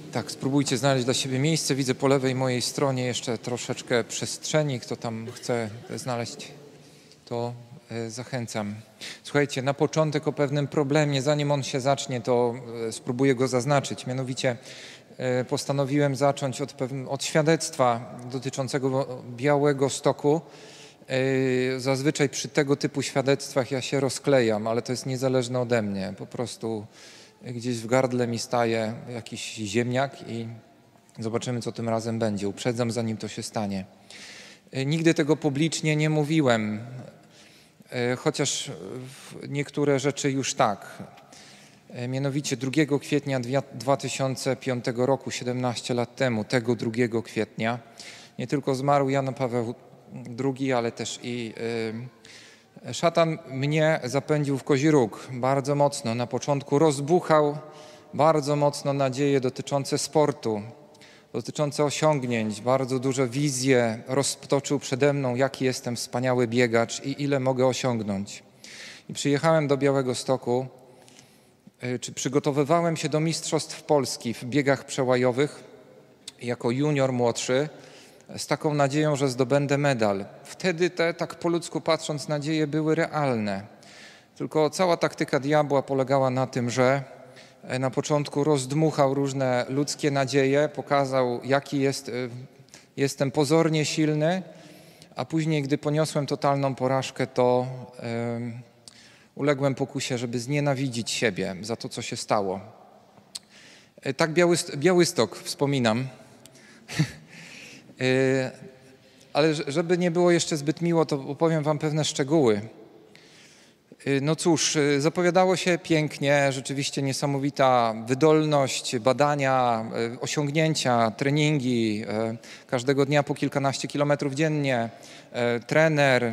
Tak, spróbujcie znaleźć dla siebie miejsce. Widzę po lewej mojej stronie jeszcze troszeczkę przestrzeni. Kto tam chce znaleźć, to zachęcam. Słuchajcie, na początek o pewnym problemie. Zanim on się zacznie, to spróbuję go zaznaczyć. Mianowicie postanowiłem zacząć od świadectwa dotyczącego Białegostoku. Zazwyczaj przy tego typu świadectwach ja się rozklejam, ale to jest niezależne ode mnie. Po prostu gdzieś w gardle mi staje jakiś ziemniak i zobaczymy, co tym razem będzie. Uprzedzam, zanim to się stanie. Nigdy tego publicznie nie mówiłem, chociaż niektóre rzeczy już tak. Mianowicie 2 kwietnia 2005 roku, 17 lat temu, tego 2 kwietnia, nie tylko zmarł Jan Paweł II, ale też i szatan mnie zapędził w kozi róg bardzo mocno. Na początku rozbuchał bardzo mocno nadzieje dotyczące sportu, dotyczące osiągnięć. Bardzo duże wizje roztoczył przede mną, jaki jestem wspaniały biegacz i ile mogę osiągnąć. I przyjechałem do Białegostoku, czy przygotowywałem się do Mistrzostw Polski w biegach przełajowych jako junior młodszy, z taką nadzieją, że zdobędę medal. Wtedy te, tak po ludzku patrząc, nadzieje były realne. Tylko cała taktyka diabła polegała na tym, że na początku rozdmuchał różne ludzkie nadzieje, pokazał, jaki jestem pozornie silny, a później, gdy poniosłem totalną porażkę, to uległem pokusie, żeby znienawidzić siebie za to, co się stało. Tak Białystok wspominam. Ale żeby nie było jeszcze zbyt miło, to opowiem wam pewne szczegóły. No cóż, zapowiadało się pięknie, rzeczywiście niesamowita wydolność, badania, osiągnięcia, treningi, każdego dnia po kilkanaście kilometrów dziennie, trener,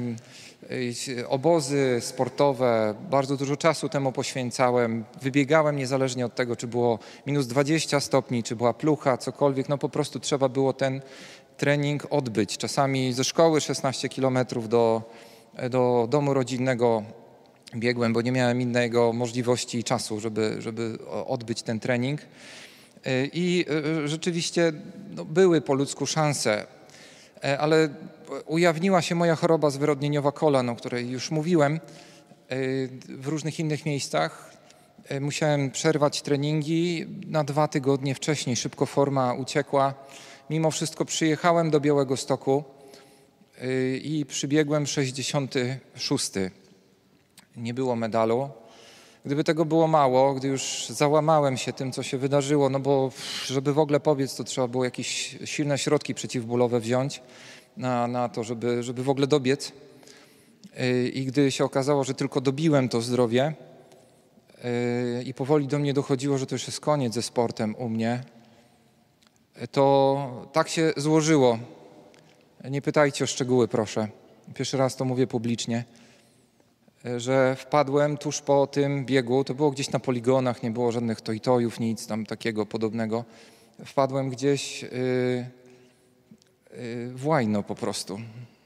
obozy sportowe, bardzo dużo czasu temu poświęcałem, wybiegałem niezależnie od tego, czy było minus 20 stopni, czy była plucha, cokolwiek, no po prostu trzeba było ten trening odbyć. Czasami ze szkoły 16 kilometrów do domu rodzinnego biegłem, bo nie miałem innego możliwości i czasu, żeby odbyć ten trening. I rzeczywiście no, były po ludzku szanse, ale ujawniła się moja choroba zwyrodnieniowa kolan, o której już mówiłem w różnych innych miejscach. Musiałem przerwać treningi na 2 tygodnie wcześniej, szybko forma uciekła. Mimo wszystko przyjechałem do Białegostoku i przybiegłem 66. Nie było medalu. Gdyby tego było mało, gdy już załamałem się tym, co się wydarzyło, no bo żeby w ogóle pobiec, to trzeba było jakieś silne środki przeciwbólowe wziąć na to, żeby w ogóle dobiec. I gdy się okazało, że tylko dobiłem to zdrowie i powoli do mnie dochodziło, że to już jest koniec ze sportem u mnie, to tak się złożyło. Nie pytajcie o szczegóły, proszę. Pierwszy raz to mówię publicznie, że wpadłem tuż po tym biegu, to było gdzieś na poligonach, nie było żadnych tojtojów, nic tam takiego podobnego. Wpadłem gdzieś w łajno po prostu,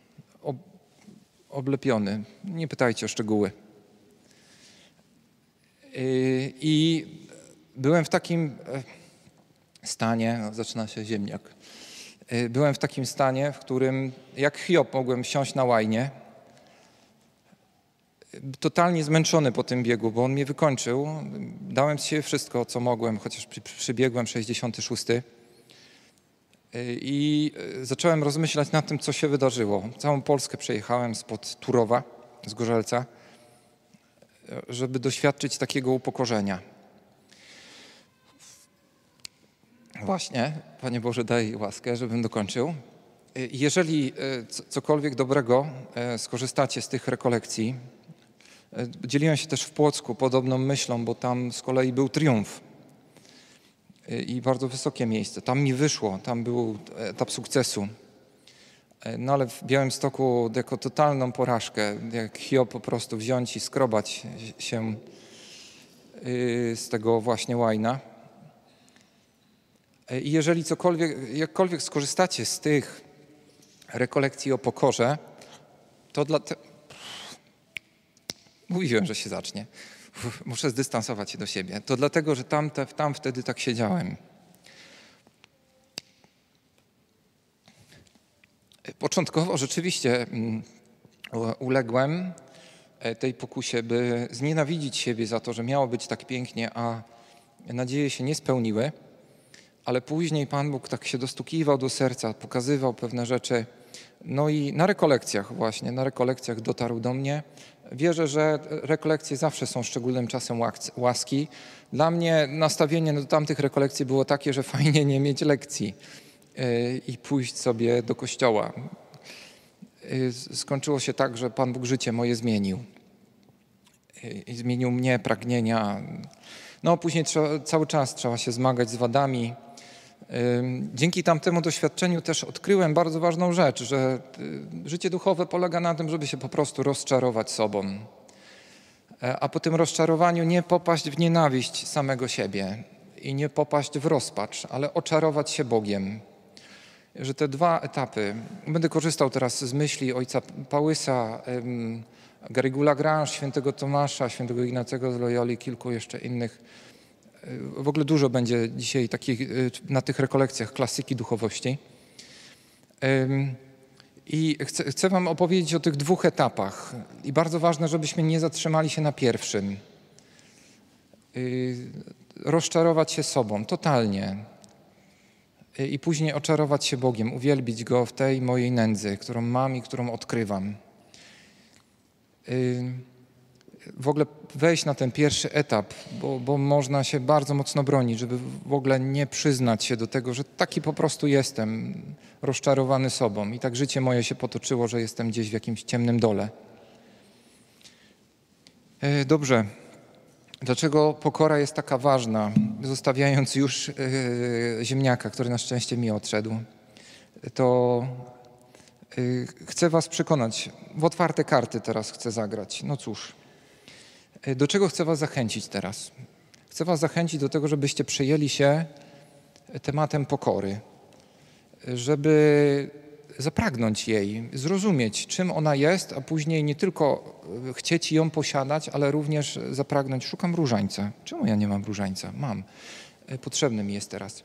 oblepiony. Nie pytajcie o szczegóły. I byłem w takim stanie, zaczyna się ziemniak, byłem w takim stanie, w którym jak Hiob mogłem siąść na łajnie, totalnie zmęczony po tym biegu, bo on mnie wykończył. Dałem z siebie wszystko, co mogłem, chociaż przybiegłem 66. I zacząłem rozmyślać nad tym, co się wydarzyło. Całą Polskę przejechałem spod Turowa, z Gorzelca, żeby doświadczyć takiego upokorzenia. Właśnie, Panie Boże, daj łaskę, żebym dokończył. Jeżeli cokolwiek dobrego skorzystacie z tych rekolekcji, dzieliłem się też w Płocku podobną myślą, bo tam z kolei był triumf i bardzo wysokie miejsce. Tam mi wyszło, tam był etap sukcesu. No ale w Białymstoku jako totalną porażkę, jak Hiob po prostu wziąć i skrobać się z tego właśnie łajna. I jeżeli jakkolwiek skorzystacie z tych rekolekcji o pokorze, to mówiłem, że się zacznie. Muszę zdystansować się do siebie. To dlatego, że tam wtedy tak siedziałem. Początkowo rzeczywiście uległem tej pokusie, by znienawidzić siebie za to, że miało być tak pięknie, a nadzieje się nie spełniły. Ale później Pan Bóg tak się dostukiwał do serca, pokazywał pewne rzeczy. No i na rekolekcjach dotarł do mnie. Wierzę, że rekolekcje zawsze są szczególnym czasem łaski. Dla mnie nastawienie do tamtych rekolekcji było takie, że fajnie nie mieć lekcji i pójść sobie do kościoła. Skończyło się tak, że Pan Bóg życie moje zmienił. I zmienił mnie, pragnienia. No później cały czas trzeba się zmagać z wadami. Dzięki tamtemu doświadczeniu też odkryłem bardzo ważną rzecz, że życie duchowe polega na tym, żeby się po prostu rozczarować sobą. A po tym rozczarowaniu nie popaść w nienawiść samego siebie i nie popaść w rozpacz, ale oczarować się Bogiem. Że te dwa etapy, będę korzystał teraz z myśli ojca Pałysa, Garrigou Lagrange, świętego Tomasza, świętego Ignacego z Loyoli, kilku jeszcze innych. W ogóle dużo będzie dzisiaj takich na tych rekolekcjach klasyki duchowości. I chcę wam opowiedzieć o tych dwóch etapach. I bardzo ważne, żebyśmy nie zatrzymali się na pierwszym. Rozczarować się sobą, totalnie. I później oczarować się Bogiem, uwielbić Go w tej mojej nędzy, którą mam i którą odkrywam. W ogóle wejść na ten pierwszy etap, bo można się bardzo mocno bronić, żeby w ogóle nie przyznać się do tego, że taki po prostu jestem, rozczarowany sobą i tak życie moje się potoczyło, że jestem gdzieś w jakimś ciemnym dole. Dobrze. Dlaczego pokora jest taka ważna? Zostawiając już ziemniaka, który na szczęście mi odszedł, to chcę was przekonać. W otwarte karty teraz chcę zagrać. No cóż. Do czego chcę was zachęcić teraz? Chcę was zachęcić do tego, żebyście przejęli się tematem pokory, żeby zapragnąć jej, zrozumieć, czym ona jest, a później nie tylko chcieć ją posiadać, ale również zapragnąć. Szukam różańca. Czemu ja nie mam różańca? Mam. Potrzebny mi jest teraz.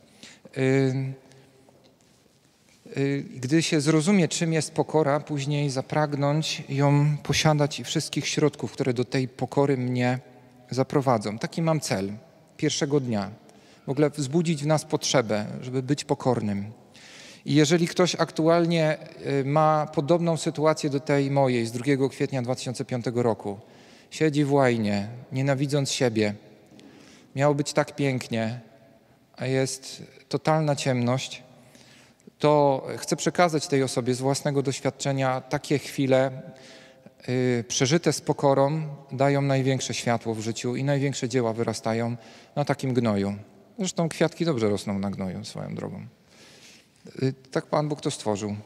Gdy się zrozumie, czym jest pokora, później zapragnąć ją posiadać i wszystkich środków, które do tej pokory mnie zaprowadzą. Taki mam cel pierwszego dnia. W ogóle wzbudzić w nas potrzebę, żeby być pokornym. I jeżeli ktoś aktualnie ma podobną sytuację do tej mojej z 2 kwietnia 2005 roku, siedzi w łajnie, nienawidząc siebie, miało być tak pięknie, a jest totalna ciemność, to chcę przekazać tej osobie z własnego doświadczenia takie chwile przeżyte z pokorą dają największe światło w życiu i największe dzieła wyrastają na takim gnoju. Zresztą kwiatki dobrze rosną na gnoju swoją drogą. Tak Pan Bóg to stworzył.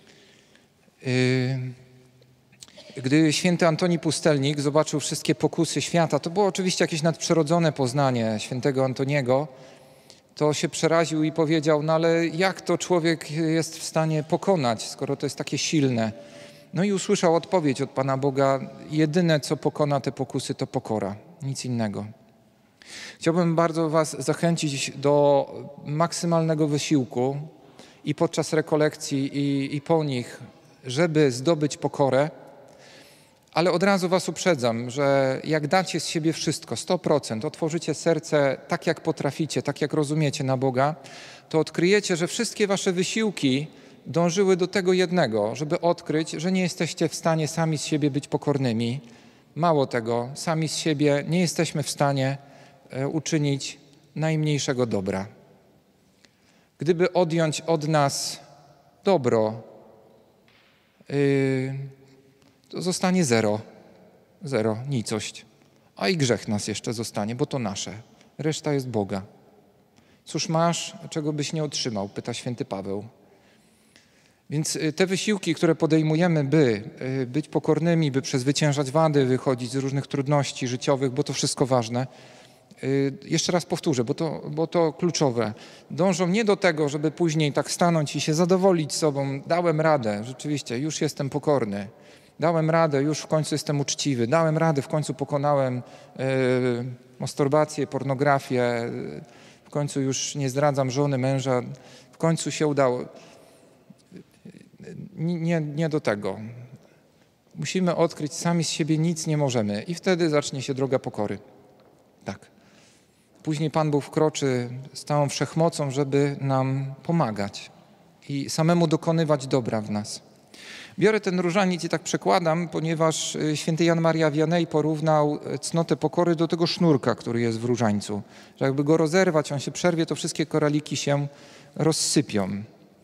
Gdy święty Antoni Pustelnik zobaczył wszystkie pokusy świata, to było oczywiście jakieś nadprzyrodzone poznanie świętego Antoniego, to się przeraził i powiedział, no ale jak to człowiek jest w stanie pokonać, skoro to jest takie silne? No i usłyszał odpowiedź od Pana Boga, jedyne co pokona te pokusy to pokora, nic innego. Chciałbym bardzo was zachęcić do maksymalnego wysiłku i podczas rekolekcji i po nich, żeby zdobyć pokorę, ale od razu was uprzedzam, że jak dacie z siebie wszystko, 100%, otworzycie serce tak jak potraficie, tak jak rozumiecie na Boga, to odkryjecie, że wszystkie wasze wysiłki dążyły do tego jednego, żeby odkryć, że nie jesteście w stanie sami z siebie być pokornymi. Mało tego, sami z siebie nie jesteśmy w stanie uczynić najmniejszego dobra. Gdyby odjąć od nas dobro, to zostanie zero, nicość. A i grzech nas jeszcze zostanie, bo to nasze. Reszta jest Boga. Cóż masz, czego byś nie otrzymał, pyta święty Paweł. Więc te wysiłki, które podejmujemy, by być pokornymi, by przezwyciężać wady, wychodzić z różnych trudności życiowych, bo to wszystko ważne, jeszcze raz powtórzę, bo to kluczowe, dążą nie do tego, żeby później tak stanąć i się zadowolić sobą. Dałem radę, rzeczywiście, już jestem pokorny. Dałem radę, już w końcu jestem uczciwy. Dałem radę, w końcu pokonałem masturbację, pornografię. W końcu już nie zdradzam żony, męża. W końcu się udało. Nie do tego. Musimy odkryć, sami z siebie nic nie możemy i wtedy zacznie się droga pokory. Tak. Później Pan Bóg wkroczy z całą wszechmocą, żeby nam pomagać i samemu dokonywać dobra w nas. Biorę ten różaniec i tak przekładam, ponieważ święty Jan Maria Vianney porównał cnotę pokory do tego sznurka, który jest w różańcu. Że jakby go rozerwać, on się przerwie, to wszystkie koraliki się rozsypią.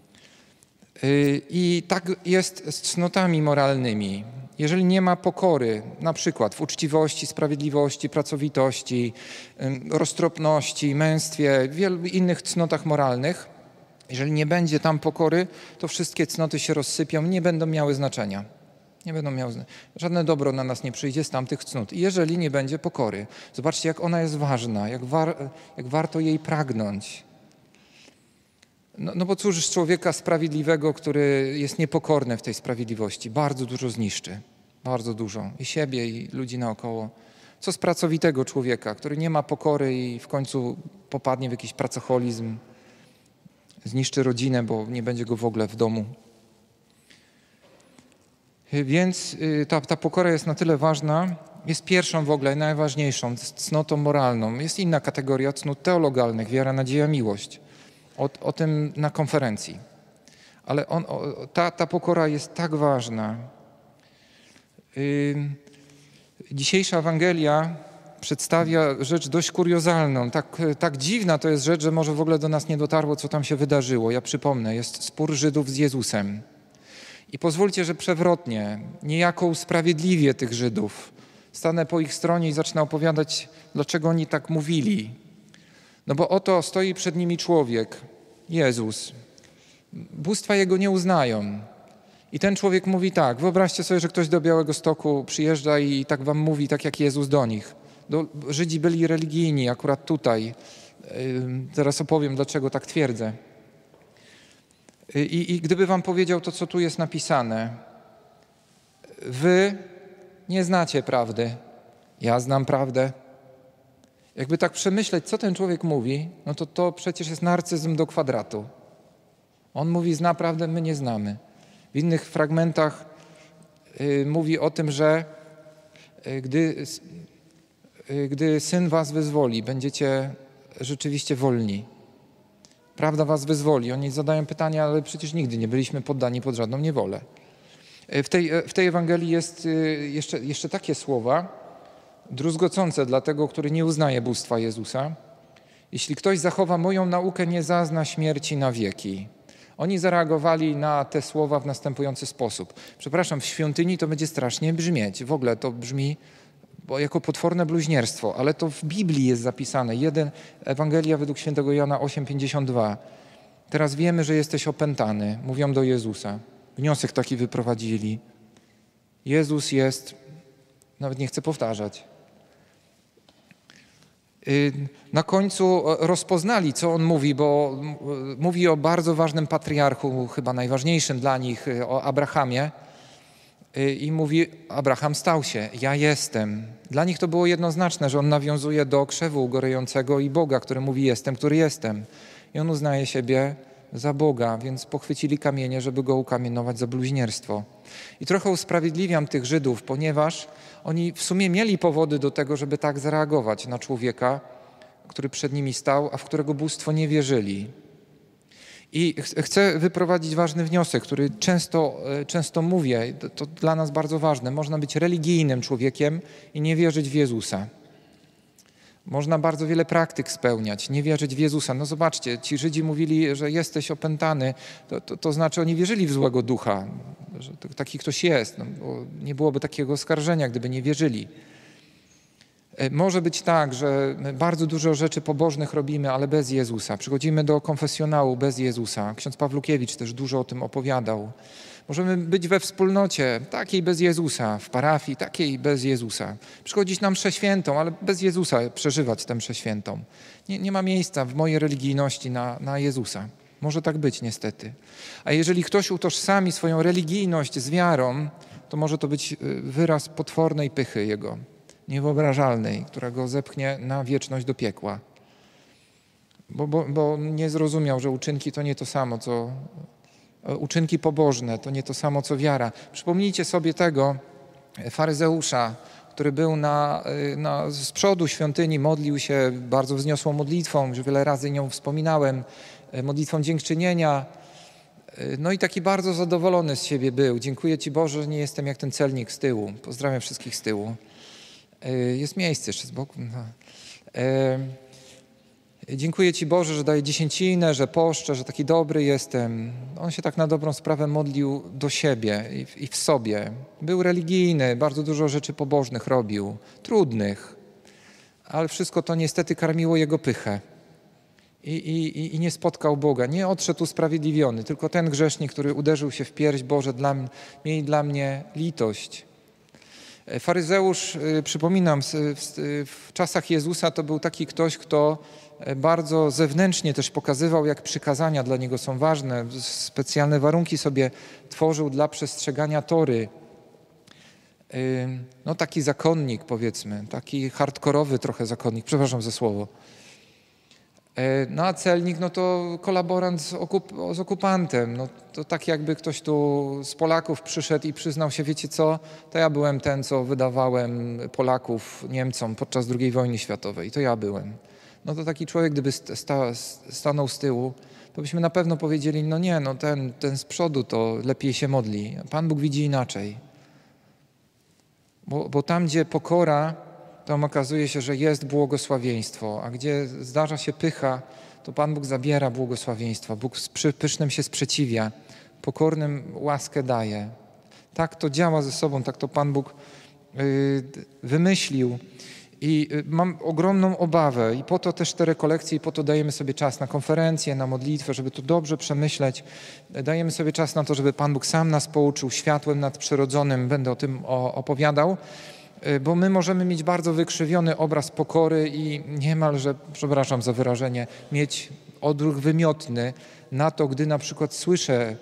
I tak jest z cnotami moralnymi. Jeżeli nie ma pokory, na przykład w uczciwości, sprawiedliwości, pracowitości, roztropności, męstwie, wielu innych cnotach moralnych, jeżeli nie będzie tam pokory, to wszystkie cnoty się rozsypią, nie będą miały znaczenia. Nie będą miały znaczenia. Żadne dobro na nas nie przyjdzie z tamtych cnót. I jeżeli nie będzie pokory, zobaczcie, jak ona jest ważna, jak warto jej pragnąć. No bo cóż człowieka sprawiedliwego, który jest niepokorny w tej sprawiedliwości, bardzo dużo zniszczy. Bardzo dużo. I siebie, i ludzi naokoło. Co z pracowitego człowieka, który nie ma pokory i w końcu popadnie w jakiś pracoholizm, zniszczy rodzinę, bo nie będzie go w ogóle w domu. Więc ta pokora jest na tyle ważna, jest pierwszą w ogóle, najważniejszą, cnotą moralną. Jest inna kategoria cnót teologalnych, wiara, nadzieja, miłość. O tym na konferencji. Ale ta pokora jest tak ważna. Dzisiejsza Ewangelia przedstawia rzecz dość kuriozalną. Tak dziwna to jest rzecz, że może w ogóle do nas nie dotarło, co tam się wydarzyło. Ja przypomnę, jest spór Żydów z Jezusem. I pozwólcie, że przewrotnie, niejako usprawiedliwię tych Żydów. Stanę po ich stronie i zacznę opowiadać, dlaczego oni tak mówili. No bo oto stoi przed nimi człowiek, Jezus. Bóstwa Jego nie uznają. I ten człowiek mówi tak, wyobraźcie sobie, że ktoś do Białegostoku przyjeżdża i tak wam mówi, tak jak Jezus do nich. Żydzi byli religijni akurat tutaj. Zaraz opowiem, dlaczego tak twierdzę. I gdyby wam powiedział to, co tu jest napisane. Wy nie znacie prawdy, ja znam prawdę. Jakby tak przemyśleć, co ten człowiek mówi, no to przecież jest narcyzm do kwadratu. On mówi, zna prawdę, my nie znamy. W innych fragmentach mówi o tym, że gdy Syn was wyzwoli, będziecie rzeczywiście wolni. Prawda was wyzwoli. Oni zadają pytania, ale przecież nigdy nie byliśmy poddani pod żadną niewolę. W tej Ewangelii jest jeszcze takie słowa, druzgocące dla tego, który nie uznaje bóstwa Jezusa. Jeśli ktoś zachowa moją naukę, nie zazna śmierci na wieki. Oni zareagowali na te słowa w następujący sposób. Przepraszam, w świątyni to będzie strasznie brzmieć. W ogóle to brzmi jako potworne bluźnierstwo, ale to w Biblii jest zapisane. Ewangelia według świętego Jana 8,52. Teraz wiemy, że jesteś opętany. Mówią do Jezusa. Wniosek taki wyprowadzili. Jezus jest, nawet nie chcę powtarzać. Na końcu rozpoznali, co on mówi, bo mówi o bardzo ważnym patriarchu, chyba najważniejszym dla nich, o Abrahamie. I mówi, Abraham stał się, ja jestem. Dla nich to było jednoznaczne, że on nawiązuje do krzewu gorejącego i Boga, który mówi jestem, który jestem. I on uznaje siebie za Boga, więc pochwycili kamienie, żeby go ukamienować za bluźnierstwo. I trochę usprawiedliwiam tych Żydów, ponieważ oni w sumie mieli powody do tego, żeby tak zareagować na człowieka, który przed nimi stał, a w którego bóstwo nie wierzyli. I chcę wyprowadzić ważny wniosek, który często mówię, to dla nas bardzo ważne. Można być religijnym człowiekiem i nie wierzyć w Jezusa. Można bardzo wiele praktyk spełniać, nie wierzyć w Jezusa. No zobaczcie, ci Żydzi mówili, że jesteś opętany, to znaczy oni wierzyli w złego ducha, że taki ktoś jest. No, bo nie byłoby takiego oskarżenia, gdyby nie wierzyli. Może być tak, że bardzo dużo rzeczy pobożnych robimy, ale bez Jezusa. Przychodzimy do konfesjonału bez Jezusa. Ksiądz Pawlukiewicz też dużo o tym opowiadał. Możemy być we wspólnocie takiej bez Jezusa, w parafii takiej bez Jezusa. Przychodzić na mszę świętą, ale bez Jezusa przeżywać tę mszę świętą. Nie ma miejsca w mojej religijności na Jezusa. Może tak być niestety. A jeżeli ktoś utożsami swoją religijność z wiarą, to może to być wyraz potwornej pychy jego, niewyobrażalnej, która go zepchnie na wieczność do piekła. Bo nie zrozumiał, że uczynki to nie to samo, co Uczynki pobożne to nie to samo co wiara. Przypomnijcie sobie tego faryzeusza, który był z przodu świątyni, modlił się bardzo wzniosłą modlitwą, już wiele razy nią wspominałem, modlitwą dziękczynienia. No i taki bardzo zadowolony z siebie był. Dziękuję Ci Boże, że nie jestem jak ten celnik z tyłu. Pozdrawiam wszystkich z tyłu. Jest miejsce jeszcze z boku. Dziękuję Ci Boże, że daję dziesięcinę, że poszczę, że taki dobry jestem. On się tak na dobrą sprawę modlił do siebie i w sobie. Był religijny, bardzo dużo rzeczy pobożnych robił, trudnych, ale wszystko to niestety karmiło jego pychę. I nie spotkał Boga, nie odszedł usprawiedliwiony, tylko ten grzesznik, który uderzył się w pierś, Boże, miej dla mnie litość. Faryzeusz, przypominam, w czasach Jezusa to był taki ktoś, kto bardzo zewnętrznie też pokazywał, jak przykazania dla niego są ważne. Specjalne warunki sobie tworzył dla przestrzegania Tory. No taki zakonnik, powiedzmy, taki hardkorowy trochę zakonnik, przepraszam za słowo. No a celnik, no to kolaborant z okupantem. No to tak jakby ktoś tu z Polaków przyszedł i przyznał się, wiecie co, to ja byłem ten, co wydawałem Polaków Niemcom podczas II wojny światowej. To ja byłem. No to taki człowiek, gdyby stanął z tyłu, to byśmy na pewno powiedzieli, no nie, no ten z przodu to lepiej się modli. Pan Bóg widzi inaczej. Bo tam, gdzie pokora, tam okazuje się, że jest błogosławieństwo, a gdzie zdarza się pycha, to Pan Bóg zabiera błogosławieństwo. Bóg pysznym się sprzeciwia, pokornym łaskę daje. Tak to działa ze sobą, tak to Pan Bóg wymyślił. I mam ogromną obawę i po to też te rekolekcje i po to dajemy sobie czas na konferencje, na modlitwę, żeby to dobrze przemyśleć. Dajemy sobie czas na to, żeby Pan Bóg sam nas pouczył światłem nadprzyrodzonym. Będę o tym opowiadał. Bo my możemy mieć bardzo wykrzywiony obraz pokory i niemalże, przepraszam za wyrażenie, mieć odruch wymiotny na to, gdy na przykład słyszę,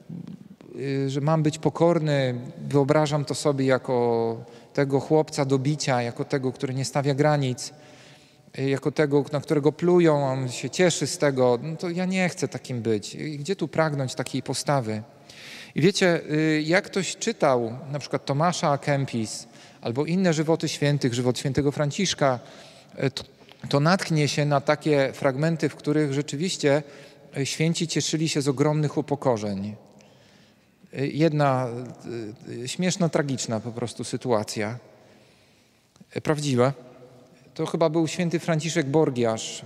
że mam być pokorny, wyobrażam to sobie jako tego chłopca do bicia, jako tego, który nie stawia granic, jako tego, na którego plują, on się cieszy z tego, no to ja nie chcę takim być. Gdzie tu pragnąć takiej postawy? I wiecie, jak ktoś czytał na przykład Tomasza à Kempis, albo inne żywoty świętych, żywot świętego Franciszka, to natknie się na takie fragmenty, w których rzeczywiście święci cieszyli się z ogromnych upokorzeń. Jedna śmieszna, tragiczna po prostu sytuacja, prawdziwa. To chyba był święty Franciszek Borgiarz.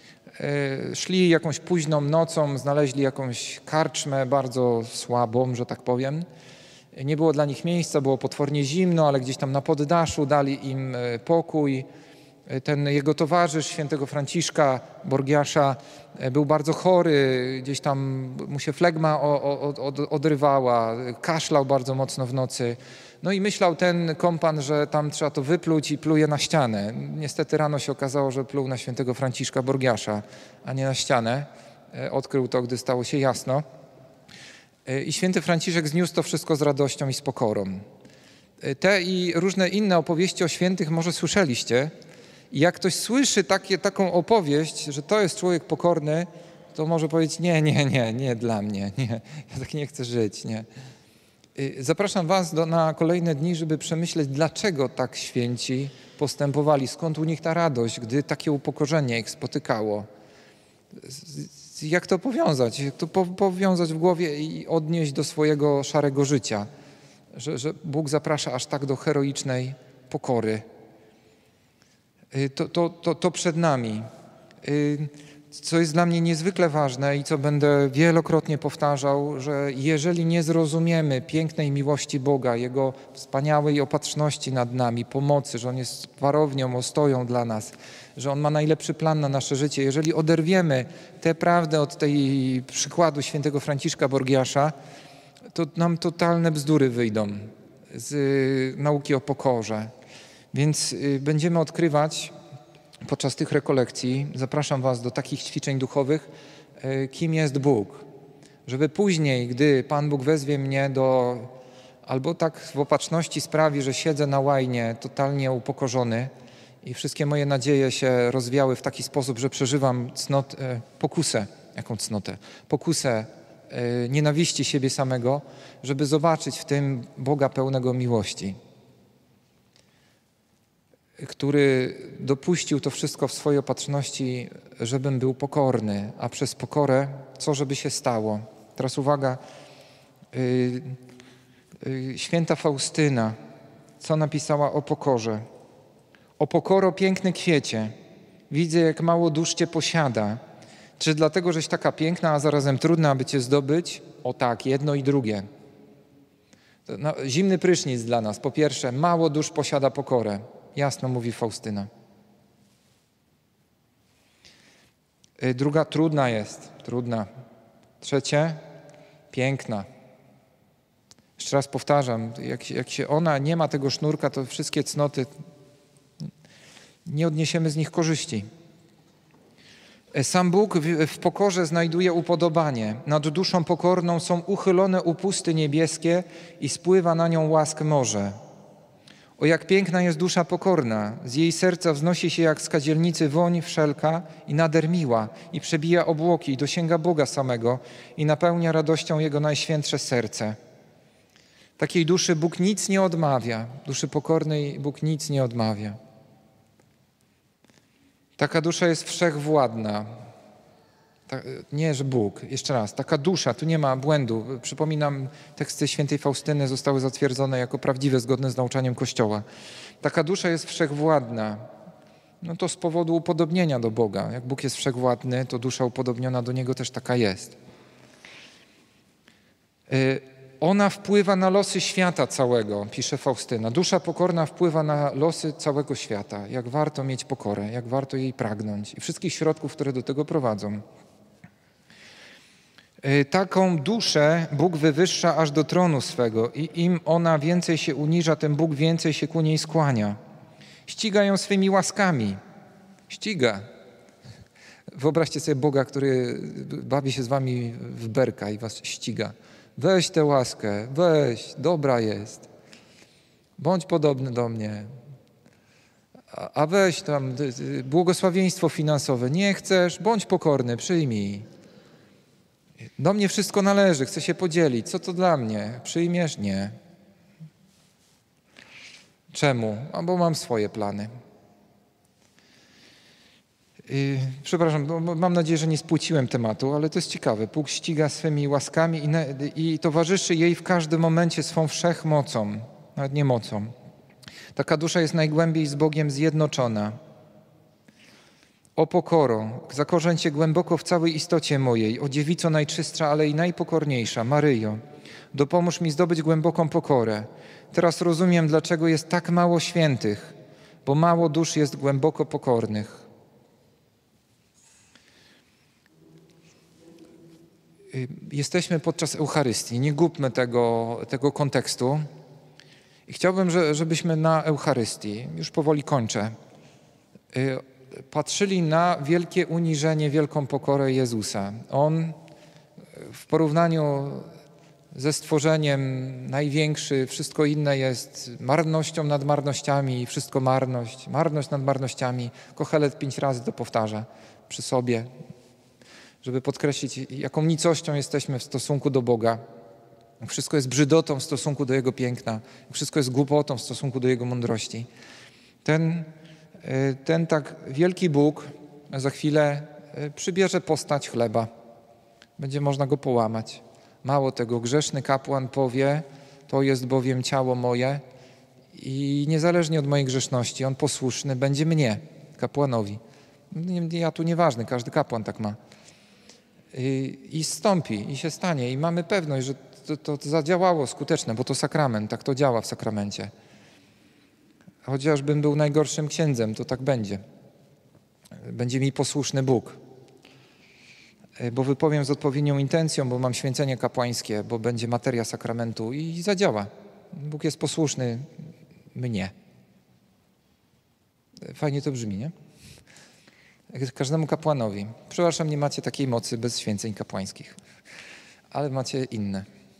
Szli jakąś późną nocą, znaleźli jakąś karczmę bardzo słabą, że tak powiem. Nie było dla nich miejsca, było potwornie zimno, ale gdzieś tam na poddaszu dali im pokój. Ten jego towarzysz, świętego Franciszka Borgiasza, był bardzo chory, gdzieś tam mu się flegma odrywała, kaszlał bardzo mocno w nocy. No i myślał ten kompan, że tam trzeba to wypluć i pluje na ścianę. Niestety rano się okazało, że pluł na świętego Franciszka Borgiasza, a nie na ścianę. Odkrył to, gdy stało się jasno. I święty Franciszek zniósł to wszystko z radością i z pokorą. Te i różne inne opowieści o świętych może słyszeliście. I jak ktoś słyszy taką opowieść, że to jest człowiek pokorny, to może powiedzieć nie dla mnie, nie, ja tak nie chcę żyć, nie. Zapraszam was na kolejne dni, żeby przemyśleć, dlaczego tak święci postępowali, skąd u nich ta radość, gdy takie upokorzenie ich spotykało. Jak to powiązać? Jak to powiązać w głowie i odnieść do swojego szarego życia, że Bóg zaprasza aż tak do heroicznej pokory. To przed nami. Co jest dla mnie niezwykle ważne i co będę wielokrotnie powtarzał, że jeżeli nie zrozumiemy pięknej miłości Boga, Jego wspaniałej opatrzności nad nami, pomocy, że On jest warownią, ostoją dla nas, że On ma najlepszy plan na nasze życie, jeżeli oderwiemy tę prawdę od tej przykładu świętego Franciszka Borgiasza, to nam totalne bzdury wyjdą z nauki o pokorze. Więc będziemy odkrywać podczas tych rekolekcji, zapraszam was do takich ćwiczeń duchowych, kim jest Bóg. Żeby później, gdy Pan Bóg wezwie mnie albo tak w opatrzności sprawi, że siedzę na łajnie totalnie upokorzony i wszystkie moje nadzieje się rozwiały w taki sposób, że przeżywam pokusę. Jaką cnotę? Pokusę nienawiści siebie samego, żeby zobaczyć w tym Boga pełnego miłości, który dopuścił to wszystko w swojej opatrzności, żebym był pokorny, a przez pokorę co żeby się stało. Teraz uwaga, święta Faustyna, co napisała o pokorze. O pokoro piękny kwiecie, widzę jak mało dusz cię posiada. Czy dlatego, żeś taka piękna, a zarazem trudna, aby cię zdobyć? O tak, jedno i drugie. No, zimny prysznic dla nas. Po pierwsze, mało dusz posiada pokorę. Jasno mówi Faustyna. Druga, trudna jest. Trudna. Trzecie, piękna. Jeszcze raz powtarzam, jak się ona nie ma tego sznurka, to wszystkie cnoty, nie odniesiemy z nich korzyści. Sam Bóg w pokorze znajduje upodobanie. Nad duszą pokorną są uchylone upusty niebieskie i spływa na nią łask morze. O jak piękna jest dusza pokorna, z jej serca wznosi się jak z kadzielnicy woń wszelka i nader miła i przebija obłoki i dosięga Boga samego i napełnia radością Jego najświętsze serce. Takiej duszy Bóg nic nie odmawia, duszy pokornej Bóg nic nie odmawia. Taka dusza jest wszechwładna. Nie, że Bóg. Jeszcze raz. Taka dusza, tu nie ma błędu. Przypominam, teksty świętej Faustyny zostały zatwierdzone jako prawdziwe, zgodne z nauczaniem Kościoła. Taka dusza jest wszechwładna. No to z powodu upodobnienia do Boga. Jak Bóg jest wszechwładny, to dusza upodobniona do Niego też taka jest. Ona wpływa na losy świata całego, pisze Faustyna. Dusza pokorna wpływa na losy całego świata. Jak warto mieć pokorę, jak warto jej pragnąć i wszystkich środków, które do tego prowadzą. Taką duszę Bóg wywyższa aż do tronu swego i im ona więcej się uniża, tym Bóg więcej się ku niej skłania. Ściga ją swymi łaskami. Ściga. Wyobraźcie sobie Boga, który bawi się z wami w berka i was ściga. Weź tę łaskę, weź, dobra jest. Bądź podobny do mnie. A weź tam błogosławieństwo finansowe. Nie chcesz, bądź pokorny, przyjmij. Do mnie wszystko należy, chcę się podzielić. Co to dla mnie? Przyjmiesz? Nie. Czemu? Bo mam swoje plany. Przepraszam, mam nadzieję, że nie spłuciłem tematu, ale to jest ciekawe. Bóg ściga swymi łaskami i towarzyszy jej w każdym momencie swą wszechmocą, nawet nie mocą. Taka dusza jest najgłębiej z Bogiem zjednoczona. O pokoro, zakorzeń się głęboko w całej istocie mojej, o dziewico najczystsza, ale i najpokorniejsza, Maryjo, dopomóż mi zdobyć głęboką pokorę. Teraz rozumiem, dlaczego jest tak mało świętych, bo mało dusz jest głęboko pokornych. Jesteśmy podczas Eucharystii, nie gubmy tego kontekstu. I chciałbym, żebyśmy na Eucharystii, już powoli kończę, patrzyli na wielkie uniżenie, wielką pokorę Jezusa. On w porównaniu ze stworzeniem największy, wszystko inne jest marnością nad marnościami, wszystko marność, marność nad marnościami. Kohelet 5 razy to powtarza przy sobie, żeby podkreślić, jaką nicością jesteśmy w stosunku do Boga. Wszystko jest brzydotą w stosunku do Jego piękna. Wszystko jest głupotą w stosunku do Jego mądrości. Ten tak wielki Bóg za chwilę przybierze postać chleba. Będzie można go połamać. Mało tego, grzeszny kapłan powie, to jest bowiem ciało moje i niezależnie od mojej grzeszności, on posłuszny będzie mnie, kapłanowi. Ja tu nieważny, każdy kapłan tak ma. I zstąpi, i się stanie. I mamy pewność, że to zadziałało skuteczne, bo to sakrament, tak to działa w sakramencie. Chociażbym był najgorszym księdzem, to tak będzie. Będzie mi posłuszny Bóg. Bo wypowiem z odpowiednią intencją, bo mam święcenie kapłańskie, bo będzie materia sakramentu i zadziała. Bóg jest posłuszny mnie. Fajnie to brzmi, nie? Każdemu kapłanowi. Przepraszam, nie macie takiej mocy bez święceń kapłańskich, ale macie inne.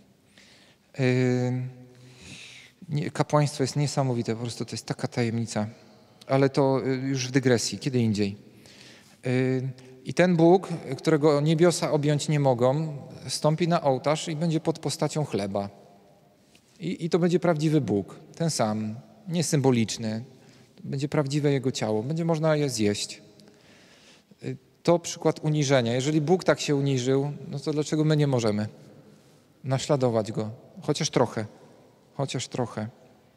Kapłaństwo jest niesamowite, po prostu to jest taka tajemnica, ale to już w dygresji, kiedy indziej. I ten Bóg, którego niebiosa objąć nie mogą, stąpi na ołtarz i będzie pod postacią chleba. I to będzie prawdziwy Bóg, ten sam, nie symboliczny. Będzie prawdziwe Jego ciało, będzie można je zjeść. To przykład uniżenia. Jeżeli Bóg tak się uniżył, no to dlaczego my nie możemy naśladować Go? Chociaż trochę. Chociaż trochę.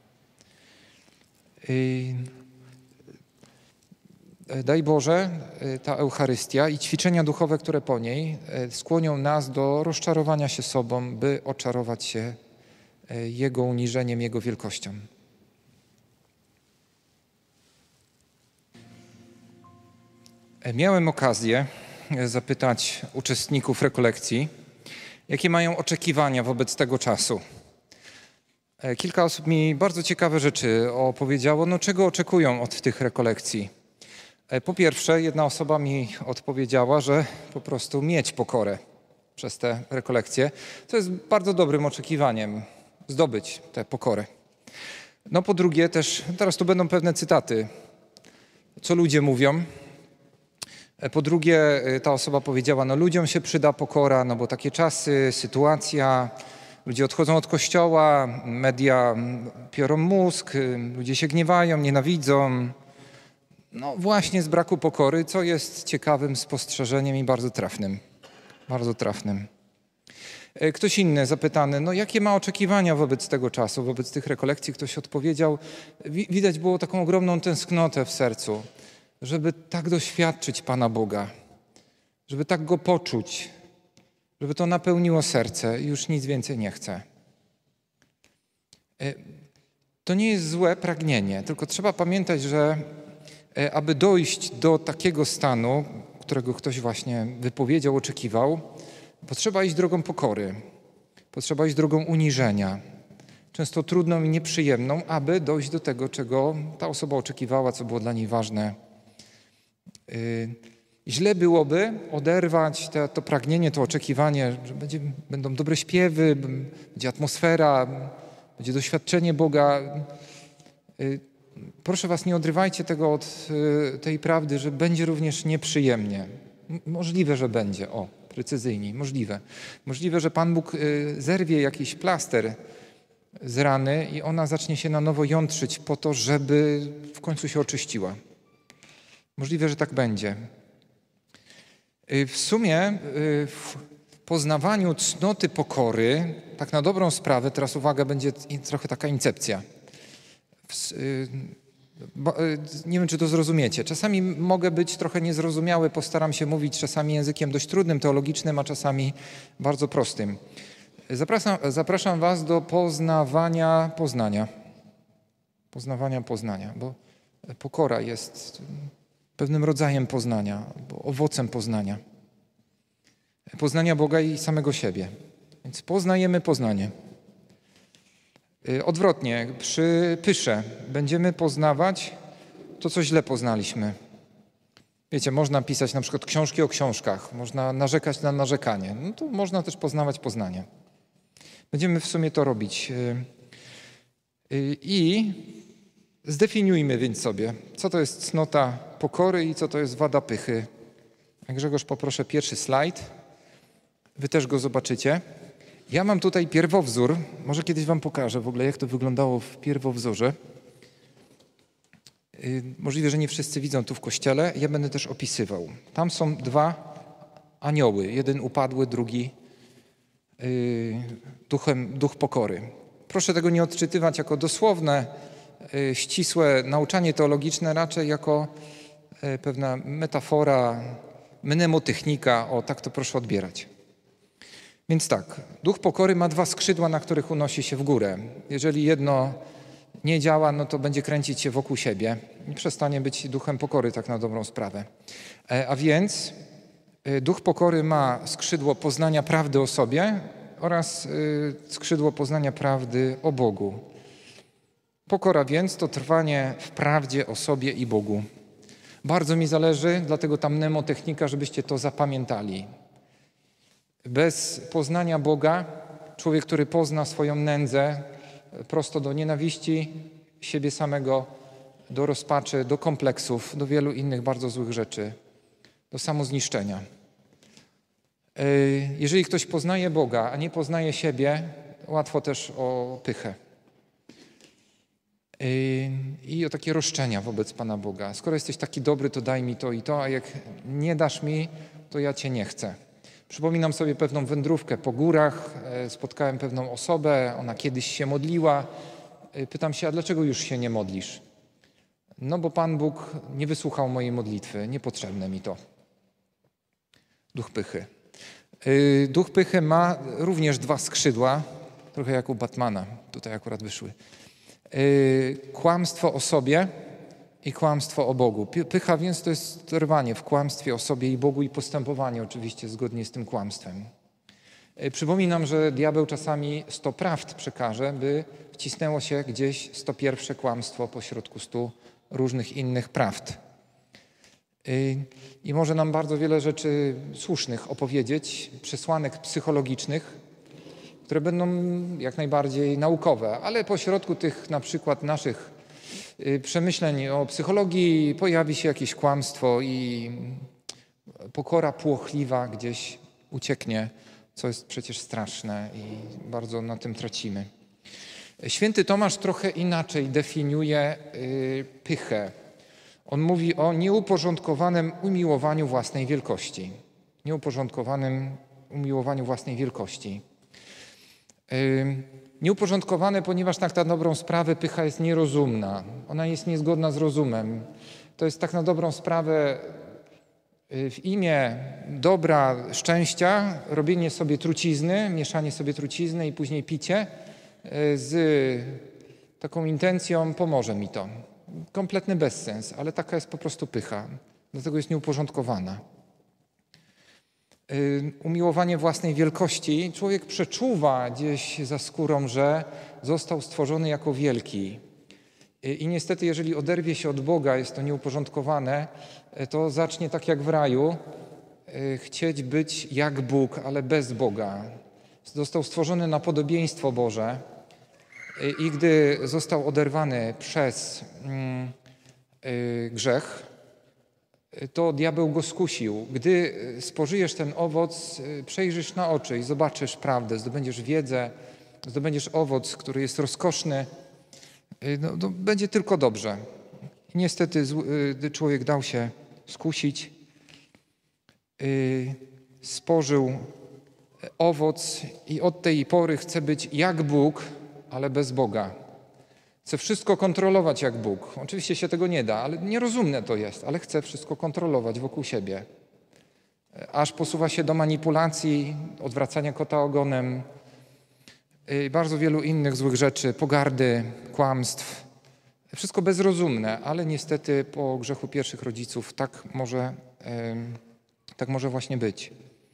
Daj Boże, ta Eucharystia i ćwiczenia duchowe, które po niej skłonią nas do rozczarowania się sobą, by oczarować się Jego uniżeniem, Jego wielkością. Miałem okazję zapytać uczestników rekolekcji, jakie mają oczekiwania wobec tego czasu. Kilka osób mi bardzo ciekawe rzeczy opowiedziało, no czego oczekują od tych rekolekcji. Po pierwsze, jedna osoba mi odpowiedziała, że po prostu mieć pokorę przez te rekolekcje. To jest bardzo dobrym oczekiwaniem, zdobyć tę pokorę. No po drugie też, teraz tu będą pewne cytaty, co ludzie mówią. Po drugie, ta osoba powiedziała, no ludziom się przyda pokora, no bo takie czasy, sytuacja, ludzie odchodzą od kościoła, media piorą mózg, ludzie się gniewają, nienawidzą. No właśnie z braku pokory, co jest ciekawym spostrzeżeniem i bardzo trafnym. Bardzo trafnym. Ktoś inny zapytany, no jakie ma oczekiwania wobec tego czasu, wobec tych rekolekcji, ktoś odpowiedział, widać było taką ogromną tęsknotę w sercu, żeby tak doświadczyć Pana Boga, żeby tak Go poczuć, żeby to napełniło serce i już nic więcej nie chce. To nie jest złe pragnienie, tylko trzeba pamiętać, że aby dojść do takiego stanu, którego ktoś właśnie wypowiedział, oczekiwał, potrzeba iść drogą pokory, potrzeba iść drogą uniżenia, często trudną i nieprzyjemną, aby dojść do tego, czego ta osoba oczekiwała, co było dla niej ważne. Źle byłoby oderwać to pragnienie, to oczekiwanie, że będą dobre śpiewy, będzie atmosfera, będzie doświadczenie Boga. Proszę was, nie odrywajcie tego od tej prawdy, że będzie również nieprzyjemnie. Możliwe, że będzie, precyzyjniej, możliwe. Możliwe, że Pan Bóg zerwie jakiś plaster z rany i ona zacznie się na nowo jątrzyć po to, żeby w końcu się oczyściła. Możliwe, że tak będzie. W sumie w poznawaniu cnoty pokory, tak na dobrą sprawę, teraz uwaga, będzie trochę taka incepcja. Nie wiem, czy to zrozumiecie. Czasami mogę być trochę niezrozumiały, postaram się mówić czasami językiem dość trudnym, teologicznym, a czasami bardzo prostym. Zapraszam was do poznawania poznania. Poznawania poznania, bo pokora jest pewnym rodzajem poznania, owocem poznania. Poznania Boga i samego siebie. Więc poznajemy poznanie. Odwrotnie, przy pysze będziemy poznawać to, co źle poznaliśmy. Wiecie, można pisać na przykład książki o książkach, można narzekać na narzekanie. No to można też poznawać poznanie. Będziemy w sumie to robić. I zdefiniujmy więc sobie, co to jest cnota pokory i co to jest wada pychy. Grzegorz, poproszę pierwszy slajd. Wy też go zobaczycie. Ja mam tutaj pierwowzór. Może kiedyś wam pokażę w ogóle, jak to wyglądało w pierwowzorze. Możliwe, że nie wszyscy widzą tu w kościele. Ja będę też opisywał. Tam są dwa anioły. Jeden upadły, drugi duch pokory. Proszę tego nie odczytywać jako dosłowne, ścisłe nauczanie teologiczne, raczej jako pewna metafora, mnemotechnika. Tak to proszę odbierać. Więc tak, duch pokory ma dwa skrzydła, na których unosi się w górę. Jeżeli jedno nie działa, no to będzie kręcić się wokół siebie i przestanie być duchem pokory, tak na dobrą sprawę. A więc duch pokory ma skrzydło poznania prawdy o sobie oraz skrzydło poznania prawdy o Bogu. Pokora więc to trwanie w prawdzie o sobie i Bogu. Bardzo mi zależy, dlatego ta mnemotechnika, żebyście to zapamiętali. Bez poznania Boga, człowiek, który pozna swoją nędzę prosto do nienawiści siebie samego, do rozpaczy, do kompleksów, do wielu innych bardzo złych rzeczy, do samozniszczenia. Jeżeli ktoś poznaje Boga, a nie poznaje siebie, łatwo też o pychę. I o takie roszczenia wobec Pana Boga. Skoro jesteś taki dobry, to daj mi to i to, a jak nie dasz mi, to ja Cię nie chcę. Przypominam sobie pewną wędrówkę po górach, spotkałem pewną osobę, ona kiedyś się modliła. Pytam się, a dlaczego już się nie modlisz? No bo Pan Bóg nie wysłuchał mojej modlitwy, niepotrzebne mi to. Duch pychy. Duch pychy ma również dwa skrzydła, trochę jak u Batmana, tutaj akurat wyszły. Kłamstwo o sobie i kłamstwo o Bogu. Pycha więc to jest rwanie w kłamstwie o sobie i Bogu i postępowanie oczywiście zgodnie z tym kłamstwem. Przypominam, że diabeł czasami 100 prawd przekaże, by wcisnęło się gdzieś 101 kłamstwo pośrodku 100 różnych innych prawd. I może nam bardzo wiele rzeczy słusznych opowiedzieć, przesłanek psychologicznych, które będą jak najbardziej naukowe, ale pośrodku tych na przykład naszych przemyśleń o psychologii pojawi się jakieś kłamstwo i pokora płochliwa gdzieś ucieknie, co jest przecież straszne i bardzo na tym tracimy. Święty Tomasz trochę inaczej definiuje pychę. On mówi o nieuporządkowanym umiłowaniu własnej wielkości. Nieuporządkowanym umiłowaniu własnej wielkości. Nieuporządkowane, ponieważ tak na dobrą sprawę pycha jest nierozumna. Ona jest niezgodna z rozumem. To jest tak na dobrą sprawę w imię dobra, szczęścia, robienie sobie trucizny, mieszanie sobie trucizny i później picie z taką intencją pomoże mi to. Kompletny bezsens, ale taka jest po prostu pycha. Dlatego jest nieuporządkowana. Umiłowanie własnej wielkości. Człowiek przeczuwa gdzieś za skórą, że został stworzony jako wielki. I niestety, jeżeli oderwie się od Boga, jest to nieuporządkowane, to zacznie tak jak w raju chcieć być jak Bóg, ale bez Boga. Został stworzony na podobieństwo Boże i gdy został oderwany przez grzech, to diabeł go skusił. Gdy spożyjesz ten owoc, przejrzysz na oczy i zobaczysz prawdę, zdobędziesz wiedzę, zdobędziesz owoc, który jest rozkoszny, no, będzie tylko dobrze. I niestety człowiek dał się skusić, spożył owoc i od tej pory chce być jak Bóg, ale bez Boga. Chce wszystko kontrolować jak Bóg. Oczywiście się tego nie da, ale nierozumne to jest, ale chce wszystko kontrolować wokół siebie. Aż posuwa się do manipulacji, odwracania kota ogonem, bardzo wielu innych złych rzeczy, pogardy, kłamstw. Wszystko bezrozumne, ale niestety po grzechu pierwszych rodziców tak może właśnie być.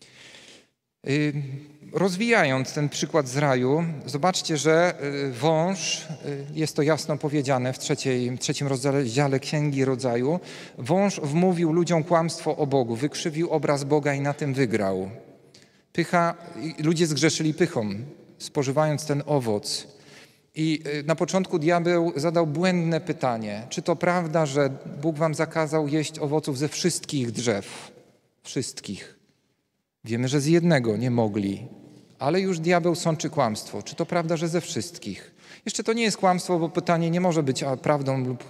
Rozwijając ten przykład z raju, zobaczcie, że wąż, jest to jasno powiedziane w trzecim rozdziale Księgi Rodzaju, wąż wmówił ludziom kłamstwo o Bogu, wykrzywił obraz Boga i na tym wygrał. Pycha, ludzie zgrzeszyli pychą, spożywając ten owoc. I na początku diabeł zadał błędne pytanie, czy to prawda, że Bóg wam zakazał jeść owoców ze wszystkich drzew? Wszystkich. Wiemy, że z jednego nie mogli, ale już diabeł sączy kłamstwo. Czy to prawda, że ze wszystkich? Jeszcze to nie jest kłamstwo, bo pytanie nie może być prawdą lub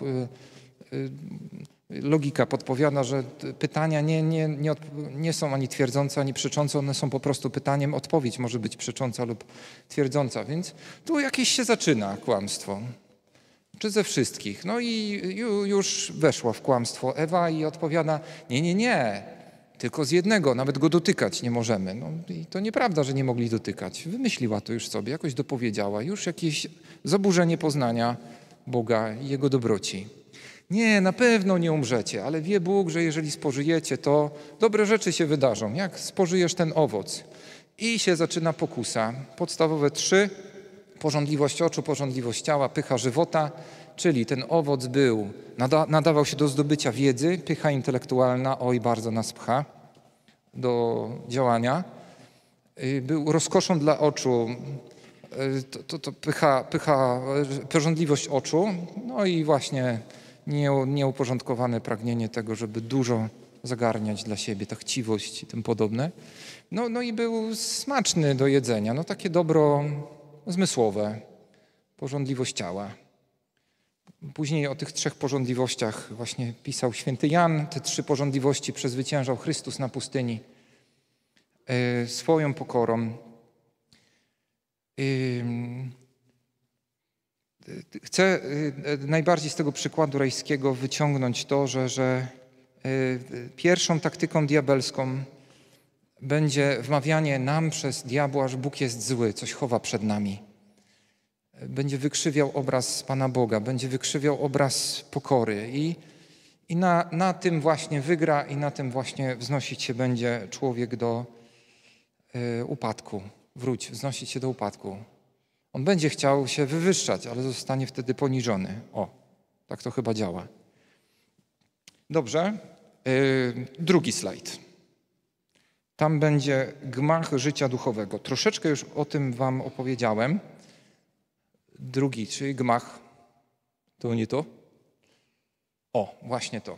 logika podpowiada, że pytania nie są ani twierdzące, ani przeczące, one są po prostu pytaniem. Odpowiedź może być przecząca lub twierdząca, więc tu jakieś się zaczyna kłamstwo. Czy ze wszystkich? No i już weszła w kłamstwo Ewa i odpowiada, nie. Tylko z jednego, nawet go dotykać nie możemy. No i to nieprawda, że nie mogli dotykać. Wymyśliła to już sobie, jakoś dopowiedziała. Już jakieś zaburzenie poznania Boga i Jego dobroci. Nie, na pewno nie umrzecie, ale wie Bóg, że jeżeli spożyjecie, to dobre rzeczy się wydarzą. Jak spożyjesz ten owoc? I się zaczyna pokusa. Podstawowe 3. Pożądliwość oczu, pożądliwość ciała, pycha żywota. Czyli ten owoc nadawał się do zdobycia wiedzy, pycha intelektualna, bardzo nas pcha do działania. Był rozkoszą dla oczu, to pożądliwość oczu, no i właśnie nieuporządkowane pragnienie tego, żeby dużo zagarniać dla siebie, ta chciwość i tym podobne. No i był smaczny do jedzenia, no takie dobro zmysłowe, pożądliwość ciała. Później o tych 3 pożądliwościach właśnie pisał święty Jan. Te 3 pożądliwości przezwyciężał Chrystus na pustyni swoją pokorą. Chcę najbardziej z tego przykładu rajskiego wyciągnąć to, że pierwszą taktyką diabelską będzie wmawianie nam przez diabła, że Bóg jest zły, coś chowa przed nami. Będzie wykrzywiał obraz Pana Boga, będzie wykrzywiał obraz pokory i na tym właśnie wygra i na tym właśnie wznosić się będzie człowiek do upadku. Wznosić się do upadku. On będzie chciał się wywyższać, ale zostanie wtedy poniżony. Tak to chyba działa. Dobrze. Drugi slajd. Tam będzie gmach życia duchowego. Troszeczkę już o tym wam opowiedziałem. Drugi, czyli gmach. To nie to? Właśnie to.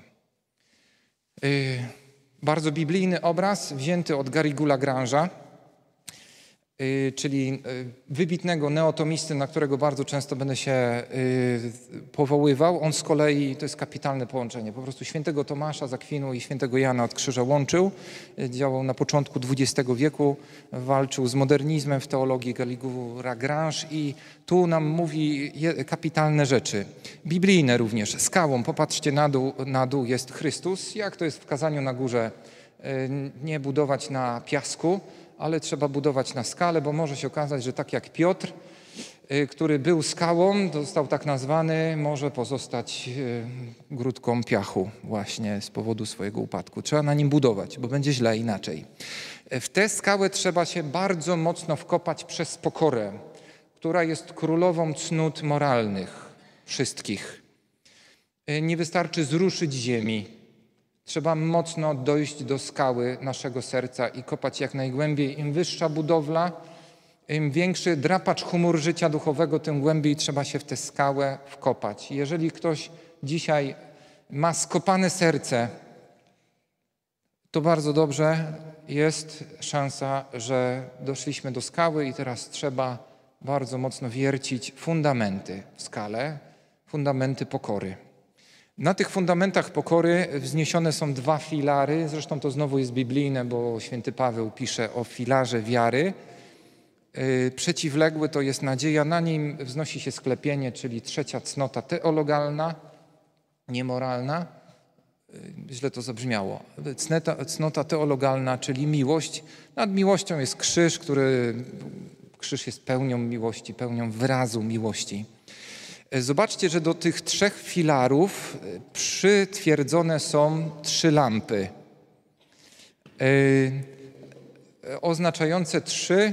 Bardzo biblijny obraz, wzięty od Garrigou Lagrange'a, czyli wybitnego neotomisty, na którego bardzo często będę się powoływał. On z kolei, to jest kapitalne połączenie, po prostu świętego Tomasza z Akwinu i świętego Jana od Krzyża łączył. Działał na początku XX wieku, walczył z modernizmem w teologii Garrigou Lagrange i tu nam mówi kapitalne rzeczy. Biblijne również. Skałą, popatrzcie na dół jest Chrystus. Jak to jest w kazaniu na górze? Nie budować na piasku, ale trzeba budować na skale, bo może się okazać, że tak jak Piotr, który był skałą, został tak nazwany, może pozostać grudką piachu właśnie z powodu swojego upadku. Trzeba na nim budować, bo będzie źle inaczej. W tę skałę trzeba się bardzo mocno wkopać przez pokorę, która jest królową cnót moralnych wszystkich. Nie wystarczy zruszyć ziemi. Trzeba mocno dojść do skały naszego serca i kopać jak najgłębiej. Im wyższa budowla, im większy drapacz chmur życia duchowego, tym głębiej trzeba się w tę skałę wkopać. Jeżeli ktoś dzisiaj ma skopane serce, to bardzo dobrze, jest szansa, że doszliśmy do skały i teraz trzeba bardzo mocno wiercić fundamenty w skale, fundamenty pokory. Na tych fundamentach pokory wzniesione są 2 filary, zresztą to znowu jest biblijne, bo święty Paweł pisze o filarze wiary. Przeciwległy to jest nadzieja, na nim wznosi się sklepienie, czyli 3. cnota teologalna, niemoralna. Źle to zabrzmiało. Cnota teologalna, czyli miłość. Nad miłością jest krzyż, krzyż jest pełnią miłości, pełnią wyrazu miłości. Zobaczcie, że do tych 3 filarów przytwierdzone są 3 lampy, oznaczające 3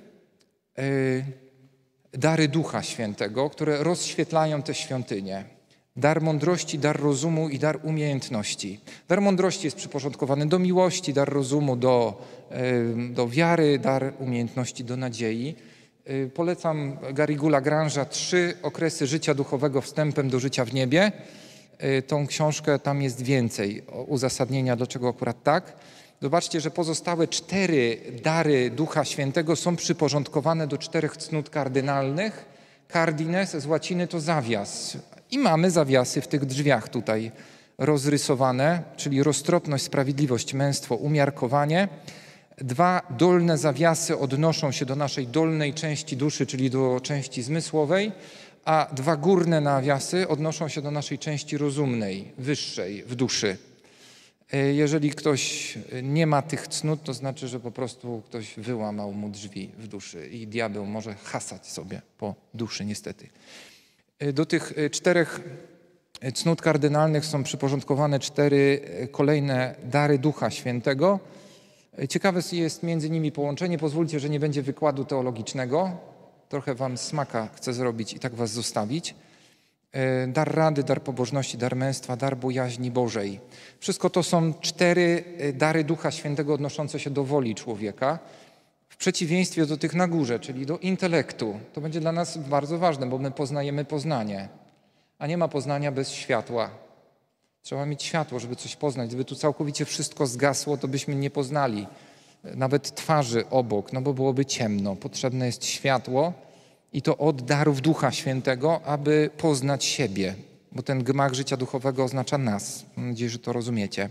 dary Ducha Świętego, które rozświetlają tę świątynię. Dar mądrości, dar rozumu i dar umiejętności. Dar mądrości jest przyporządkowany do miłości, dar rozumu do wiary, dar umiejętności do nadziei. Polecam Garrigou Lagrange'a 3 okresy życia duchowego wstępem do życia w niebie. Tą książkę, tam jest więcej uzasadnienia, dlaczego akurat tak. Zobaczcie, że pozostałe 4 dary Ducha Świętego są przyporządkowane do 4 cnót kardynalnych. Cardines z łaciny to zawias. I mamy zawiasy w tych drzwiach tutaj rozrysowane, czyli roztropność, sprawiedliwość, męstwo, umiarkowanie. 2 dolne zawiasy odnoszą się do naszej dolnej części duszy, czyli do części zmysłowej, a 2 górne nawiasy odnoszą się do naszej części rozumnej, wyższej w duszy. Jeżeli ktoś nie ma tych cnót, to znaczy, że po prostu ktoś wyłamał mu drzwi w duszy i diabeł może hasać sobie po duszy niestety. Do tych 4 cnót kardynalnych są przyporządkowane 4 kolejne dary Ducha Świętego. Ciekawe jest między nimi połączenie. Pozwólcie, że nie będzie wykładu teologicznego. Trochę wam smaka chcę zrobić i tak was zostawić. Dar rady, dar pobożności, dar męstwa, dar bojaźni Bożej. Wszystko to są 4 dary Ducha Świętego odnoszące się do woli człowieka. W przeciwieństwie do tych na górze, czyli do intelektu. To będzie dla nas bardzo ważne, bo my poznajemy poznanie. A nie ma poznania bez światła. Trzeba mieć światło, żeby coś poznać. Gdyby tu całkowicie wszystko zgasło, to byśmy nie poznali nawet twarzy obok, no bo byłoby ciemno. Potrzebne jest światło i to od darów Ducha Świętego, aby poznać siebie, bo ten gmach życia duchowego oznacza nas. Mam nadzieję, że to rozumiecie.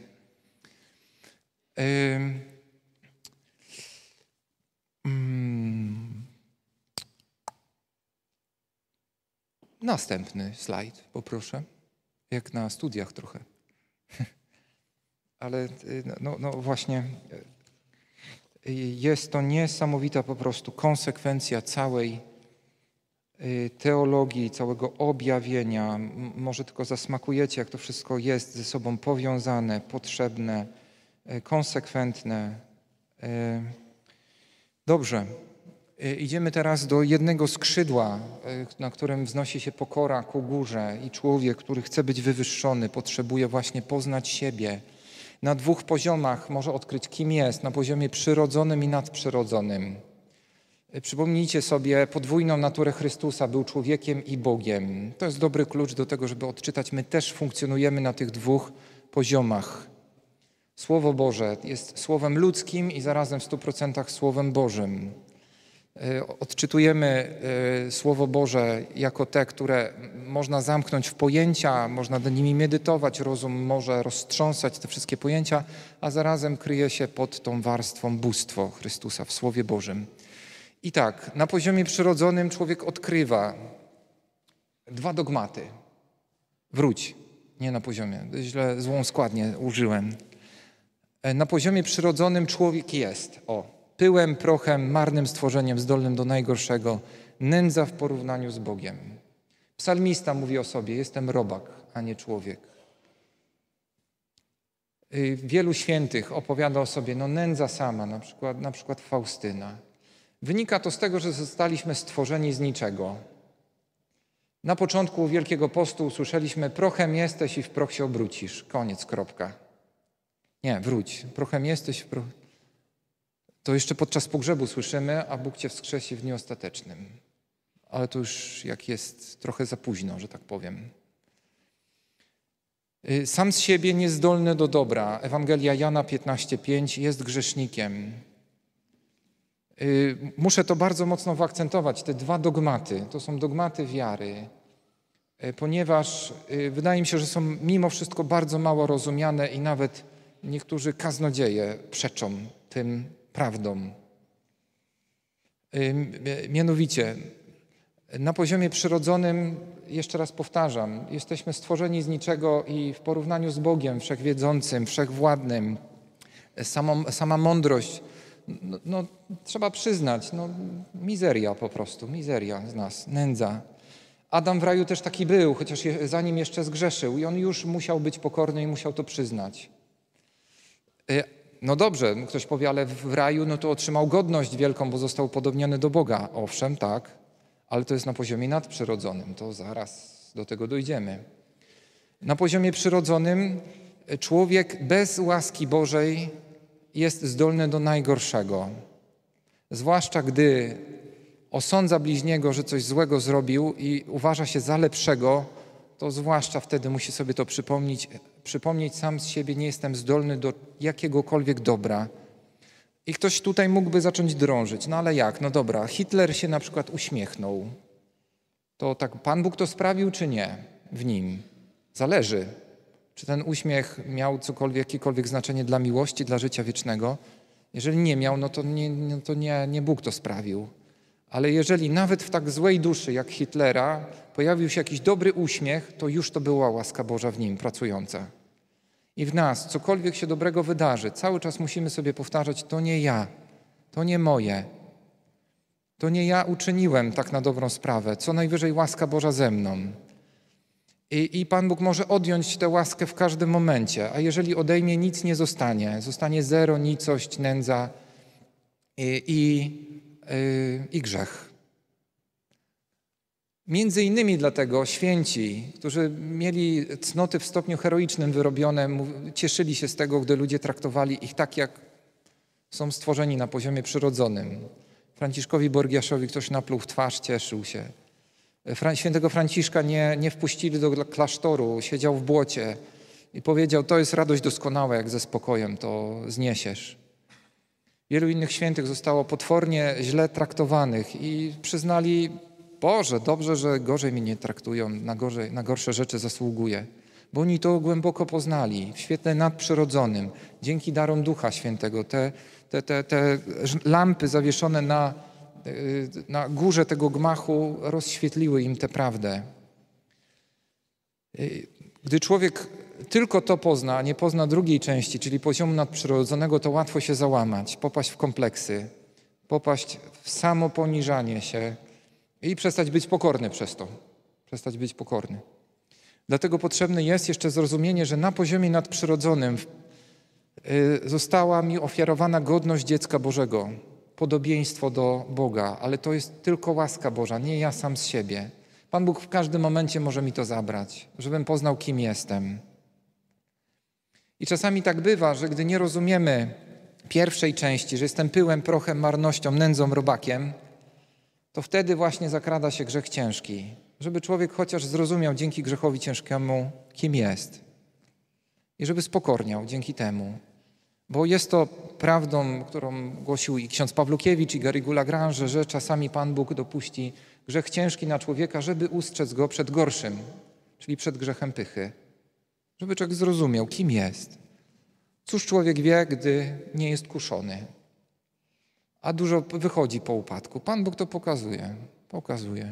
Następny slajd, poproszę. Jak na studiach trochę. Ale no właśnie jest to niesamowita po prostu konsekwencja całej teologii, całego objawienia. Może tylko zasmakujecie, jak to wszystko jest ze sobą powiązane, potrzebne, konsekwentne. Dobrze. Idziemy teraz do jednego skrzydła, na którym wznosi się pokora ku górze i człowiek, który chce być wywyższony, potrzebuje właśnie poznać siebie. Na dwóch poziomach może odkryć, kim jest, na poziomie przyrodzonym i nadprzyrodzonym. Przypomnijcie sobie podwójną naturę Chrystusa, był człowiekiem i Bogiem. To jest dobry klucz do tego, żeby odczytać. My też funkcjonujemy na tych dwóch poziomach. Słowo Boże jest słowem ludzkim i zarazem w 100% Słowem Bożym. Odczytujemy Słowo Boże jako te, które można zamknąć w pojęcia, można nad nimi medytować, rozum może roztrząsać te wszystkie pojęcia, a zarazem kryje się pod tą warstwą bóstwo Chrystusa w Słowie Bożym. I tak, na poziomie przyrodzonym człowiek odkrywa dwa dogmaty. Wróć, nie na poziomie, złą składnię użyłem. Na poziomie przyrodzonym człowiek jest, pyłem, prochem, marnym stworzeniem zdolnym do najgorszego, nędza w porównaniu z Bogiem. Psalmista mówi o sobie, jestem robak, a nie człowiek. Wielu świętych opowiada o sobie, nędza sama, na przykład Faustyna. Wynika to z tego, że zostaliśmy stworzeni z niczego. Na początku Wielkiego Postu usłyszeliśmy, prochem jesteś i w proch się obrócisz. Koniec, kropka. Nie, wróć, prochem jesteś, w proch... To jeszcze podczas pogrzebu słyszymy, a Bóg cię wskrzesi w dniu ostatecznym. Ale to już jak jest trochę za późno, że tak powiem. Sam z siebie niezdolny do dobra. Ewangelia Jana 15:5 jest grzesznikiem. Muszę to bardzo mocno wyakcentować. Te dwa dogmaty, to są dogmaty wiary, ponieważ wydaje mi się, że są mimo wszystko bardzo mało rozumiane i nawet niektórzy kaznodzieje przeczą tym prawdom. Mianowicie, na poziomie przyrodzonym, jeszcze raz powtarzam, jesteśmy stworzeni z niczego i w porównaniu z Bogiem Wszechwiedzącym, Wszechwładnym, sama mądrość, trzeba przyznać, mizeria po prostu, mizeria z nas, nędza. Adam w raju też taki był, chociaż zanim jeszcze zgrzeszył i on już musiał być pokorny i musiał to przyznać. No dobrze, ktoś powie, ale w raju to otrzymał godność wielką, bo został upodobniony do Boga. Owszem, tak, ale to jest na poziomie nadprzyrodzonym, to zaraz do tego dojdziemy. Na poziomie przyrodzonym człowiek bez łaski Bożej jest zdolny do najgorszego. Zwłaszcza gdy osądza bliźniego, że coś złego zrobił i uważa się za lepszego, to zwłaszcza wtedy musi sobie to przypomnieć sam z siebie, nie jestem zdolny do jakiegokolwiek dobra. I ktoś tutaj mógłby zacząć drążyć, ale jak? No dobra, Hitler się na przykład uśmiechnął. To tak Pan Bóg to sprawił, czy nie w nim? Zależy. Czy ten uśmiech miał jakiekolwiek znaczenie dla miłości, dla życia wiecznego? Jeżeli nie miał, to nie Bóg to sprawił. Ale jeżeli nawet w tak złej duszy jak Hitlera pojawił się jakiś dobry uśmiech, to już to była łaska Boża w nim pracująca. I w nas, cokolwiek się dobrego wydarzy, cały czas musimy sobie powtarzać, to nie ja, to nie moje, to nie ja uczyniłem tak na dobrą sprawę, co najwyżej łaska Boża ze mną. I Pan Bóg może odjąć tę łaskę w każdym momencie, a jeżeli odejmie, nic nie zostanie. Zostanie zero, nicość, nędza i grzech. Między innymi dlatego święci, którzy mieli cnoty w stopniu heroicznym wyrobione, cieszyli się z tego, gdy ludzie traktowali ich tak, jak są stworzeni na poziomie przyrodzonym. Franciszkowi Borgiaszowi ktoś napluł w twarz, cieszył się. Świętego Franciszka nie wpuścili do klasztoru, siedział w błocie. I powiedział, to jest radość doskonała, jak ze spokojem to zniesiesz. Wielu innych świętych zostało potwornie źle traktowanych i przyznali, Boże, dobrze, że gorzej mnie nie traktują, na gorsze rzeczy zasługuję. Bo oni to głęboko poznali, w świetle nadprzyrodzonym, dzięki darom Ducha Świętego. Te lampy zawieszone na górze tego gmachu rozświetliły im tę prawdę. Gdy człowiek tylko to pozna, a nie pozna drugiej części, czyli poziomu nadprzyrodzonego, to łatwo się załamać, popaść w kompleksy, popaść w samoponiżanie się i przestać być pokorny przez to. Przestać być pokorny. Dlatego potrzebne jest jeszcze zrozumienie, że na poziomie nadprzyrodzonym została mi ofiarowana godność dziecka Bożego, podobieństwo do Boga, ale to jest tylko łaska Boża, nie ja sam z siebie. Pan Bóg w każdym momencie może mi to zabrać, żebym poznał, kim jestem. I czasami tak bywa, że gdy nie rozumiemy pierwszej części, że jestem pyłem, prochem, marnością, nędzą, robakiem, to wtedy właśnie zakrada się grzech ciężki. Żeby człowiek chociaż zrozumiał dzięki grzechowi ciężkiemu, kim jest. I żeby spokorniał dzięki temu. Bo jest to prawdą, którą głosił i ksiądz Pawlukiewicz, i Garrigou Lagrange, że czasami Pan Bóg dopuści grzech ciężki na człowieka, żeby ustrzec go przed gorszym, czyli przed grzechem pychy. Żeby człowiek zrozumiał, kim jest. Cóż człowiek wie, gdy nie jest kuszony. A dużo wychodzi po upadku. Pan Bóg to pokazuje.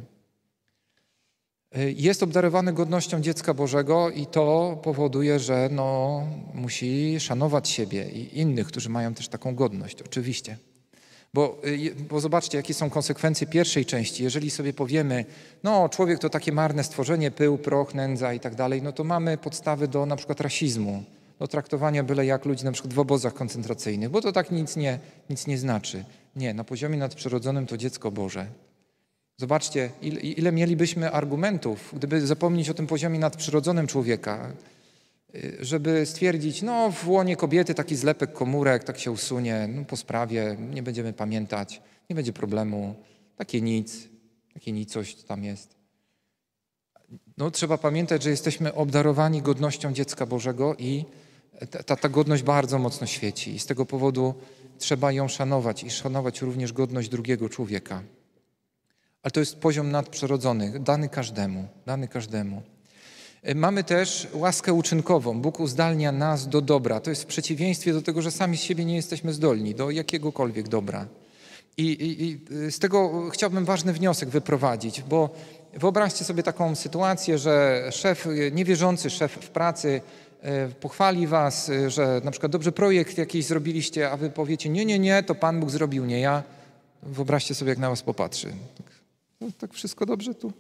Jest obdarowany godnością dziecka Bożego i to powoduje, że musi szanować siebie i innych, którzy mają też taką godność, oczywiście. Bo zobaczcie, jakie są konsekwencje pierwszej części. Jeżeli sobie powiemy, człowiek to takie marne stworzenie, pył, proch, nędza i tak dalej, to mamy podstawy do na przykład rasizmu, do traktowania byle jak ludzi na przykład w obozach koncentracyjnych, bo to tak nic nie znaczy. Nie, na poziomie nadprzyrodzonym to dziecko Boże. Zobaczcie, ile mielibyśmy argumentów, gdyby zapomnieć o tym poziomie nadprzyrodzonym człowieka, żeby stwierdzić, w łonie kobiety taki zlepek komórek, tak się usunie, po sprawie, nie będziemy pamiętać, nie będzie problemu, takie nic, coś tam jest. Trzeba pamiętać, że jesteśmy obdarowani godnością dziecka Bożego i ta godność bardzo mocno świeci. I z tego powodu trzeba ją szanować i szanować również godność drugiego człowieka. Ale to jest poziom nadprzyrodzony, dany każdemu. Mamy też łaskę uczynkową. Bóg uzdalnia nas do dobra. To jest w przeciwieństwie do tego, że sami z siebie nie jesteśmy zdolni do jakiegokolwiek dobra. I z tego chciałbym ważny wniosek wyprowadzić, bo wyobraźcie sobie taką sytuację, że niewierzący szef w pracy pochwali was, że na przykład dobrze projekt jakiś zrobiliście, a wy powiecie, nie, to Pan Bóg zrobił, nie ja. Wyobraźcie sobie, jak na was popatrzy. Tak wszystko dobrze tu?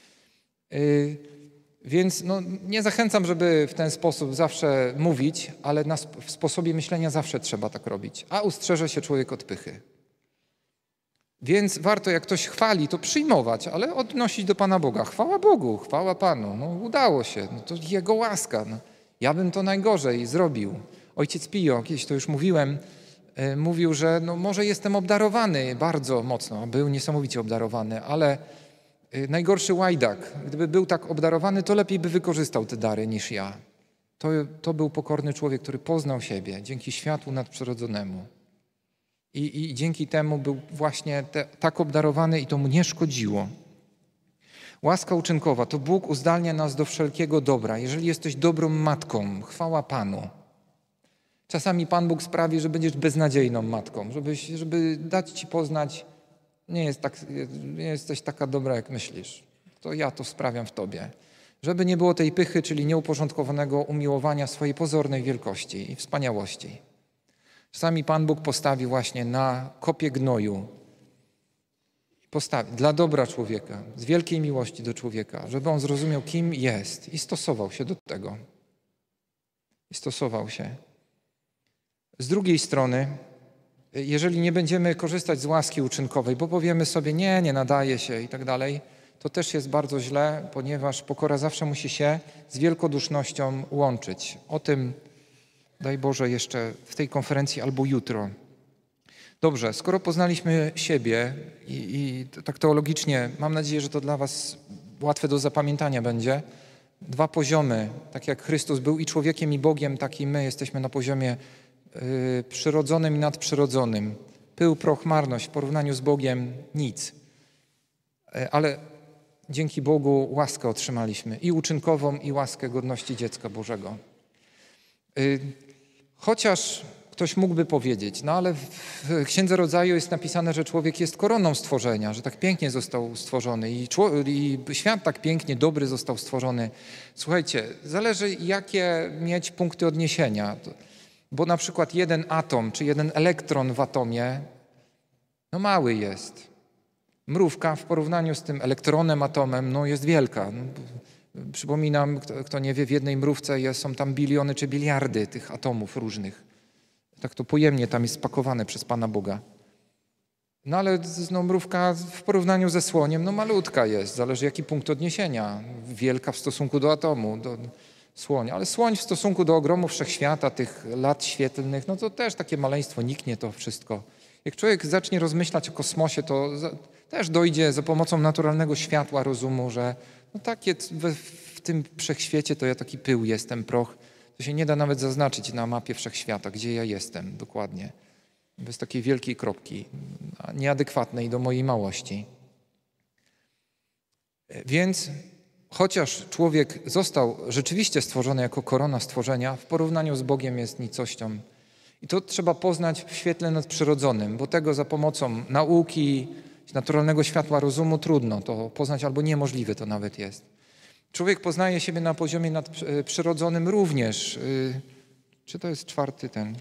Więc nie zachęcam, żeby w ten sposób zawsze mówić, ale w sposobie myślenia zawsze trzeba tak robić. A ustrzeże się człowiek od pychy. Więc warto, jak ktoś chwali, to przyjmować, ale odnosić do Pana Boga. Chwała Bogu, chwała Panu. Udało się, to Jego łaska. Ja bym to najgorzej zrobił. Ojciec Pio, kiedyś to już mówiłem, mówił, że może jestem obdarowany bardzo mocno, był niesamowicie obdarowany, ale najgorszy łajdak, gdyby był tak obdarowany, to lepiej by wykorzystał te dary niż ja. To był pokorny człowiek, który poznał siebie dzięki światłu nadprzyrodzonemu. I dzięki temu był właśnie tak obdarowany i to mu nie szkodziło. Łaska uczynkowa to Bóg uzdalnia nas do wszelkiego dobra. Jeżeli jesteś dobrą matką, chwała Panu. Czasami Pan Bóg sprawi, że będziesz beznadziejną matką, żeby dać ci poznać, nie jesteś taka dobra, jak myślisz. To ja to sprawiam w tobie. Żeby nie było tej pychy, czyli nieuporządkowanego umiłowania swojej pozornej wielkości i wspaniałości. Czasami Pan Bóg postawi właśnie na kopie gnoju. Postawi dla dobra człowieka, z wielkiej miłości do człowieka, żeby on zrozumiał, kim jest i stosował się do tego. Z drugiej strony, jeżeli nie będziemy korzystać z łaski uczynkowej, bo powiemy sobie, nie nadaje się i tak dalej, to też jest bardzo źle, ponieważ pokora zawsze musi się z wielkodusznością łączyć. O tym, daj Boże, jeszcze w tej konferencji albo jutro. Dobrze, skoro poznaliśmy siebie i tak teologicznie, mam nadzieję, że to dla was łatwe do zapamiętania będzie, dwa poziomy. Tak jak Chrystus był i człowiekiem, i Bogiem, tak i my jesteśmy na poziomie przyrodzonym i nadprzyrodzonym. Pył, proch, marność w porównaniu z Bogiem nic. Ale dzięki Bogu łaskę otrzymaliśmy i uczynkową, i łaskę godności dziecka Bożego. Chociaż ktoś mógłby powiedzieć, no ale w Księdze Rodzaju jest napisane, że człowiek jest koroną stworzenia, że tak pięknie został stworzony i świat tak pięknie, dobry został stworzony. Słuchajcie, zależy jakie mieć punkty odniesienia, bo na przykład jeden atom czy jeden elektron w atomie, no mały jest. Mrówka w porównaniu z tym elektronem, atomem, no jest wielka. Przypominam, kto nie wie, w jednej mrówce są tam biliony czy biliardy tych atomów różnych. Tak to pojemnie tam jest spakowane przez Pana Boga. No ale no, mrówka w porównaniu ze słoniem, no malutka jest. Zależy jaki punkt odniesienia. Wielka w stosunku do atomu, do słonia. Ale słoń w stosunku do ogromu wszechświata, tych lat świetlnych, no to też takie maleństwo, niknie to wszystko. Jak człowiek zacznie rozmyślać o kosmosie, to też dojdzie za pomocą naturalnego światła, rozumu, że no takie w tym wszechświecie to ja taki pył jestem, proch. To się nie da nawet zaznaczyć na mapie wszechświata, gdzie ja jestem dokładnie. Bez takiej wielkiej kropki, nieadekwatnej do mojej małości. Więc chociaż człowiek został rzeczywiście stworzony jako korona stworzenia, w porównaniu z Bogiem jest nicością. I to trzeba poznać w świetle nadprzyrodzonym, bo tego za pomocą nauki, naturalnego światła rozumu trudno to poznać, albo niemożliwe to nawet jest. Człowiek poznaje siebie na poziomie nadprzyrodzonym również. Czy to jest czwarty ten?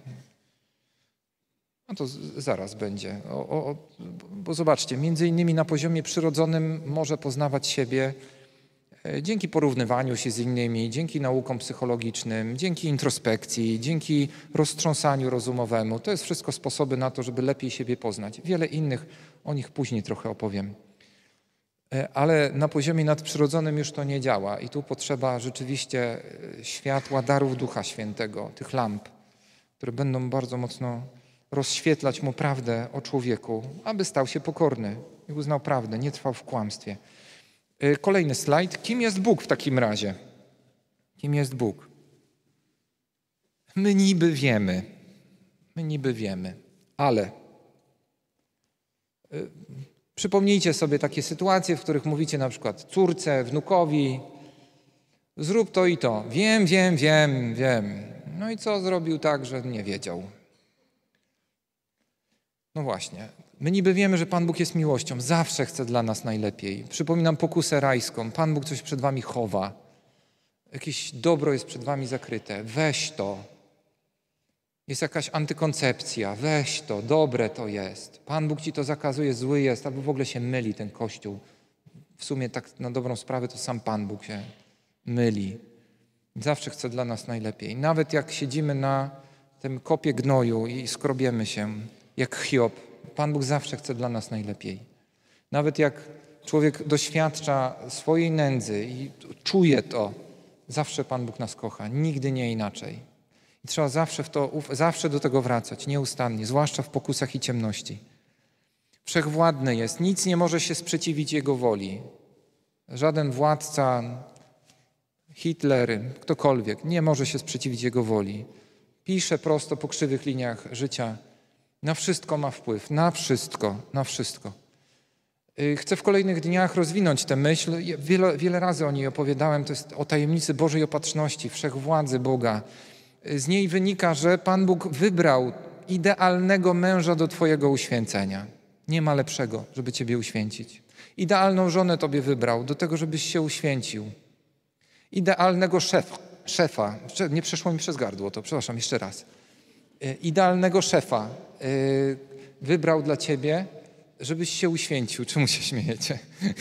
No to zaraz będzie. Bo zobaczcie, między innymi na poziomie przyrodzonym może poznawać siebie dzięki porównywaniu się z innymi, dzięki naukom psychologicznym, dzięki introspekcji, dzięki roztrząsaniu rozumowemu. To jest wszystko sposoby na to, żeby lepiej siebie poznać. Wiele innych, o nich później trochę opowiem. Ale na poziomie nadprzyrodzonym już to nie działa i tu potrzeba rzeczywiście światła, darów Ducha Świętego, tych lamp, które będą bardzo mocno rozświetlać mu prawdę o człowieku, aby stał się pokorny i uznał prawdę, nie trwał w kłamstwie. Kolejny slajd. Kim jest Bóg w takim razie? Kim jest Bóg? My niby wiemy, ale przypomnijcie sobie takie sytuacje, w których mówicie na przykład córce, wnukowi, zrób to i to. Wiem. No i co zrobił tak, że nie wiedział? No właśnie. My niby wiemy, że Pan Bóg jest miłością. Zawsze chce dla nas najlepiej. Przypominam pokusę rajską. Pan Bóg coś przed wami chowa. Jakieś dobro jest przed wami zakryte. Weź to. Jest jakaś antykoncepcja. Weź to. Dobre to jest. Pan Bóg ci to zakazuje, zły jest. Albo w ogóle się myli ten Kościół. W sumie tak na dobrą sprawę to sam Pan Bóg się myli. Zawsze chce dla nas najlepiej. Nawet jak siedzimy na tym kopie gnoju i skrobiemy się, jak Hiob, Pan Bóg zawsze chce dla nas najlepiej. Nawet jak człowiek doświadcza swojej nędzy i czuje to, zawsze Pan Bóg nas kocha. Nigdy nie inaczej. I trzeba zawsze do tego wracać, nieustannie, zwłaszcza w pokusach i ciemności. Wszechwładny jest, nic nie może się sprzeciwić Jego woli. Żaden władca, Hitler, ktokolwiek nie może się sprzeciwić Jego woli. Pisze prosto po krzywych liniach życia. Na wszystko ma wpływ, na wszystko. Chcę w kolejnych dniach rozwinąć tę myśl. Wiele razy o niej opowiadałem. To jest o tajemnicy Bożej opatrzności, wszechwładzy Boga. Z niej wynika, że Pan Bóg wybrał idealnego męża do twojego uświęcenia. Nie ma lepszego, żeby ciebie uświęcić. Idealną żonę tobie wybrał do tego, żebyś się uświęcił. Idealnego szefa. Nie przeszło mi przez gardło to, przepraszam, jeszcze raz. Idealnego szefa wybrał dla ciebie, żebyś się uświęcił. Czemu się śmiejecie?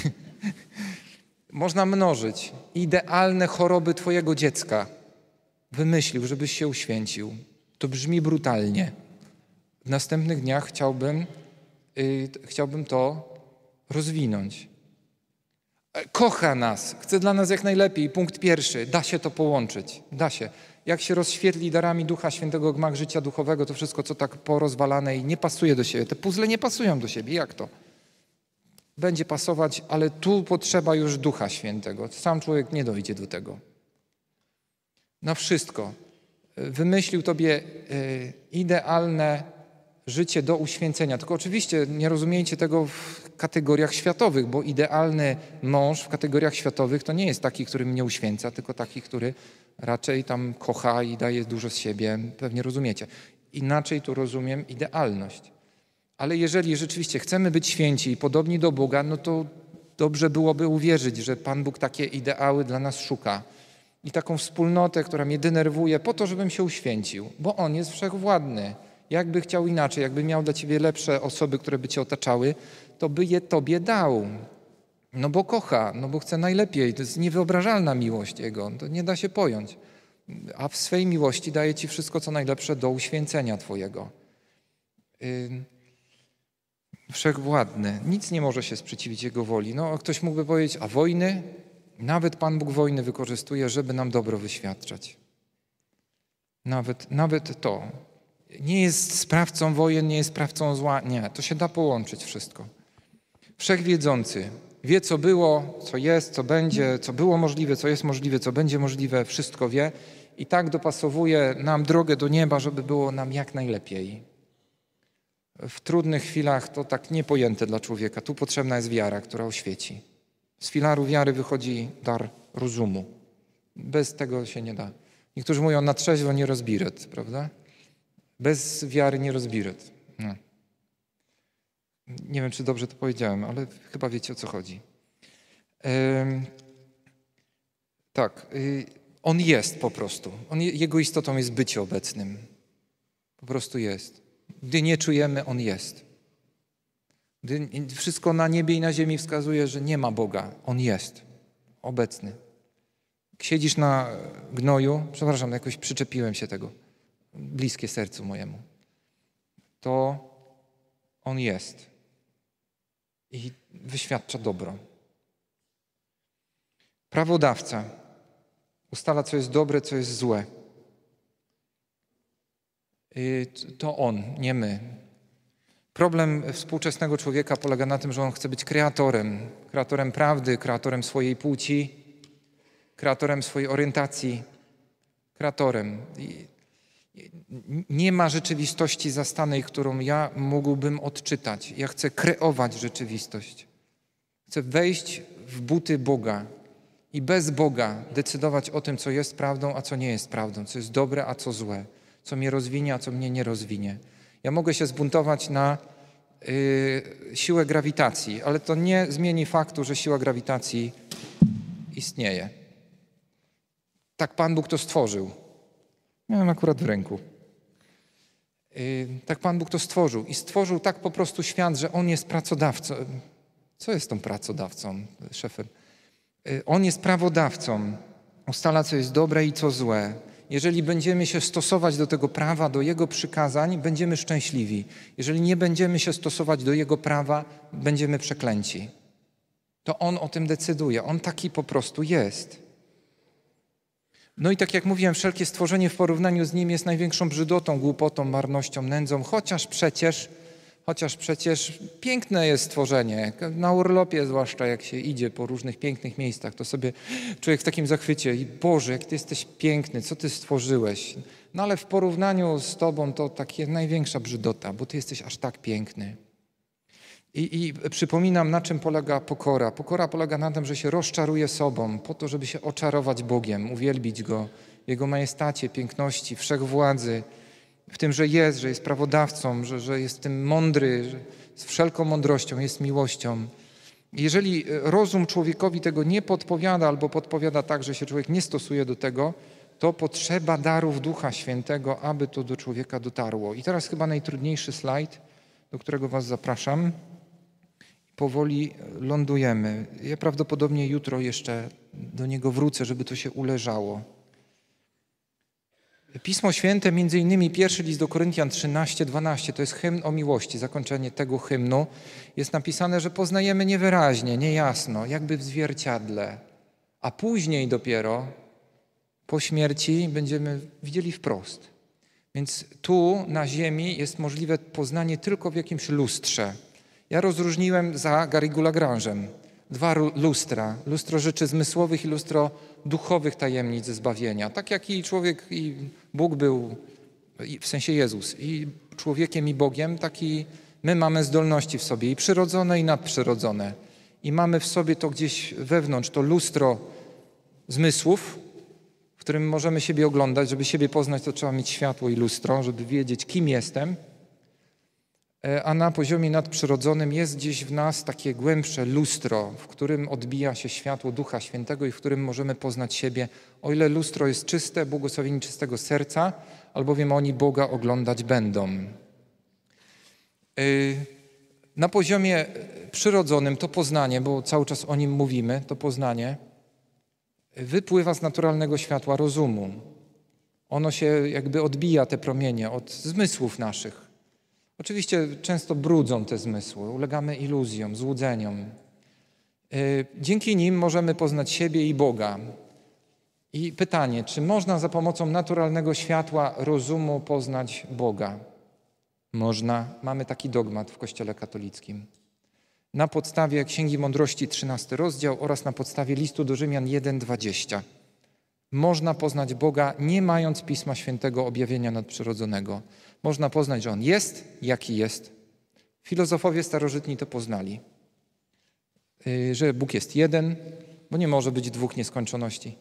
Można mnożyć. Idealne choroby twojego dziecka wymyślił, żebyś się uświęcił. To brzmi brutalnie. W następnych dniach chciałbym to rozwinąć. Kocha nas, chce dla nas jak najlepiej. Punkt pierwszy, da się to połączyć. Da się. Jak się rozświetli darami Ducha Świętego gmach życia duchowego, to wszystko, co tak porozwalane i nie pasuje do siebie. Te puzzle nie pasują do siebie. Jak to? będzie pasować, ale tu potrzeba już Ducha Świętego. Sam człowiek nie dojdzie do tego. Na wszystko. Wymyślił tobie idealne życie do uświęcenia. Tylko oczywiście nie rozumiejcie tego w kategoriach światowych, bo idealny mąż w kategoriach światowych to nie jest taki, który mnie uświęca, tylko taki, który raczej tam kocha i daje dużo z siebie. Pewnie rozumiecie. Inaczej tu rozumiem idealność. Ale jeżeli rzeczywiście chcemy być święci i podobni do Boga, no to dobrze byłoby uwierzyć, że Pan Bóg takie ideały dla nas szuka. I taką wspólnotę, która mnie denerwuje po to, żebym się uświęcił. Bo On jest wszechwładny. Jakby chciał inaczej, jakby miał dla ciebie lepsze osoby, które by cię otaczały, to by je tobie dał. No bo kocha, no bo chce najlepiej. To jest niewyobrażalna miłość Jego. To nie da się pojąć. A w swej miłości daje ci wszystko, co najlepsze do uświęcenia twojego. Wszechwładny. Nic nie może się sprzeciwić Jego woli. No, ktoś mógłby powiedzieć, a wojny? Nawet Pan Bóg wojny wykorzystuje, żeby nam dobro wyświadczać. Nawet to. Nie jest sprawcą wojen, nie jest sprawcą zła. Nie, to się da połączyć wszystko. Wszechwiedzący. Wie, co było, co jest, co będzie, co było możliwe, co jest możliwe, co będzie możliwe. Wszystko wie. I tak dopasowuje nam drogę do nieba, żeby było nam jak najlepiej. W trudnych chwilach to tak niepojęte dla człowieka. Tu potrzebna jest wiara, która oświeci. Z filaru wiary wychodzi dar rozumu. Bez tego się nie da. Niektórzy mówią, na trzeźwo nie rozbiret, prawda? Bez wiary nie rozbiret. No. Nie wiem, czy dobrze to powiedziałem, ale chyba wiecie, o co chodzi. Tak, On jest po prostu. Jego istotą jest bycie obecnym. Po prostu jest. Gdy nie czujemy, On jest. Gdy wszystko na niebie i na ziemi wskazuje, że nie ma Boga, On jest obecny. Jak siedzisz na gnoju, przepraszam, jakoś przyczepiłem się tego, bliskie sercu mojemu, to On jest i wyświadcza dobro. Prawodawca ustala, co jest dobre, co jest złe. To On, nie my. Problem współczesnego człowieka polega na tym, że on chce być kreatorem prawdy, kreatorem swojej płci, kreatorem swojej orientacji, kreatorem. Nie ma rzeczywistości zastanej, którą ja mógłbym odczytać. Ja chcę kreować rzeczywistość. Chcę wejść w buty Boga i bez Boga decydować o tym, co jest prawdą, a co nie jest prawdą, co jest dobre, a co złe, co mnie rozwinie, a co mnie nie rozwinie. Ja mogę się zbuntować na siłę grawitacji, ale to nie zmieni faktu, że siła grawitacji istnieje. Tak Pan Bóg to stworzył. Miałem akurat w ręku. Tak Pan Bóg to stworzył. I stworzył tak po prostu świat, że On jest pracodawcą. Co jest tą pracodawcą, szefem? On jest prawodawcą. Ustala, co jest dobre i co złe. Jeżeli będziemy się stosować do tego prawa, do Jego przykazań, będziemy szczęśliwi. Jeżeli nie będziemy się stosować do Jego prawa, będziemy przeklęci. To On o tym decyduje. On taki po prostu jest. No i tak jak mówiłem, wszelkie stworzenie w porównaniu z Nim jest największą brzydotą, głupotą, marnością, nędzą, chociaż przecież piękne jest stworzenie. Na urlopie zwłaszcza, jak się idzie po różnych pięknych miejscach, to sobie człowiek w takim zachwycie i Boże, jak Ty jesteś piękny, co Ty stworzyłeś. No ale w porównaniu z Tobą to taka największa brzydota, bo Ty jesteś aż tak piękny. I przypominam, na czym polega pokora. Pokora polega na tym, że się rozczaruje sobą po to, żeby się oczarować Bogiem, uwielbić Go, Jego majestacie, piękności, wszechwładzy, w tym, że jest prawodawcą, że jest w tym mądry, że z wszelką mądrością, jest miłością. Jeżeli rozum człowiekowi tego nie podpowiada albo podpowiada tak, że się człowiek nie stosuje do tego, to potrzeba darów Ducha Świętego, aby to do człowieka dotarło. I teraz chyba najtrudniejszy slajd, do którego was zapraszam. Powoli lądujemy. Ja prawdopodobnie jutro jeszcze do niego wrócę, żeby to się uleżało. Pismo Święte, między innymi pierwszy list do Koryntian 13:12, to jest hymn o miłości, zakończenie tego hymnu. Jest napisane, że poznajemy niewyraźnie, niejasno, jakby w zwierciadle, a później dopiero po śmierci będziemy widzieli wprost. Więc tu na ziemi jest możliwe poznanie tylko w jakimś lustrze. Ja rozróżniłem za Garrigou Lagrange'em 2 lustra. Lustro rzeczy zmysłowych i lustro duchowych tajemnic zbawienia. Tak jak i człowiek, i Bóg był, w sensie Jezus, i człowiekiem, i Bogiem, tak i my mamy zdolności w sobie, i przyrodzone, i nadprzyrodzone. I mamy w sobie to gdzieś wewnątrz, to lustro zmysłów, w którym możemy siebie oglądać. Żeby siebie poznać, to trzeba mieć światło i lustro, żeby wiedzieć, kim jestem. A na poziomie nadprzyrodzonym jest gdzieś w nas takie głębsze lustro, w którym odbija się światło Ducha Świętego i w którym możemy poznać siebie. O ile lustro jest czyste, błogosławieni czystego serca, albowiem oni Boga oglądać będą. Na poziomie przyrodzonym to poznanie, bo cały czas o nim mówimy, to poznanie wypływa z naturalnego światła rozumu. Ono się jakby odbija, te promienie, od zmysłów naszych. Oczywiście często brudzą te zmysły, ulegamy iluzjom, złudzeniom. Dzięki nim możemy poznać siebie i Boga. I pytanie, czy można za pomocą naturalnego światła rozumu poznać Boga? Można. Mamy taki dogmat w Kościele katolickim. Na podstawie Księgi Mądrości 13 rozdział oraz na podstawie listu do Rzymian 1:20. Można poznać Boga, nie mając Pisma Świętego objawienia nadprzyrodzonego. Można poznać, że On jest, jaki jest. Filozofowie starożytni to poznali. Że Bóg jest jeden, bo nie może być 2 nieskończoności.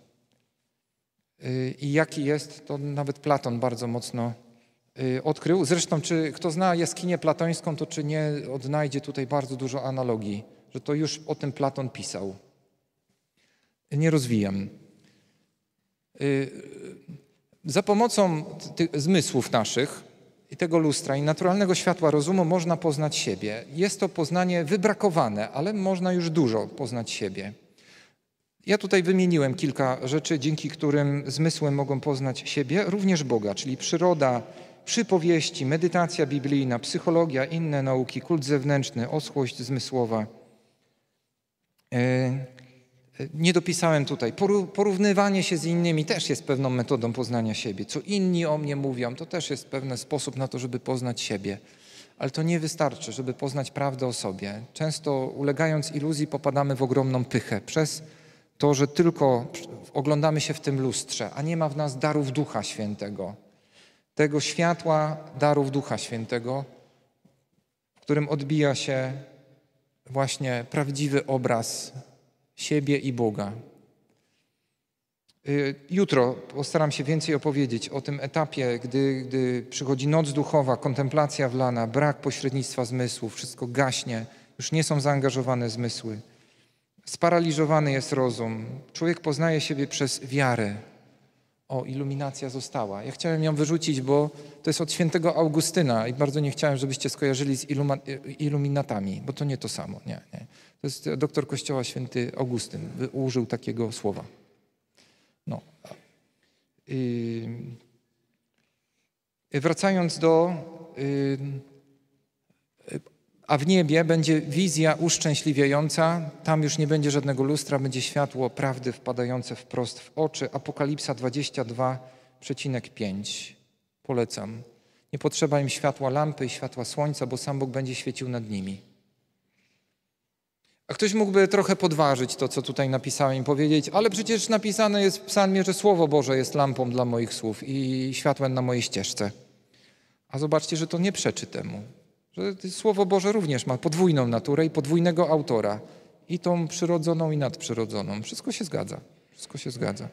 I jaki jest, to nawet Platon bardzo mocno odkrył. Zresztą, czy kto zna jaskinię platońską, to czy nie odnajdzie tutaj bardzo dużo analogii, że to już o tym Platon pisał. Nie rozwijam. Za pomocą tych zmysłów naszych i tego lustra i naturalnego światła rozumu można poznać siebie. Jest to poznanie wybrakowane, ale można już dużo poznać siebie. Ja tutaj wymieniłem kilka rzeczy, dzięki którym zmysły mogą poznać siebie, również Boga, czyli przyroda, przypowieści, medytacja biblijna, psychologia, inne nauki, kult zewnętrzny, oschłość zmysłowa. Nie dopisałem tutaj. Porównywanie się z innymi też jest pewną metodą poznania siebie. Co inni o mnie mówią, to też jest pewien sposób na to, żeby poznać siebie. Ale to nie wystarczy, żeby poznać prawdę o sobie. Często ulegając iluzji popadamy w ogromną pychę przez to, że tylko oglądamy się w tym lustrze, a nie ma w nas darów Ducha Świętego. Tego światła darów Ducha Świętego, w którym odbija się właśnie prawdziwy obraz siebie i Boga. Jutro postaram się więcej opowiedzieć o tym etapie, gdy przychodzi noc duchowa, kontemplacja wlana, brak pośrednictwa zmysłów, wszystko gaśnie, już nie są zaangażowane zmysły. Sparaliżowany jest rozum. Człowiek poznaje siebie przez wiarę. O, iluminacja została. Ja chciałem ją wyrzucić, bo to jest od świętego Augustyna i bardzo nie chciałem, żebyście skojarzyli z iluminatami, bo to nie to samo. Nie. To jest doktor Kościoła święty Augustyn. Użył takiego słowa. No. Wracając do... A w niebie będzie wizja uszczęśliwiająca, tam już nie będzie żadnego lustra, będzie światło prawdy wpadające wprost w oczy. Apokalipsa 22,5. Polecam. Nie potrzeba im światła lampy i światła słońca, bo sam Bóg będzie świecił nad nimi. A ktoś mógłby trochę podważyć to, co tutaj napisałem i powiedzieć, ale przecież napisane jest w psalmie, że Słowo Boże jest lampą dla moich słów i światłem na mojej ścieżce. A zobaczcie, że to nie przeczy temu. Że Słowo Boże również ma podwójną naturę i podwójnego autora. I tą przyrodzoną i nadprzyrodzoną. Wszystko się zgadza. Wszystko się zgadza.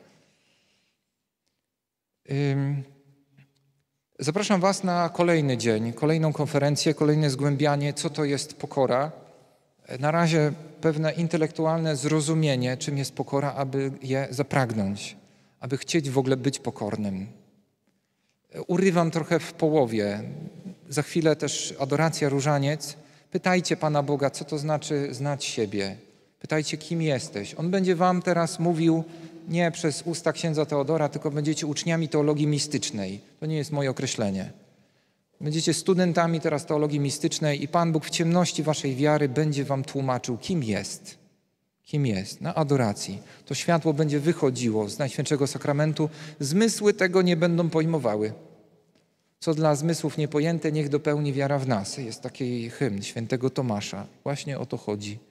Zapraszam Was na kolejny dzień, kolejną konferencję, kolejne zgłębianie, co to jest pokora. Na razie pewne intelektualne zrozumienie, czym jest pokora, aby je zapragnąć, aby chcieć w ogóle być pokornym. Urywam trochę w połowie. Za chwilę też adoracja, różaniec. Pytajcie Pana Boga, co to znaczy znać siebie. Pytajcie, kim jesteś. On będzie wam teraz mówił nie przez usta księdza Teodora, tylko będziecie uczniami teologii mistycznej. To nie jest moje określenie. Będziecie studentami teraz teologii mistycznej i Pan Bóg w ciemności waszej wiary będzie wam tłumaczył, kim jest. Kim jest? Na adoracji. To światło będzie wychodziło z Najświętszego Sakramentu. Zmysły tego nie będą pojmowały. Co dla zmysłów niepojęte, niech dopełni wiara w nas. Jest taki hymn świętego Tomasza. Właśnie o to chodzi.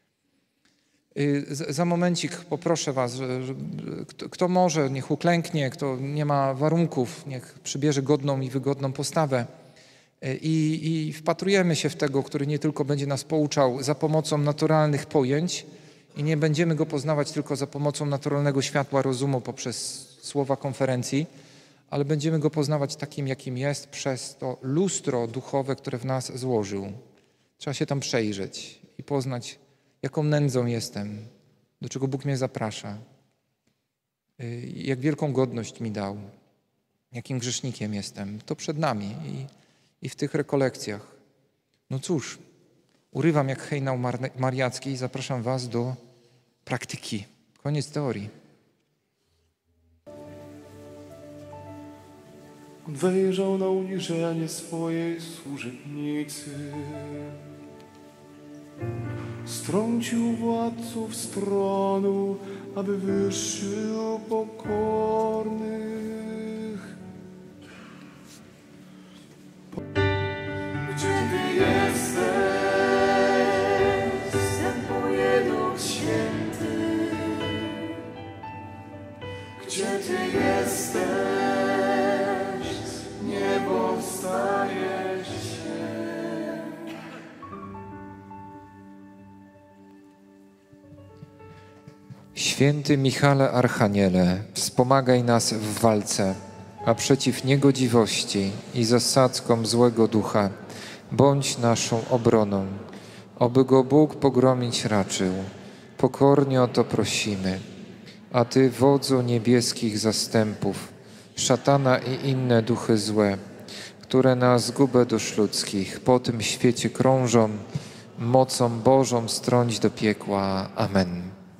Za momencik poproszę was, że kto może, niech uklęknie, kto nie ma warunków, niech przybierze godną i wygodną postawę. I wpatrujemy się w tego, który nie tylko będzie nas pouczał za pomocą naturalnych pojęć i nie będziemy go poznawać tylko za pomocą naturalnego światła rozumu poprzez słowa konferencji, ale będziemy go poznawać takim, jakim jest, przez to lustro duchowe, które w nas złożył. Trzeba się tam przejrzeć i poznać, jaką nędzą jestem, do czego Bóg mnie zaprasza, jak wielką godność mi dał, jakim grzesznikiem jestem. To przed nami i w tych rekolekcjach. No cóż, urywam jak hejnał mariacki i zapraszam was do praktyki. Koniec teorii. On wejrzał na uniżenie swojej służebnicy, strącił władców z tronu, aby wyższył pokornych. Gdzie Ty jesteś? Wstępuje Duch Święty. Gdzie Ty jesteś? Niebo staje się. Święty Michale Archaniele, wspomagaj nas w walce, a przeciw niegodziwości i zasadzkom złego ducha bądź naszą obroną, oby go Bóg pogromić raczył. Pokornie o to prosimy. A Ty, wodzu niebieskich zastępów, szatana i inne duchy złe, które na zgubę dusz ludzkich po tym świecie krążą, mocą Bożą strąć do piekła. Amen.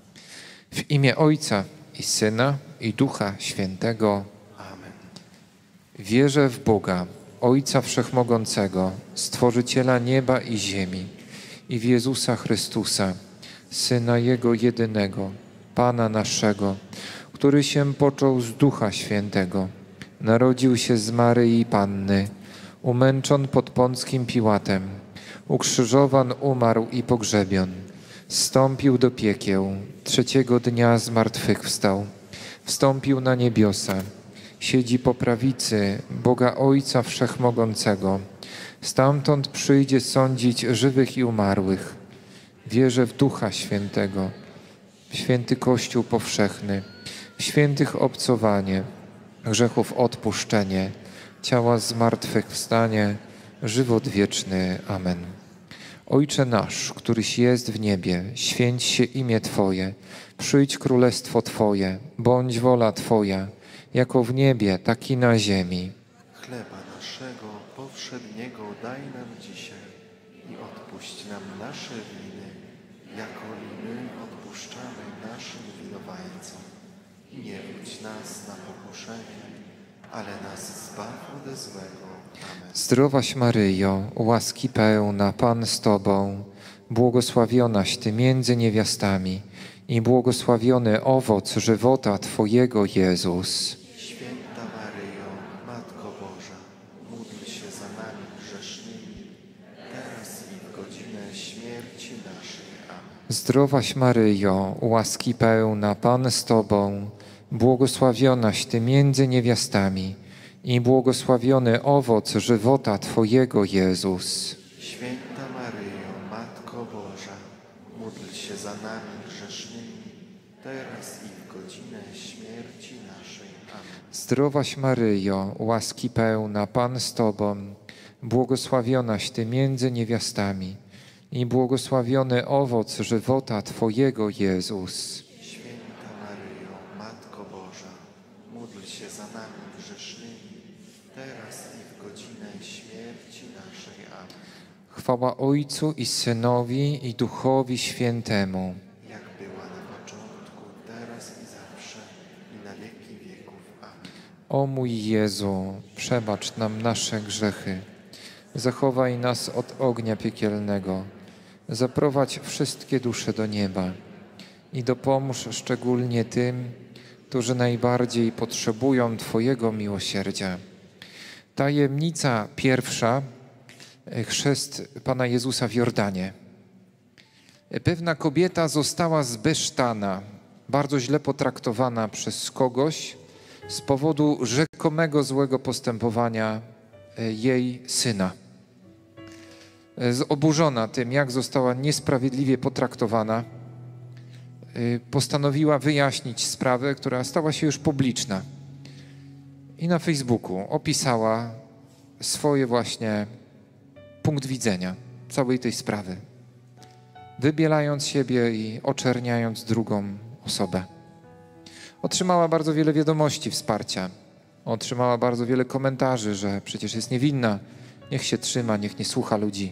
W imię Ojca i Syna i Ducha Świętego. Amen. Wierzę w Boga, Ojca Wszechmogącego, Stworzyciela nieba i ziemi, i w Jezusa Chrystusa, Syna Jego jedynego, Pana naszego, który się począł z Ducha Świętego, narodził się z Maryi Panny, umęczon pod Pąckim Piłatem, ukrzyżowan, umarł i pogrzebion, zstąpił do piekieł, trzeciego dnia zmartwychwstał, wstąpił na niebiosa, siedzi po prawicy Boga Ojca Wszechmogącego, stamtąd przyjdzie sądzić żywych i umarłych. Wierzę w Ducha Świętego, w święty Kościół powszechny, w świętych obcowanie, grzechów odpuszczenie, ciała zmartwychwstanie, żywot wieczny. Amen. Ojcze nasz, któryś jest w niebie, święć się imię Twoje, przyjdź królestwo Twoje, bądź wola Twoja, jako w niebie, tak i na ziemi. Chleba naszego powszedniego daj nam dzisiaj i odpuść nam nasze winy, jako i my odpuszczamy naszym winowajcom. I nie wódź nas na pokuszenie, ale nas zbaw ode złego. Amen. Zdrowaś Maryjo, łaski pełna, Pan z Tobą, błogosławionaś Ty między niewiastami i błogosławiony owoc żywota Twojego, Jezus. Święta Maryjo, Matko Boża, módl się za nami grzesznymi, teraz i w godzinę śmierci naszej. Amen. Zdrowaś Maryjo, łaski pełna, Pan z Tobą, błogosławionaś Ty między niewiastami i błogosławiony owoc żywota Twojego, Jezus. Święta Maryjo, Matko Boża, módl się za nami grzesznymi, teraz i w godzinę śmierci naszej. Amen. Zdrowaś Maryjo, łaski pełna, Pan z Tobą, błogosławionaś Ty między niewiastami i błogosławiony owoc żywota Twojego, Jezus. Święta Maryjo, Matko Boża, módl się za nami grzesznymi, teraz i w godzinę śmierci naszej. Amen. Chwała Ojcu i Synowi i Duchowi Świętemu. Jak była na początku, teraz i zawsze, i na wieki wieków. Amen. O mój Jezu, przebacz nam nasze grzechy, zachowaj nas od ognia piekielnego, zaprowadź wszystkie dusze do nieba i dopomóż szczególnie tym, którzy najbardziej potrzebują Twojego miłosierdzia. Tajemnica pierwsza, chrzest Pana Jezusa w Jordanie. Pewna kobieta została zbesztana, bardzo źle potraktowana przez kogoś z powodu rzekomego złego postępowania jej syna. Oburzona tym, jak została niesprawiedliwie potraktowana, postanowiła wyjaśnić sprawę, która stała się już publiczna. I na Facebooku opisała swoje właśnie punkt widzenia całej tej sprawy, wybielając siebie i oczerniając drugą osobę. Otrzymała bardzo wiele wiadomości wsparcia. Otrzymała bardzo wiele komentarzy, że przecież jest niewinna, niech się trzyma, niech nie słucha ludzi.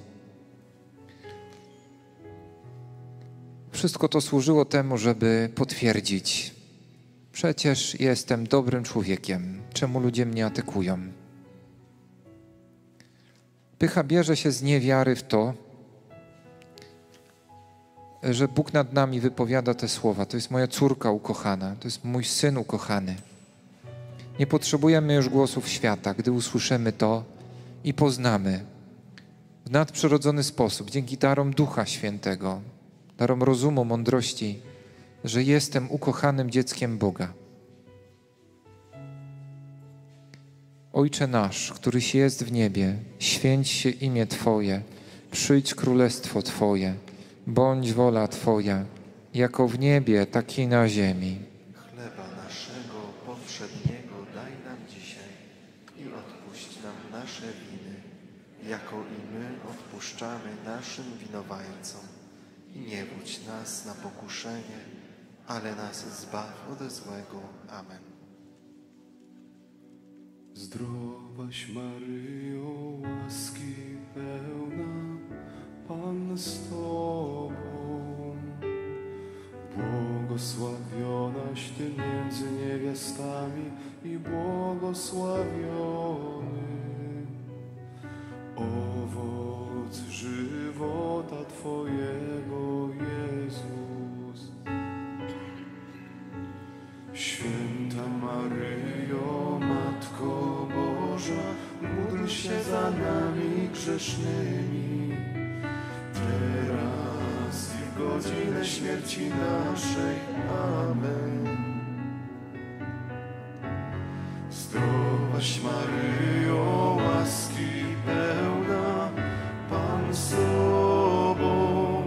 Wszystko to służyło temu, żeby potwierdzić: przecież jestem dobrym człowiekiem, czemu ludzie mnie atakują? Pycha bierze się z niewiary w to, że Bóg nad nami wypowiada te słowa. To jest moja córka ukochana, to jest mój syn ukochany. Nie potrzebujemy już głosów świata, gdy usłyszymy to i poznamy w nadprzyrodzony sposób, dzięki darom Ducha Świętego, darom rozumu, mądrości, że jestem ukochanym dzieckiem Boga. Ojcze nasz, któryś jest w niebie, święć się imię Twoje, przyjdź królestwo Twoje, bądź wola Twoja, jako w niebie, tak i na ziemi. Chleba naszego powszedniego daj nam dzisiaj i odpuść nam nasze winy, jako i my odpuszczamy naszym winowajcom. I nie wódź nas na pokuszenie, ale nas zbaw ode złego. Amen. Zdrowaś Maryjo, łaski pełna, Pan z Tobą. Błogosławionaś Ty między niewiastami i błogosławiony owoc żywota Twojego, Jezus. Święta Maryjo, Matko Boża, módl się za nami grzesznymi, teraz i w godzinę śmierci naszej. Amen. Zdrowaś Maryjo, łaski pełna, Pan z Tobą.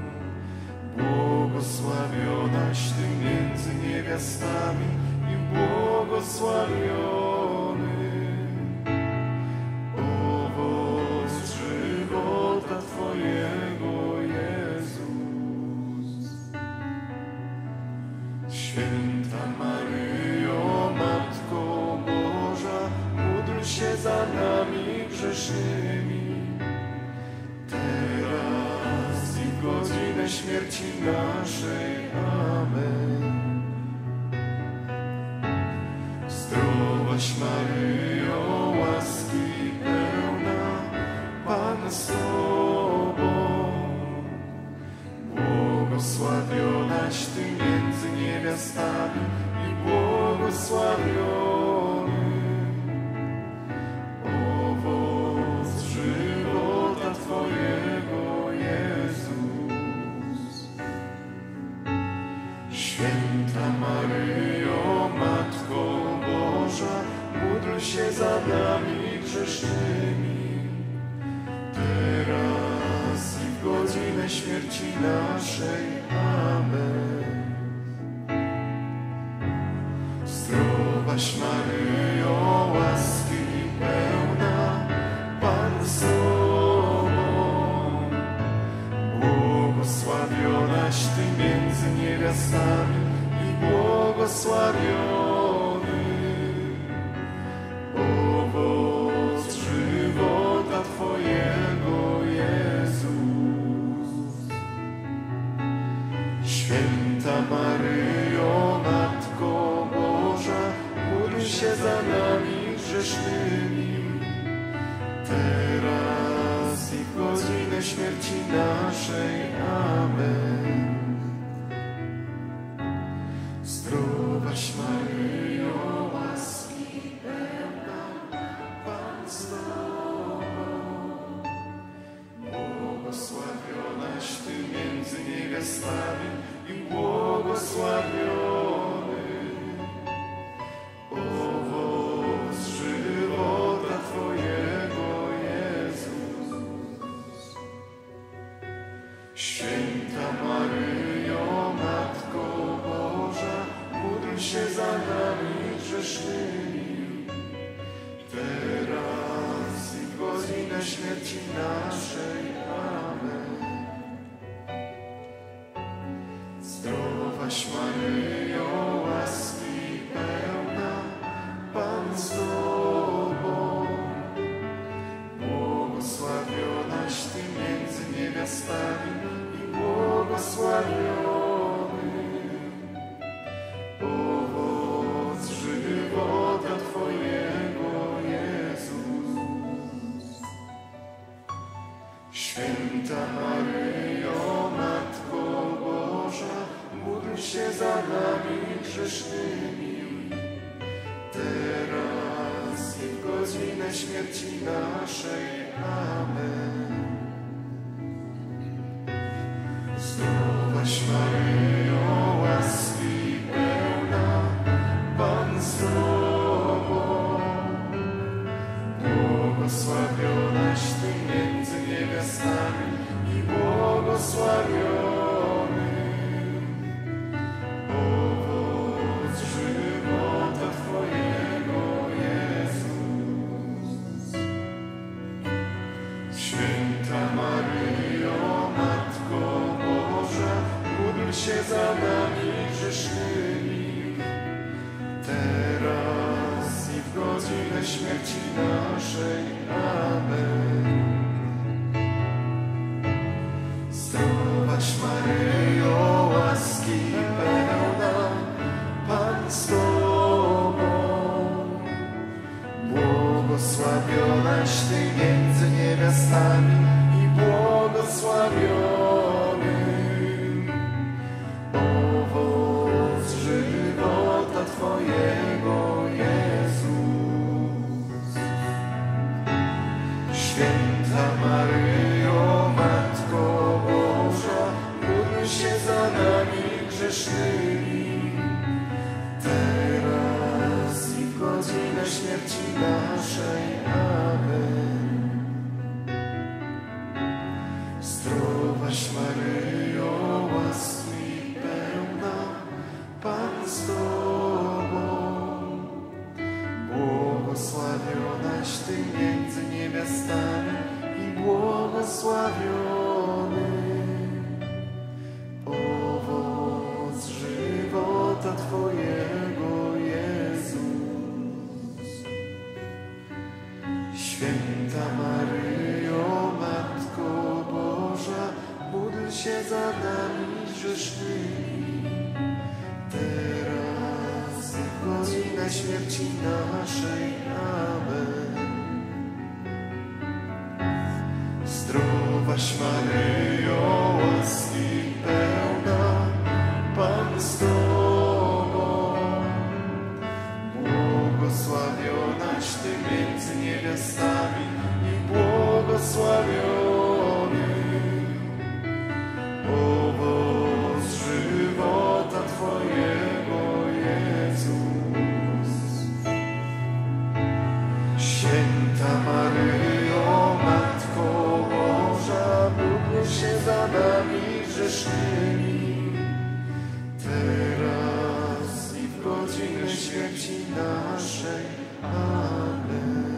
Błogosławionaś Ty między niewiastami i błogosławiony owoc żywota Twojego, Jezus. Święta Maryjo, Matko Boża, módl się za nami grzesznymi, teraz i w godzinę śmierci naszej. Amen. Zdrowaś Maryjo, łaski pełna, Pan z Tobą. Błogosławionaś Ty między niewiastami i błogosławiony owoc żywota Twojego, Jezus. Święta Maryjo, Matko Boża, módl się za nami grzesznymi, teraz i w godzinę śmierci naszej. Amen. Zdrowaś Maryjo, łaski pełna, Pan z Tobą. Błogosławionaś Ty między niewiastami i błogosławiony owoc żywota Twojego, Jezus. Święta Maryjo, Matko Boża, módl się za nami grzesznymi, teraz i w godzinę śmierci naszej. Amen. Zdrowaś Maryjo, łaski pełna, Pan Święta Maryjo, Matko Boża, módl się za nami grzesznymi, teraz i w godzinę śmierci naszej. Amen. Zdrowaś Maryjo, łaski pełna, Pan z Tobą, błogosławionaś Ty między niewiastami i błogosławiony owoc żywota Twojego, Jezus. Święta Maryjo, Matko Boża, módl się za nami grzesznymi, teraz i w godzinę śmierci naszej. Amen. Zdrowaś Maryjo, łaski pełna, Pan z Tobą, błogosławionaś Ty między niewiastami i błogosławiony owoc żywota Twojego, Jezus. Święta Maryjo, Matko Boża, módl się za nami grzesznymi, teraz i w godzinę śmierci naszej. Amen. Zdrowaś Maryjo, łaski pełna, Pan z Tobą, błogosławionaś Ty między niewiastami i błogosławiony owoc żywota Twojego, Jezus. Święta Maryjo, Matko Boża, módl się za nami grzesznymi, teraz i w godzinę śmierci naszej. Amen. Zdrowaś Maryjo, łaski pełna, Pan z Tobą, błogosławionaś Ty między niewiastami i błogosławiony owoc żywota Twojego, Jezus. Święta Maryjo, Matko Boża, módl się za nami grzesznymi, teraz i w godzinę śmierci naszej. Amen. Zdrowaś Maryjo, łaski pełna, Pan z Tobą, błogosławionaś Ty między niewiastami i błogosławiony owoc żywota Twojego, Jezus. Święta Maryjo, Matko Boża, módl się za nami grzesznymi, teraz i w godzinę śmierci naszej. Amen.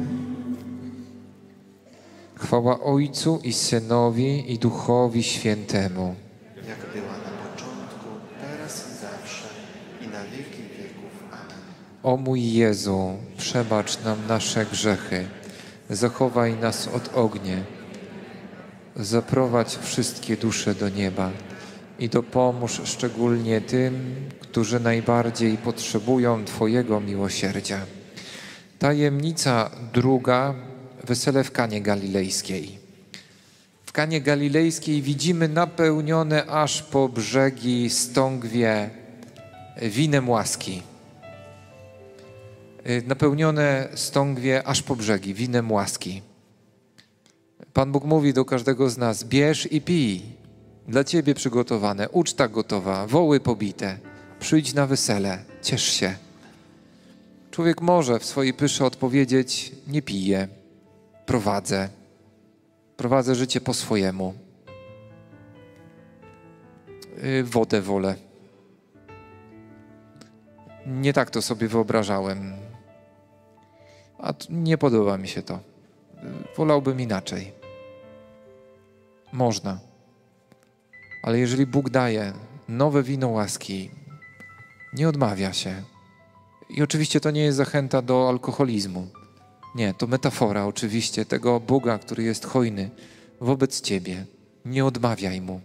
Chwała Ojcu i Synowi i Duchowi Świętemu. Jak była na początku, teraz i zawsze, i na wieki wieków. Amen. O mój Jezu, przebacz nam nasze grzechy, zachowaj nas od ognia, zaprowadź wszystkie dusze do nieba i dopomóż szczególnie tym, którzy najbardziej potrzebują Twojego miłosierdzia. Tajemnica druga. Wesele w Kanie Galilejskiej. W Kanie Galilejskiej widzimy napełnione aż po brzegi stągwie winem łaski. Napełnione stągwie aż po brzegi winem łaski. Pan Bóg mówi do każdego z nas: bierz i pij, dla Ciebie przygotowane, uczta gotowa, woły pobite, przyjdź na wesele, ciesz się. Człowiek może w swojej pysze odpowiedzieć: nie piję, prowadzę życie po swojemu. wodę wolę. Nie tak to sobie wyobrażałem. A nie podoba mi się to. Wolałbym inaczej. Można. Ale jeżeli Bóg daje nowe wino łaski, nie odmawia się. I oczywiście to nie jest zachęta do alkoholizmu. Nie, to metafora oczywiście tego Boga, który jest hojny wobec ciebie. Nie odmawiaj Mu.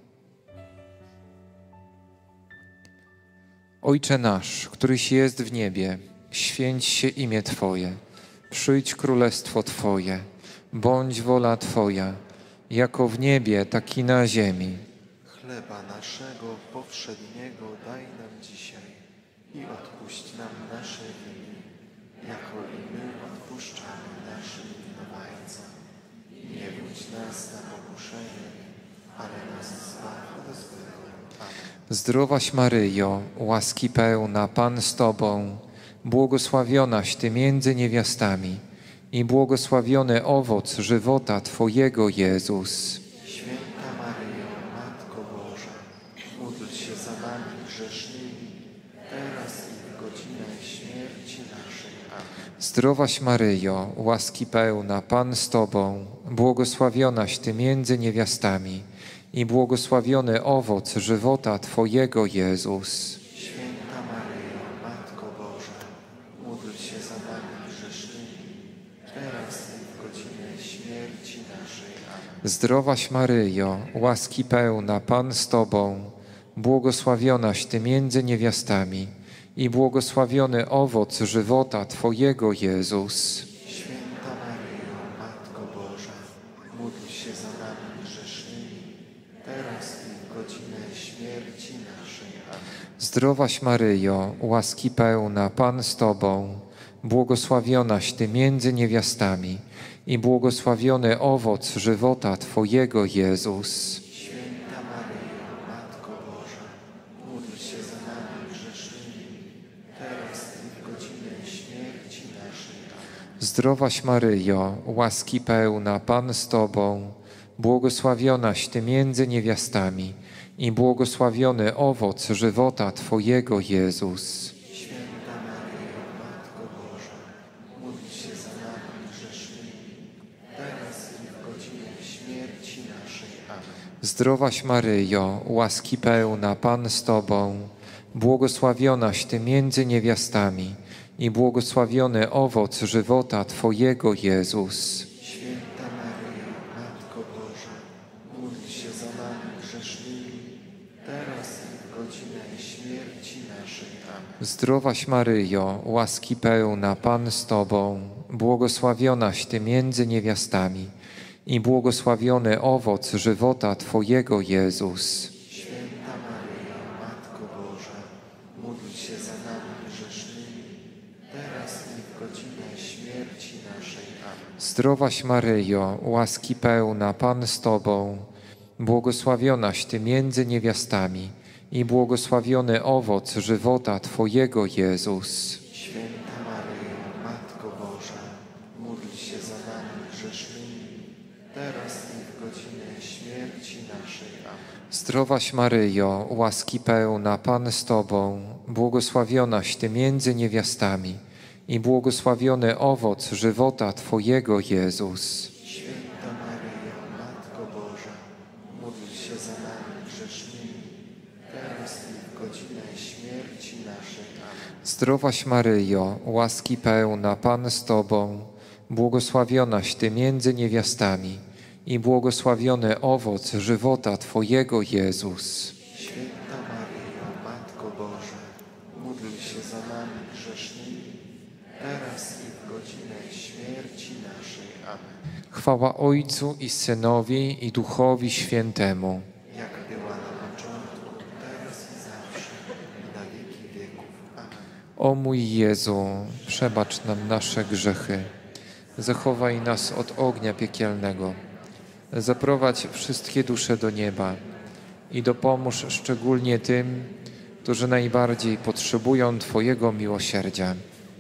Ojcze nasz, któryś jest w niebie, święć się imię Twoje. Przyjdź królestwo Twoje. Bądź wola Twoja, jako w niebie, tak i na ziemi. Chleba naszego powszedniego daj nam dzisiaj i odpuść nam nasze winy, jako i my odpuszczamy naszym winowajcom. Nie wódź nas na pokuszenie, ale nas zbaw od złego. Amen. Zdrowaś Maryjo, łaski pełna, Pan z Tobą, błogosławionaś Ty między niewiastami i błogosławiony owoc żywota Twojego, Jezus. Święta Maryjo, Matko Boża, módl się za nami grzesznymi, teraz i w godzinę śmierci naszej. Amen. Zdrowaś Maryjo, łaski pełna, Pan z Tobą, błogosławionaś Ty między niewiastami i błogosławiony owoc żywota Twojego, Jezus. Święta Maryjo, Matko Boża, módl się za nami grzesznymi, teraz i w godzinę śmierci naszej. Amen. Zdrowaś Maryjo, łaski pełna, Pan z Tobą, błogosławionaś Ty między niewiastami i błogosławiony owoc żywota Twojego, Jezus. Święta Maryjo, Matko Boża, módl się za nami grzesznymi, teraz i w godzinę śmierci naszej. Amen. Zdrowaś Maryjo, łaski pełna, Pan z Tobą, błogosławionaś Ty między niewiastami i błogosławiony owoc żywota Twojego, Jezus. Święta Maryjo, Matko Boża, módl się za nami grzesznymi, teraz i w godzinę śmierci naszej. Amen. Zdrowaś Maryjo, łaski pełna, Pan z Tobą, błogosławionaś Ty między niewiastami i błogosławiony owoc żywota Twojego, Jezus. Święta Maryjo, Matko Boża, módl się za nami grzesznymi, teraz i w godzinę śmierci naszej. Amen. Zdrowaś Maryjo, łaski pełna, Pan z Tobą, błogosławionaś Ty między niewiastami i błogosławiony owoc żywota Twojego, Jezus. Święta Maryjo, Matko Boża, módl się za nami grzesznymi, teraz i w godzinę śmierci naszej. Amen. Zdrowaś Maryjo, łaski pełna, Pan z Tobą, błogosławionaś Ty między niewiastami i błogosławiony owoc żywota Twojego, Jezus. Święta Maryjo, Matko Boża, módl się za nami grzesznymi, teraz i w godzinę śmierci naszej. Amen. Zdrowaś Maryjo, łaski pełna, Pan z Tobą, błogosławionaś Ty między niewiastami i błogosławiony owoc żywota Twojego, Jezus. Święta Maryjo, Matko Boża, módl się za nami grzesznymi, teraz i w godzinę śmierci naszej. Amen. Zdrowaś Maryjo, łaski pełna, Pan z Tobą, błogosławionaś Ty między niewiastami i błogosławiony owoc żywota Twojego, Jezus. Święta Maryjo, Matko Boża, módl się za nami grzesznymi, teraz i w godzinę śmierci naszej. Amen. Zdrowaś Maryjo, łaski pełna, Pan z Tobą, błogosławionaś Ty między niewiastami i błogosławiony owoc żywota Twojego, Jezus. Święta Maryjo, Matko Boża, módl się za nami grzesznymi, teraz i w godzinę śmierci naszej. Amen. Chwała Ojcu i Synowi i Duchowi Świętemu. Jak była na początku, teraz i zawsze, i na wieki wieków. Amen. O mój Jezu, przebacz nam nasze grzechy, zachowaj nas od ognia piekielnego, zaprowadź wszystkie dusze do nieba i dopomóż szczególnie tym, którzy najbardziej potrzebują Twojego miłosierdzia.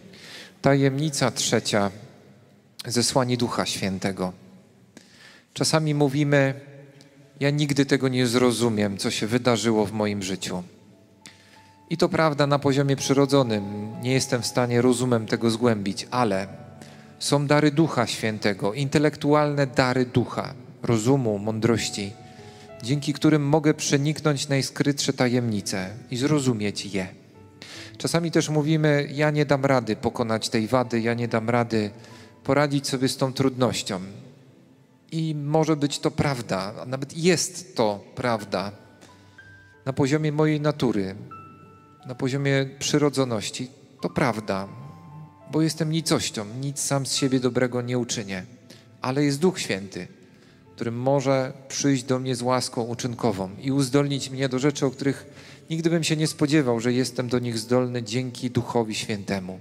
Tajemnica trzecia. Zesłanie Ducha Świętego. Czasami mówimy, ja nigdy tego nie zrozumiem, co się wydarzyło w moim życiu. I to prawda, na poziomie przyrodzonym nie jestem w stanie rozumem tego zgłębić, ale są dary Ducha Świętego, intelektualne dary Ducha, rozumu, mądrości, dzięki którym mogę przeniknąć najskrytsze tajemnice i zrozumieć je. Czasami też mówimy, ja nie dam rady pokonać tej wady, ja nie dam rady poradzić sobie z tą trudnością. I może być to prawda, a nawet jest to prawda na poziomie mojej natury, na poziomie przyrodzoności. To prawda, bo jestem nicością, nic sam z siebie dobrego nie uczynię. Ale jest Duch Święty, który może przyjść do mnie z łaską uczynkową i uzdolnić mnie do rzeczy, o których nigdy bym się nie spodziewał, że jestem do nich zdolny dzięki Duchowi Świętemu.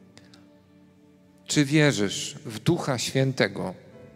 Czy wierzysz w Ducha Świętego?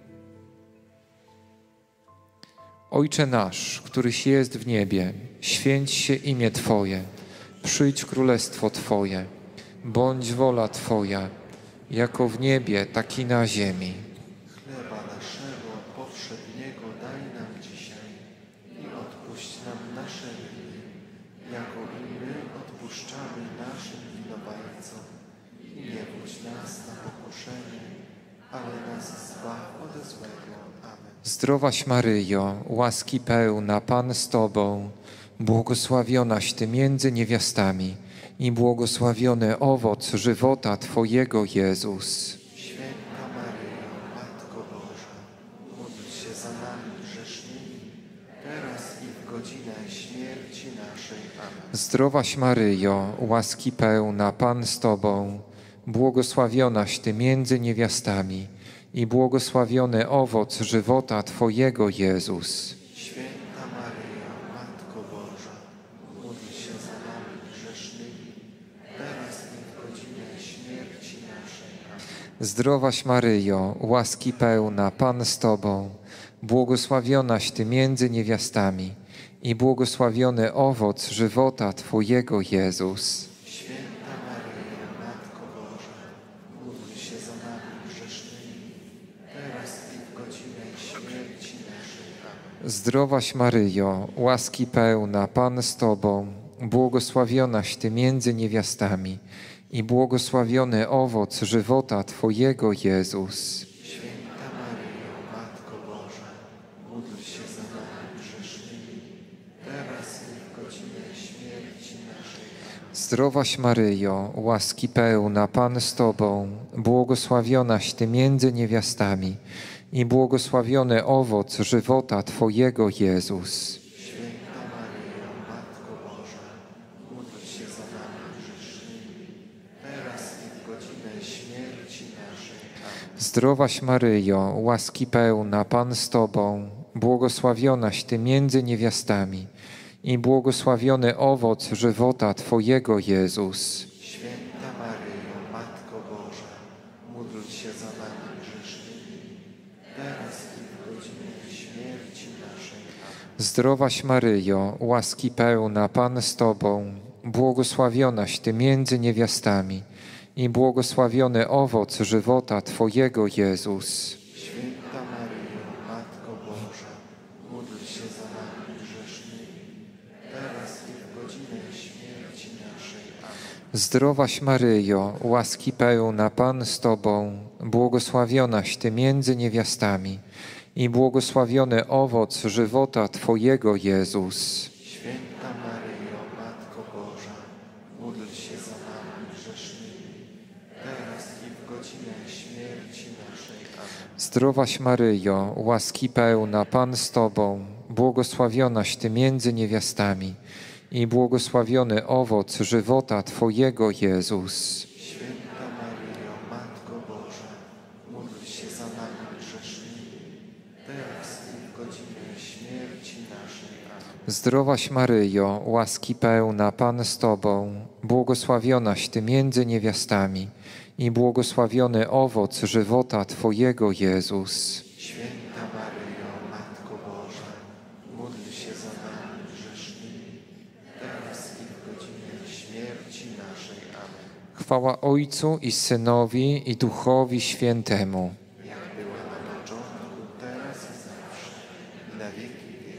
Ojcze nasz, któryś jest w niebie, święć się imię Twoje, przyjdź królestwo Twoje, bądź wola Twoja, jako w niebie, tak i na ziemi. Chleba naszego powszedniego daj nam dzisiaj i odpuść nam nasze winy, jako i my odpuszczamy naszym winowajcom. I nie wódź nas na pokuszenie, ale nas zbaw ode złego. Amen. Zdrowaś Maryjo, łaski pełna, Pan z Tobą, błogosławionaś Ty między niewiastami i błogosławiony owoc żywota Twojego, Jezus. Święta Maryjo, Matko Boża, módl się za nami grzesznymi, teraz i w godzinę śmierci naszej. Amen. Zdrowaś Maryjo, łaski pełna, Pan z Tobą, błogosławionaś Ty między niewiastami i błogosławiony owoc żywota Twojego, Jezus. Święta Maryjo, Matko Boża, módl się za nami grzesznymi, teraz i w godzinę śmierci naszej. Amen. Zdrowaś Maryjo, łaski pełna, Pan z Tobą, błogosławionaś Ty między niewiastami i błogosławiony owoc żywota Twojego, Jezus. Święta Maryjo, Matko Boża, módl się za nami grzesznymi, teraz i w godzinę śmierci naszej. Amen. Zdrowaś Maryjo, łaski pełna, Pan z Tobą, błogosławionaś Ty między niewiastami i błogosławiony owoc żywota Twojego, Jezus. Święta Maryjo, Matko Boża, módl się za nami grzesznymi, teraz i w godzinę śmierci naszej. Amen. Zdrowaś Maryjo, łaski pełna, Pan z Tobą, błogosławionaś Ty między niewiastami i błogosławiony owoc żywota Twojego, Jezus. Święta Maryjo, Matko Boża, módl się za nami grzesznymi, teraz i w godzinę śmierci naszej. Amen. Zdrowaś Maryjo, łaski pełna, Pan z Tobą, błogosławionaś Ty między niewiastami i błogosławiony owoc żywota Twojego, Jezus. Święta Maryjo, Matko Boża, módl się za nami grzesznymi, teraz i w godzinę śmierci naszej. Amen. Zdrowaś Maryjo, łaski pełna, Pan z Tobą, błogosławionaś Ty między niewiastami i błogosławiony owoc żywota Twojego, Jezus. Święta Maryjo, Matko Boża, módl się za nami grzesznymi, teraz i w godzinę śmierci naszej. Amen. Zdrowaś Maryjo, łaski pełna, Pan z Tobą, błogosławionaś Ty między niewiastami i błogosławiony owoc żywota Twojego, Jezus. Święta Maryjo, Matko Boża, módl się za nami grzesznymi, teraz i w godzinę śmierci naszej. Amen. Zdrowaś Maryjo, łaski pełna, Pan z Tobą, błogosławionaś Ty między niewiastami i błogosławiony owoc żywota Twojego, Jezus. Święta Maryjo, Matko Boża, módl się za nami grzesznymi, teraz i w godzinę śmierci naszej. Amen. Zdrowaś Maryjo, łaski pełna, Pan z Tobą, błogosławionaś Ty między niewiastami i błogosławiony owoc żywota Twojego, Jezus. Święta Maryjo, Matko Boża, módl się za nami grzesznymi, teraz i w godzinę śmierci naszej. Amen. Chwała Ojcu i Synowi i Duchowi Świętemu. Jak była na początku, teraz i zawsze, i na wieki wieków.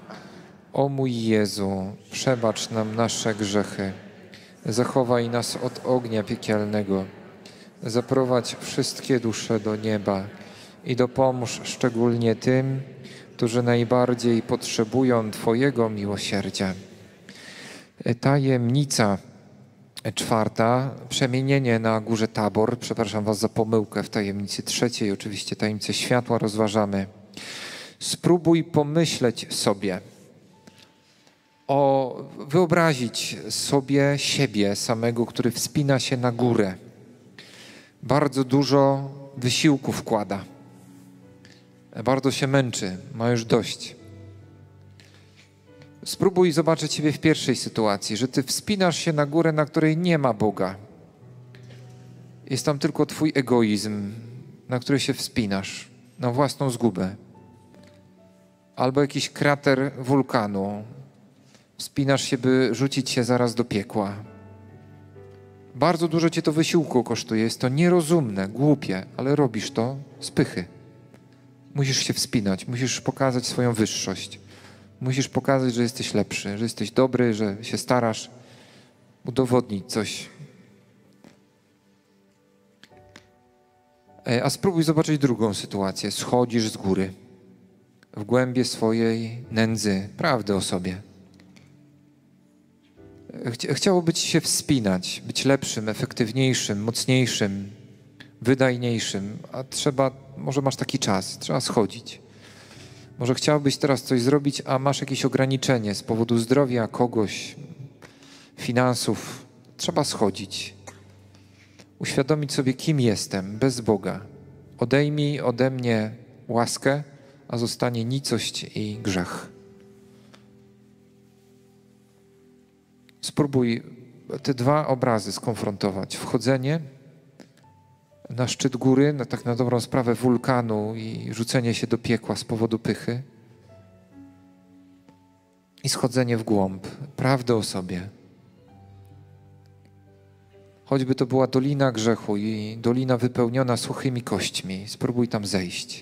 O mój Jezu, przebacz nam nasze grzechy, zachowaj nas od ognia piekielnego, zaprowadź wszystkie dusze do nieba i dopomóż szczególnie tym, którzy najbardziej potrzebują Twojego miłosierdzia. Tajemnica czwarta, przemienienie na górze Tabor. Przepraszam Was za pomyłkę w tajemnicy trzeciej, oczywiście tajemnicę światła rozważamy. Spróbuj pomyśleć sobie, wyobrazić sobie siebie samego, który wspina się na górę. Bardzo dużo wysiłku wkłada. Bardzo się męczy, ma już dość. Spróbuj zobaczyć siebie w pierwszej sytuacji, że Ty wspinasz się na górę, na której nie ma Boga. Jest tam tylko Twój egoizm, na który się wspinasz, na własną zgubę. Albo jakiś krater wulkanu. Wspinasz się, by rzucić się zaraz do piekła. Bardzo dużo Cię to wysiłku kosztuje. Jest to nierozumne, głupie, ale robisz to z pychy. Musisz się wspinać, musisz pokazać swoją wyższość. Musisz pokazać, że jesteś lepszy, że jesteś dobry, że się starasz, udowodnić coś. A spróbuj zobaczyć drugą sytuację. Schodzisz z góry, w głębie swojej nędzy, prawdy o sobie. Chciałoby Ci się wspinać, być lepszym, efektywniejszym, mocniejszym, wydajniejszym, a może masz taki czas, trzeba schodzić. Może chciałbyś teraz coś zrobić, a masz jakieś ograniczenie z powodu zdrowia kogoś, finansów. Trzeba schodzić. Uświadomić sobie, kim jestem, bez Boga. Odejmij ode mnie łaskę, a zostanie nicość i grzech. Spróbuj te dwa obrazy skonfrontować. Wchodzenie na szczyt góry, tak na dobrą sprawę wulkanu i rzucenie się do piekła z powodu pychy. I schodzenie w głąb, prawdy o sobie. Choćby to była dolina grzechu i dolina wypełniona suchymi kośćmi, spróbuj tam zejść.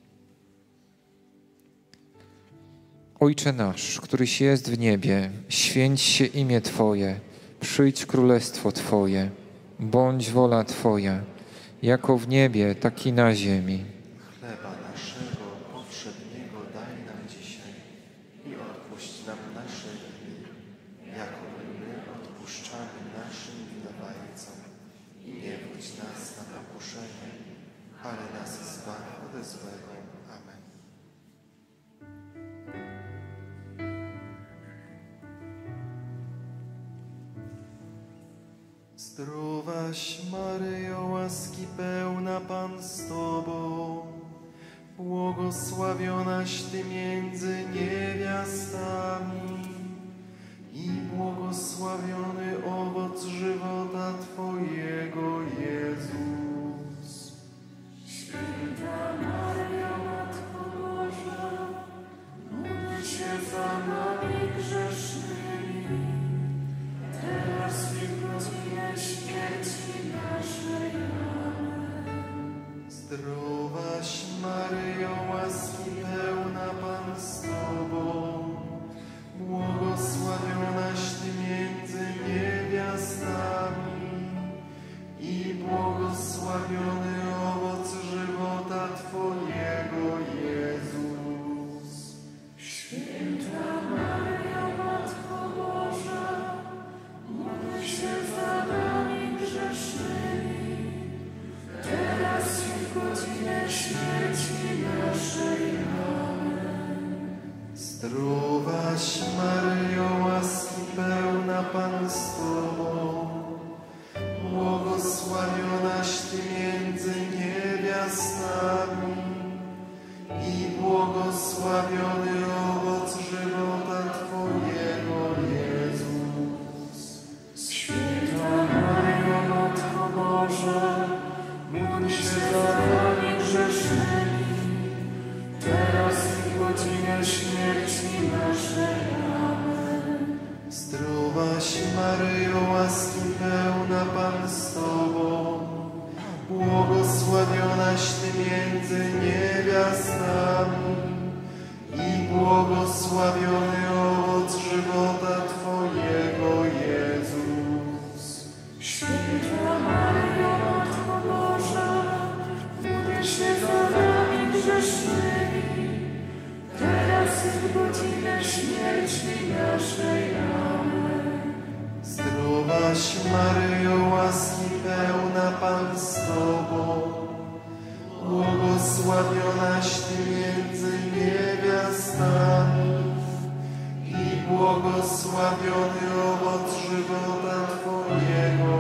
Ojcze nasz, któryś jest w niebie, święć się imię Twoje, przyjdź królestwo Twoje, bądź wola Twoja, jako w niebie, tak i na ziemi. Chleba naszego powszedniego daj nam dzisiaj i odpuść nam nasze winy, jako i my odpuszczamy naszym winowajcom. I nie wódź nas na pokuszenie, ale nas zbaw ode złego. Amen. Zdrowaś Maryjo, łaski pełna Pan z Tobą, błogosławionaś Ty między niewiastami i błogosławiony owoc żywota Twojego, Jezus. Święta Maryjo, Matko Boża, módl się za nami grzesznymi, teraz i w godzinie śmierci naszej. Amen. Zdrowaś Maryjo, łaski pełna Pan z Tobą, błogosławionaś Ty między niewiastami i błogosławiony owoc żywota Twojego, Jezus. Święta Maryjo, Matko Boża, módl się za nami grzesznymi, teraz i w godzinę śmierci naszej. Amen. Zdrowaś Maryjo, łaski pełna Pan z Tobą, błogosławionaś Ty między niewiastami i błogosławiony owoc żywota Twojego, Jezus. Święta Maryjo, Matko Boża, módl się za nami grzesznymi, teraz i w godzinę śmierci naszej. Amen. Zdrowaś Maryjo, łaski pełna Pan z Tobą, błogosławionaś Ty między niewiastami i błogosławiony owoc żywota Twojego, Jezus. Święta Maryjo, Matko Boża, módl się za nami grzesznymi, teraz i w godzinę śmierci naszej. Amen. Zdrowaś Maryjo, łaski pełna, Pan z Tobą, błogosławionaś Ty między niewiastami i błogosławiony owoc żywota Twojego,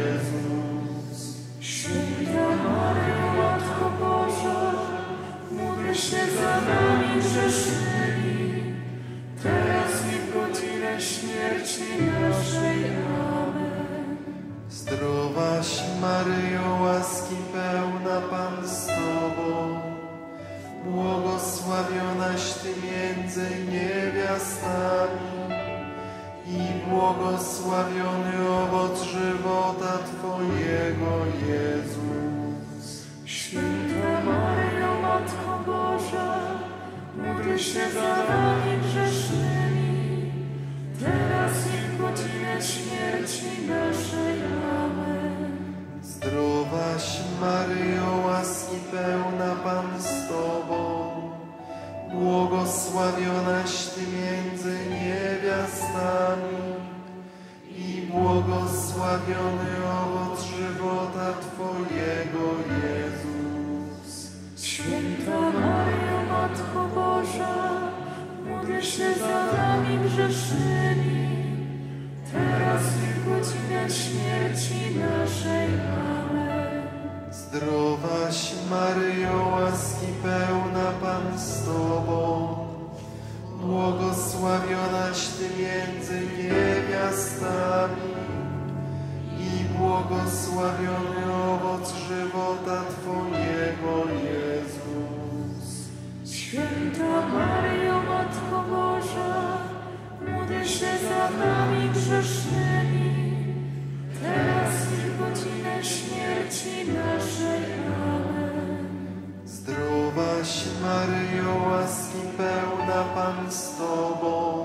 Jezus. Święta Maryjo, Matko Boża, módl się za nami grzesznymi, teraz i w godzinę śmierci naszej. Amen. Zdrowaś Maryjo, łaski pełna, Pan z Tobą, błogosławionaś Ty między niewiastami i błogosławiony owoc żywota Twojego, Jezus. Święta Maryjo, Matko Boża, módl się za nami grzesznymi, teraz i w godzinę śmierci naszej. Amen. Zdrowaś Maryjo, łaski pełna, Pan z Tobą, błogosławionaś Ty między niewiastami i błogosławiony owoc żywota Twojego, Jezus. Święta Maryjo, Matko Boża, módl się za nami grzesznymi, teraz i w godzinę śmierci naszej. Amen. Zdrowaś Maryjo, łaski pełna, Pan z Tobą, błogosławionaś Ty między niewiastami i błogosławiony owoc żywota Twojego, Jezus. Święta Maryjo, Matko Boża, módl się za nami grzesznymi, teraz i w godzinę śmierci naszej. Amen. Zdrowaś Maryjo, łaski pełna, Pan z Tobą,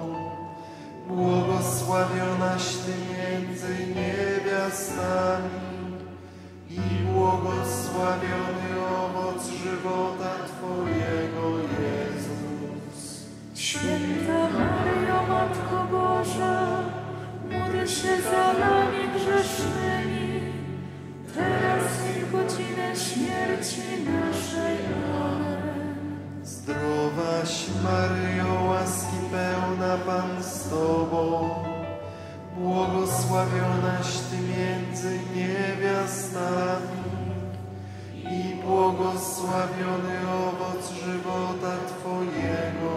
błogosławionaś Ty między niewiastami i błogosławiony owoc żywota Twojego, Jezus. Święta Maryjo, Matko Boża, módl się za nami grzesznymi, teraz i w godzinę śmierci naszej. Amen. Zdrowaś Maryjo, łaski pełna, Pan z Tobą, błogosławionaś Ty między niewiastami i błogosławiony owoc żywota Twojego,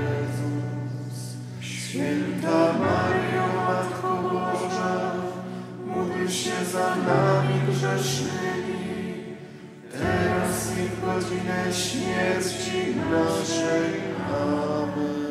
Jezus. Święta Maryjo, Matko Boża, módl się za nami grzesznymi, teraz i w godzinę śmierci naszej. Amen.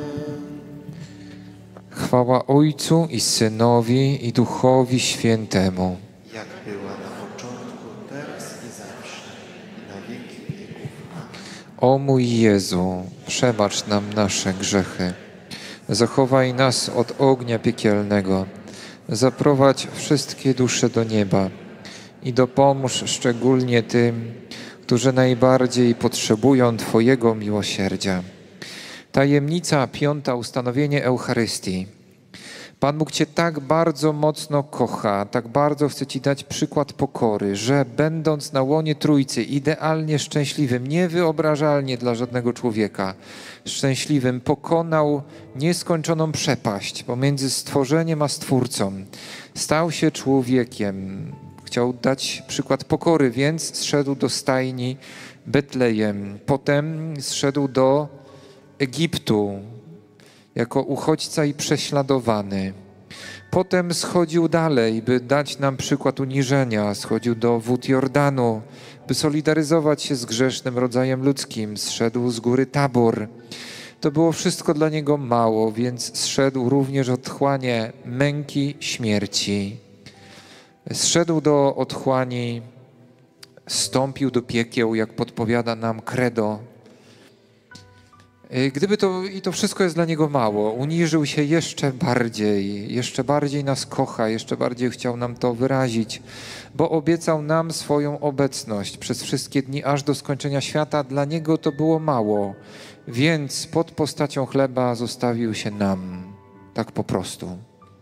Chwała Ojcu i Synowi i Duchowi Świętemu. Jak była na początku, teraz i zawsze, i na wieki wieków. Amen. O mój Jezu, przebacz nam nasze grzechy. Zachowaj nas od ognia piekielnego. Zaprowadź wszystkie dusze do nieba i dopomóż szczególnie tym, którzy najbardziej potrzebują Twojego miłosierdzia. Tajemnica 5. Ustanowienie Eucharystii. Pan Bóg Cię tak bardzo mocno kocha, tak bardzo chce Ci dać przykład pokory, że będąc na łonie Trójcy, idealnie szczęśliwym, niewyobrażalnie dla żadnego człowieka, szczęśliwym, pokonał nieskończoną przepaść pomiędzy stworzeniem a Stwórcą. Stał się człowiekiem. Chciał dać przykład pokory, więc zszedł do stajni Betlejem. Potem zszedł do Egiptu jako uchodźca i prześladowany. Potem schodził dalej, by dać nam przykład uniżenia. Schodził do wód Jordanu, by solidaryzować się z grzesznym rodzajem ludzkim. Zszedł z góry Tabor. To było wszystko dla niego mało, więc zszedł również otchłanie męki śmierci. Zszedł do otchłani, wstąpił do piekieł, jak podpowiada nam credo. Gdyby to wszystko jest dla Niego mało, uniżył się jeszcze bardziej nas kocha, jeszcze bardziej chciał nam to wyrazić, bo obiecał nam swoją obecność przez wszystkie dni, aż do skończenia świata. Dla Niego to było mało, więc pod postacią chleba zostawił się nam, tak po prostu.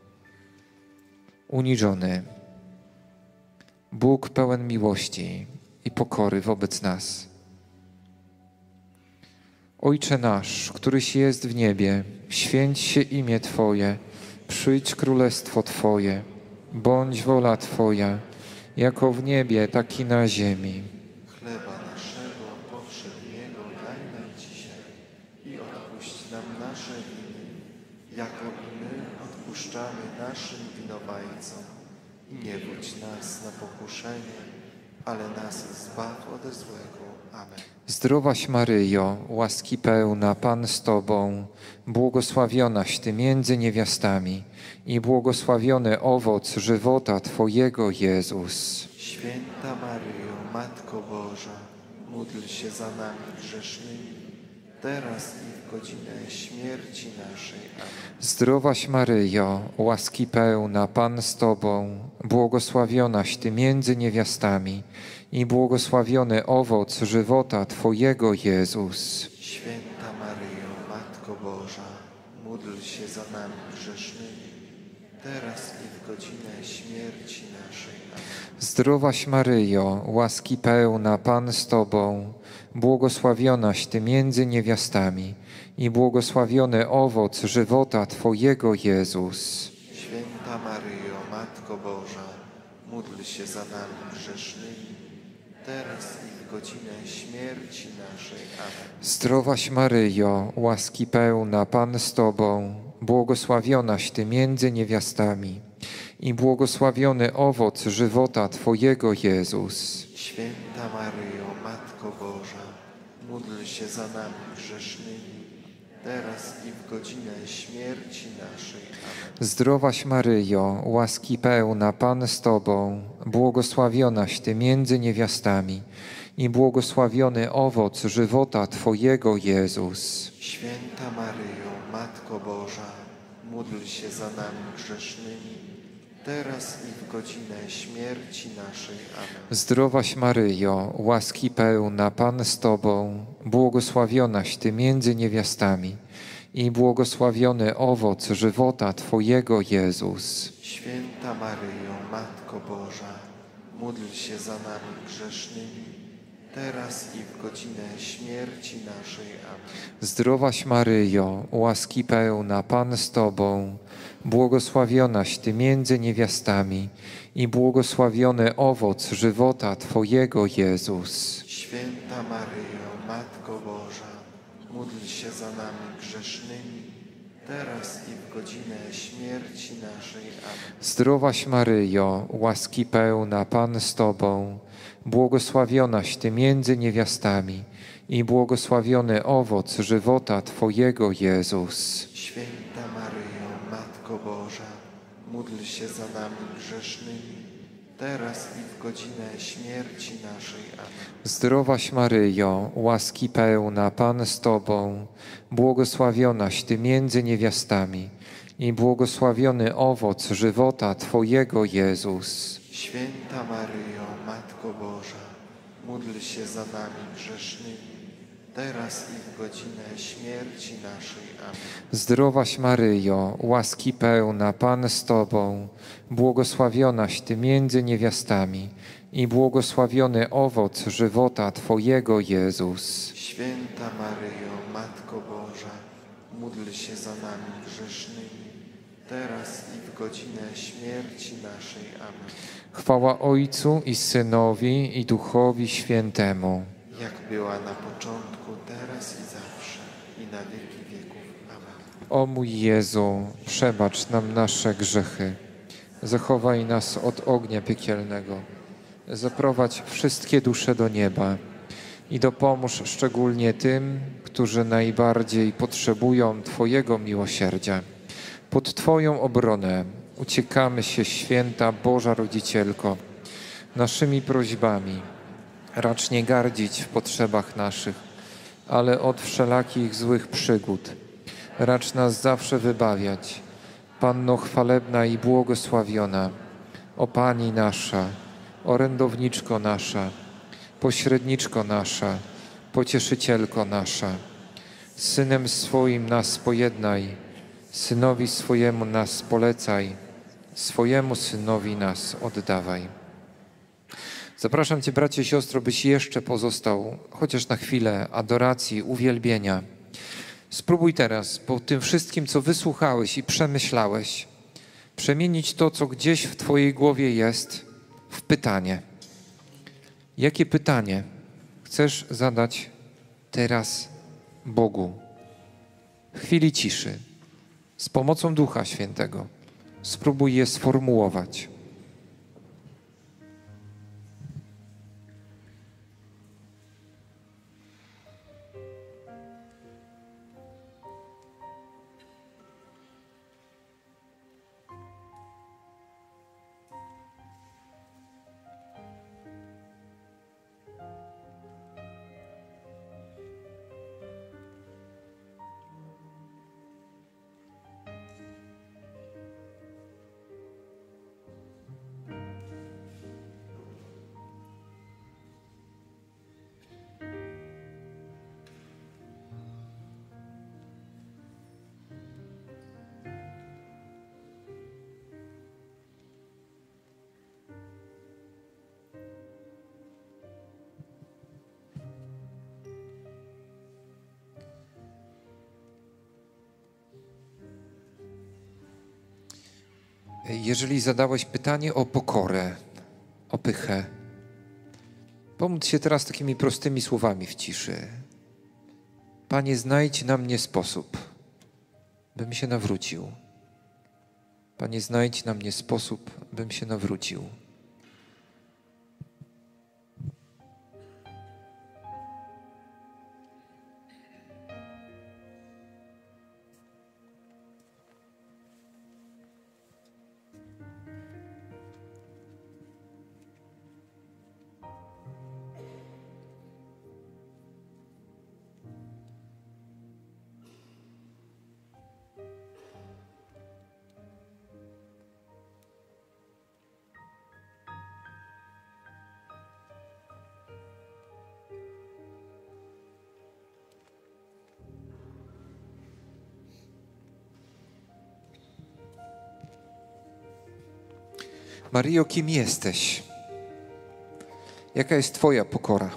Uniżony. Bóg pełen miłości i pokory wobec nas. Ojcze nasz, któryś jest w niebie, święć się imię Twoje, przyjdź królestwo Twoje, bądź wola Twoja, jako w niebie, tak i na ziemi. Chleba naszego powszedniego daj nam dzisiaj i odpuść nam nasze winy, jako i my odpuszczamy naszym winowajcom. I nie wódź nas na pokuszenie, ale nas zbaw ode złego. Amen. Zdrowaś Maryjo, łaski pełna, Pan z Tobą, błogosławionaś Ty między niewiastami i błogosławiony owoc żywota Twojego, Jezus. Święta Maryjo, Matko Boża, módl się za nami grzesznymi, teraz i w godzinę śmierci naszej. Amen. Zdrowaś Maryjo, łaski pełna, Pan z Tobą, błogosławionaś Ty między niewiastami i błogosławiony owoc żywota Twojego, Jezus. Święta Maryjo, Matko Boża, módl się za nami grzesznymi, teraz i w godzinę śmierci naszej. Amen. Zdrowaś Maryjo, łaski pełna, Pan z Tobą, błogosławionaś Ty między niewiastami i błogosławiony owoc żywota Twojego, Jezus. Święta Maryjo, Matko Boża, módl się za nami grzesznymi, teraz i w godzinę śmierci naszej. Amen. Zdrowaś Maryjo, łaski pełna, Pan z Tobą, błogosławionaś Ty między niewiastami i błogosławiony owoc żywota Twojego, Jezus. Święta Maryjo, Matko Boża, módl się za nami grzesznymi, teraz i w godzinę śmierci naszej. Amen. Zdrowaś Maryjo, łaski pełna, Pan z Tobą, błogosławionaś Ty między niewiastami i błogosławiony owoc żywota Twojego, Jezus. Święta Maryjo, Matko Boża, módl się za nami grzesznymi, teraz i w godzinę śmierci naszej. Amen. Zdrowaś Maryjo, łaski pełna, Pan z Tobą, błogosławionaś Ty między niewiastami i błogosławiony owoc żywota Twojego, Jezus. Święta Maryjo, Matko Boża, módl się za nami grzesznymi, teraz i w godzinę śmierci naszej. Amen. Zdrowaś Maryjo, łaski pełna, Pan z Tobą, błogosławionaś Ty między niewiastami i błogosławiony owoc żywota Twojego, Jezus. Święta Maryjo, Matko Boża, módl się za nami grzesznymi, teraz i w godzinę śmierci naszej. Amen. Zdrowaś Maryjo, łaski pełna, Pan z Tobą, błogosławionaś Ty między niewiastami i błogosławiony owoc żywota Twojego, Jezus. Święta Maryjo, Matko Boża, módl się za nami grzesznymi, teraz i w godzinę śmierci naszej. Amen. Zdrowaś Maryjo, łaski pełna, Pan z Tobą, błogosławionaś Ty między niewiastami i błogosławiony owoc żywota Twojego, Jezus. Święta Maryjo, Matko Boża, módl się za nami grzesznymi, teraz i w godzinę śmierci naszej. Amen. Zdrowaś Maryjo, łaski pełna, Pan z Tobą, błogosławionaś Ty między niewiastami i błogosławiony owoc żywota Twojego, Jezus. Święta Maryjo, Matko Boża, módl się za nami grzesznymi, teraz i w godzinę śmierci naszej. Amen. Chwała Ojcu i Synowi i Duchowi Świętemu. Jak była na początku, teraz i zawsze, i na wieki wieków. Amen. O mój Jezu, przebacz nam nasze grzechy, zachowaj nas od ognia piekielnego, zaprowadź wszystkie dusze do nieba i dopomóż szczególnie tym, którzy najbardziej potrzebują Twojego miłosierdzia. Pod Twoją obronę uciekamy się, święta Boża Rodzicielko, naszymi prośbami. Racz nie gardzić w potrzebach naszych, ale od wszelakich złych przygód. Racz nas zawsze wybawiać. Panno chwalebna i błogosławiona, o Pani nasza, orędowniczko nasza, pośredniczko nasza, pocieszycielko nasza. Z Synem swoim nas pojednaj, Synowi swojemu nas polecaj, swojemu Synowi nas oddawaj. Zapraszam Cię, bracie i siostro, byś jeszcze pozostał chociaż na chwilę adoracji, uwielbienia. Spróbuj teraz po tym wszystkim, co wysłuchałeś i przemyślałeś, przemienić to, co gdzieś w Twojej głowie jest, w pytanie. Jakie pytanie chcesz zadać teraz Bogu? W chwili ciszy, z pomocą Ducha Świętego, spróbuj je sformułować. Jeżeli zadałeś pytanie o pokorę, o pychę, pomódl się teraz takimi prostymi słowami w ciszy. Panie, znajdź na mnie sposób, bym się nawrócił. Panie, znajdź na mnie sposób, bym się nawrócił. Maryjo, kim jesteś? Jaka jest Twoja pokora?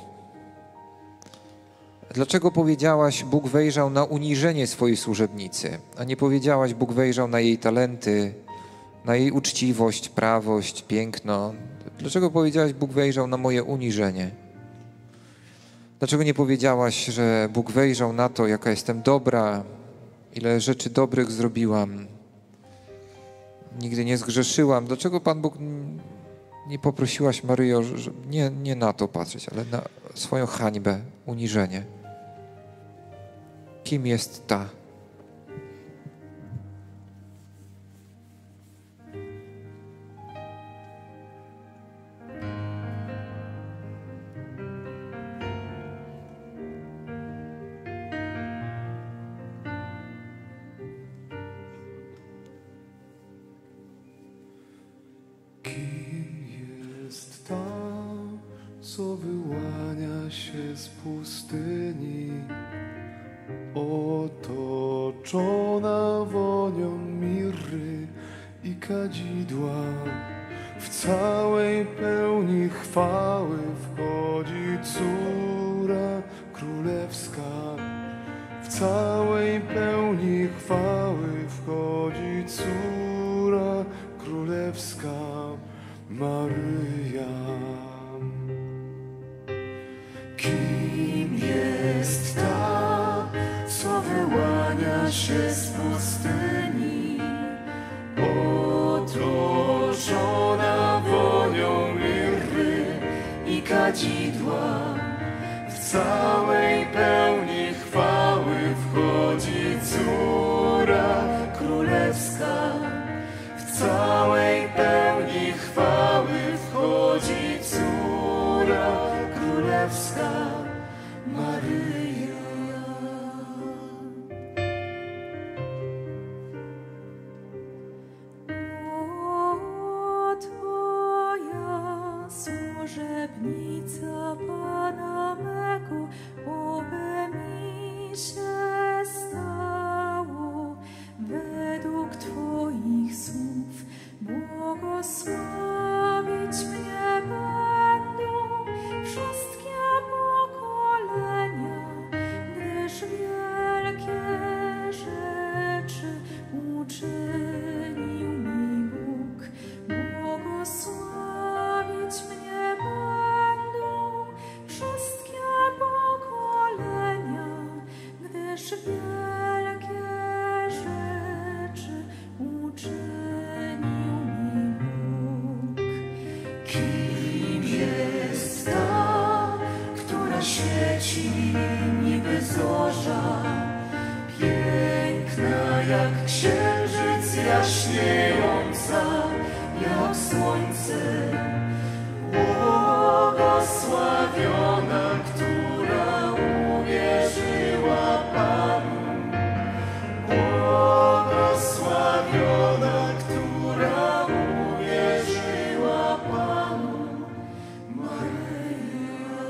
Dlaczego powiedziałaś, Bóg wejrzał na uniżenie swojej służebnicy, a nie powiedziałaś, Bóg wejrzał na jej talenty, na jej uczciwość, prawość, piękno? Dlaczego powiedziałaś, Bóg wejrzał na moje uniżenie? Dlaczego nie powiedziałaś, że Bóg wejrzał na to, jaka jestem dobra, ile rzeczy dobrych zrobiłam, nigdy nie zgrzeszyłam? Dlaczego Pan Bóg nie poprosiłaś, Maryjo, że nie na to patrzeć, ale na swoją hańbę, uniżenie? Kim jest ta? Co wyłania się z pustyni, otoczona wonią mirry i kadzidła. W całej pełni chwały wchodzi córa królewska. W całej pełni chwały wchodzi córa królewska, Maryja. Kim jest ta, co wyłania się z pustyni, otoczona wonią mirry i kadzidła? W całej pełni chwały wchodzi córa królewska. W całej pełni chwały wchodzi córa królewska, Maryja. jak księżyc jaśniejąca, jak słońce. Błogosławiona, która uwierzyła Panu. Błogosławiona, która uwierzyła Panu. Maryja.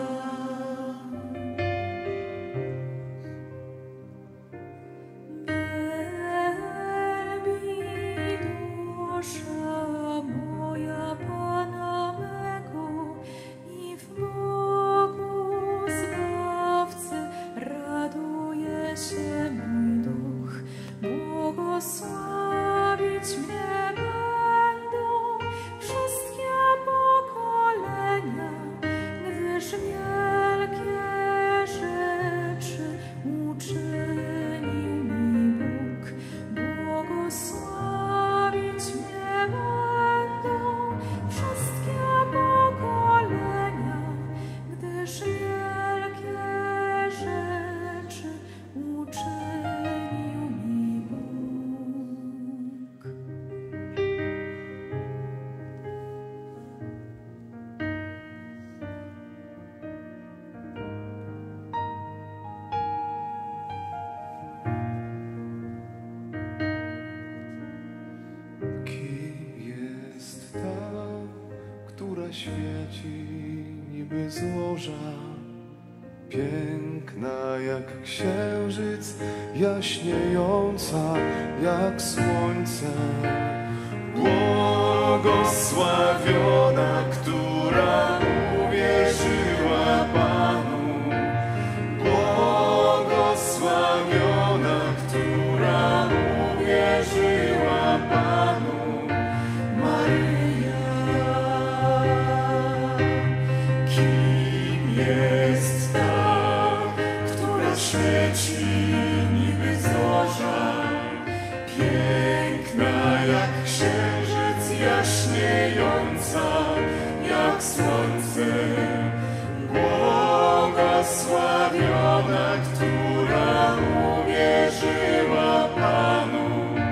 Wielbi dusza moja Pana mego i w Bogu Zbawcy raduje się mój duch. Błogosławić mnie będą wszystkie pokolenia, gdyż wielkie rzeczy uczynił mi Bóg. Błogosławić mnie będą wszystkie pokolenia, gdyż wielkie rzeczy uczynił mi Bóg. Kim jest ta, która świeci niby złoża, piękna jak księżyc, jaśniejąca jak słońce. Błogosławiona, która uwierzyła Panu. Błogosławiona, która uwierzyła Panu. Maryja. Kim jest ta, która świeci niby zorza, piękna jak księżyc jaśniejąca jak słońce. Błogosławiona, która uwierzyła Panu.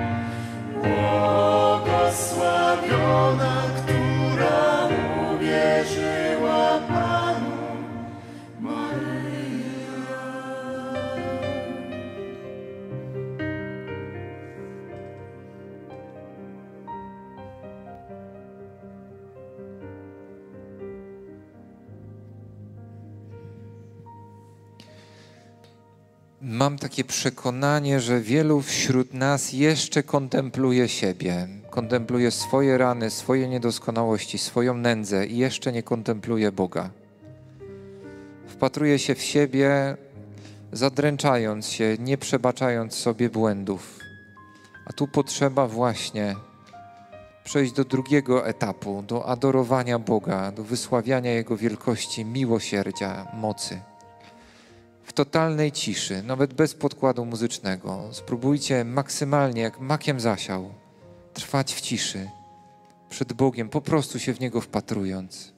Błogosławiona, która uwierzyła Panu. Maryja. Mam takie przekonanie, że wielu wśród nas jeszcze kontempluje siebie, kontempluje swoje rany, swoje niedoskonałości, swoją nędzę i jeszcze nie kontempluje Boga. Wpatruje się w siebie, zadręczając się, nie przebaczając sobie błędów. A tu potrzeba właśnie przejść do drugiego etapu, do adorowania Boga, do wysławiania Jego wielkości, miłosierdzia, mocy. W totalnej ciszy, nawet bez podkładu muzycznego. Spróbujcie maksymalnie, jak makiem zasiał, trwać w ciszy, przed Bogiem, po prostu się w Niego wpatrując.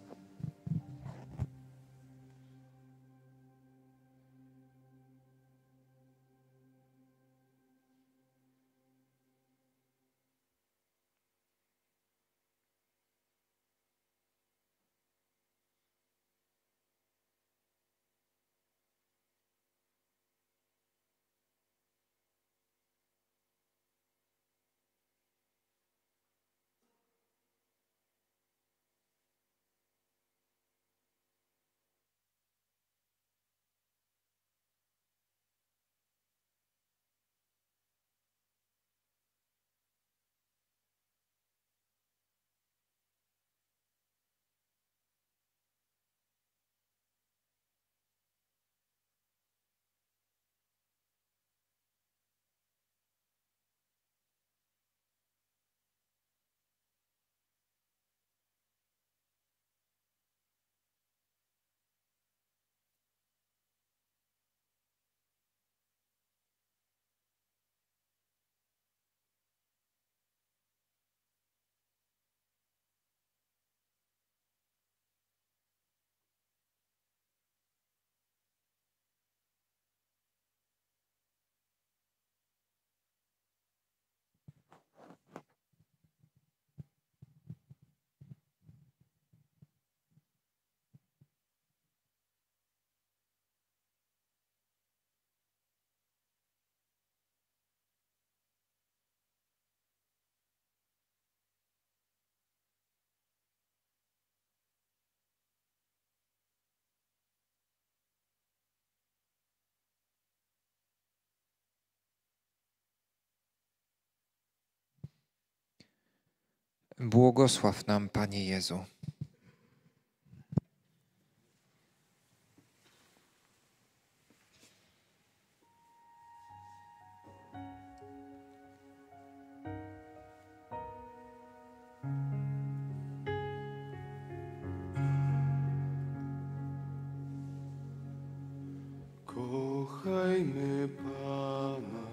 Błogosław nam, Panie Jezu. Kochajmy Pana,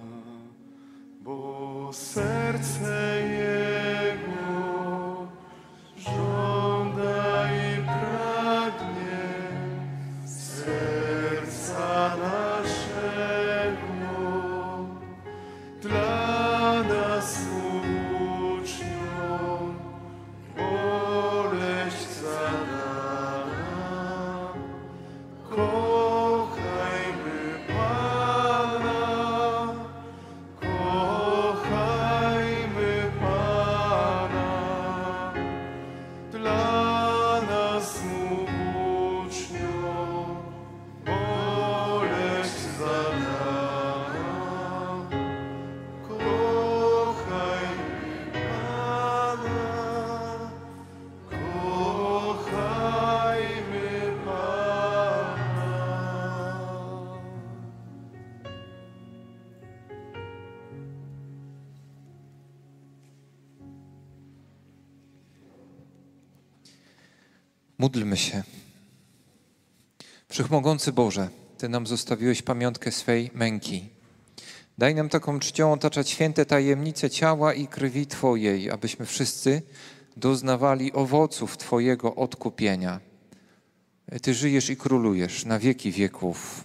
bo serce Jego żąda i pragnie serca naszego. Dla nas uczniom boleść zadana. Kochajmy Pana, kochajmy Pana, dla nas uczniom boleść zadana. Kochajmy Pana, kochajmy Pana. Módlmy się. Wszechmogący Boże, Ty nam zostawiłeś pamiątkę swej męki. Daj nam taką czcią otaczać święte tajemnice ciała i krwi Twojej, abyśmy wszyscy doznawali owoców Twojego odkupienia. Ty żyjesz i królujesz na wieki wieków.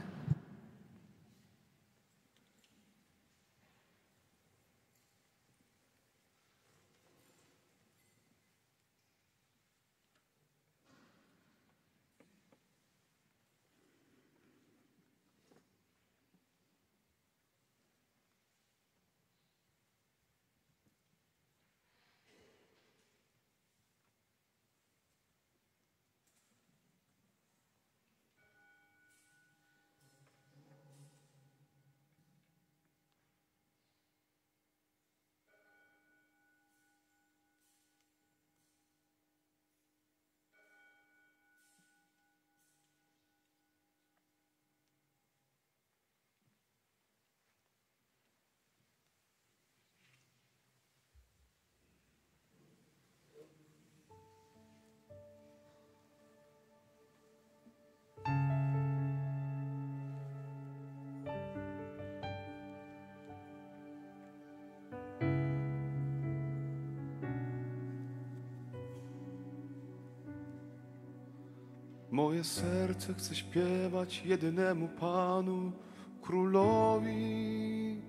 Moje serce chce śpiewać jedynemu Panu, Królowi,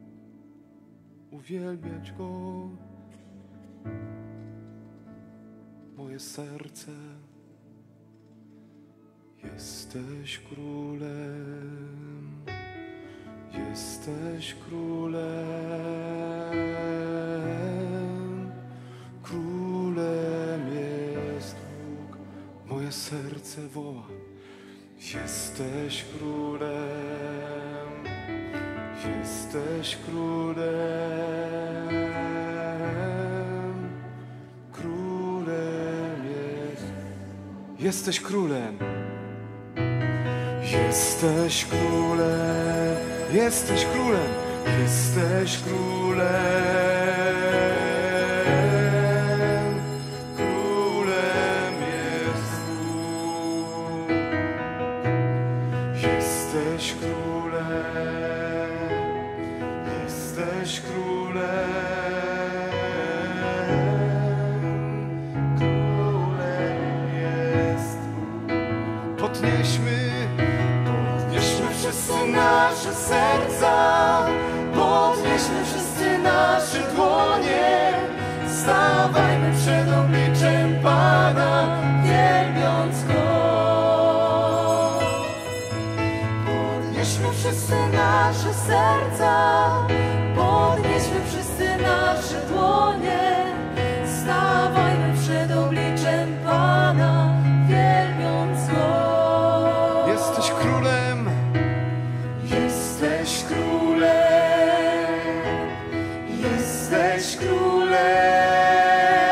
uwielbiać Go. Moje serce, jesteś królem, jesteś królem, królem jest Bóg. Moje serce woła, jesteś królem, jesteś królem, królem jest. Jesteś królem, jesteś królem, jesteś królem, jesteś królem, królem jest Bóg. Jesteś królem, jesteś królem, królem jest Bóg. Podnieśmy wszyscy nasze serca, podnieśmy wszyscy nasze dłonie, stawajmy przed obliczem Pana, wielbiąc Go. Podnieśmy wszyscy nasze serca, podnieśmy wszyscy nasze dłonie, stawajmy przed obliczem Pana, wielbiąc Go. Jesteś królem, jesteś królem, jesteś królem.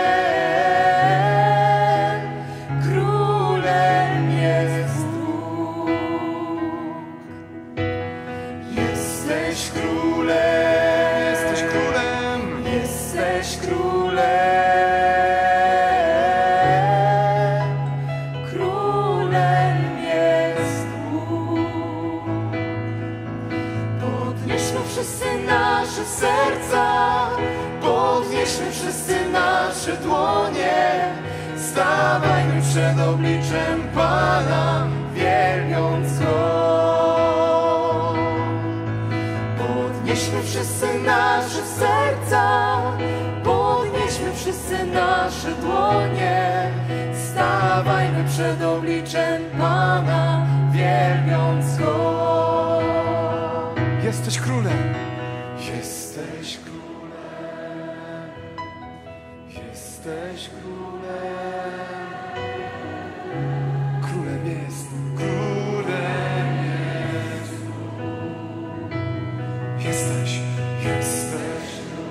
serca, podnieśmy wszyscy nasze dłonie, stawajmy przed obliczem Pana, wielbiąc Go. Podnieśmy wszyscy nasze serca, podnieśmy wszyscy nasze dłonie, stawajmy przed obliczem Pana, wielbiąc Go. Jesteś królem. Jesteś królem, jesteś królem, Królem jest. królem jest. Jesteś. Jesteś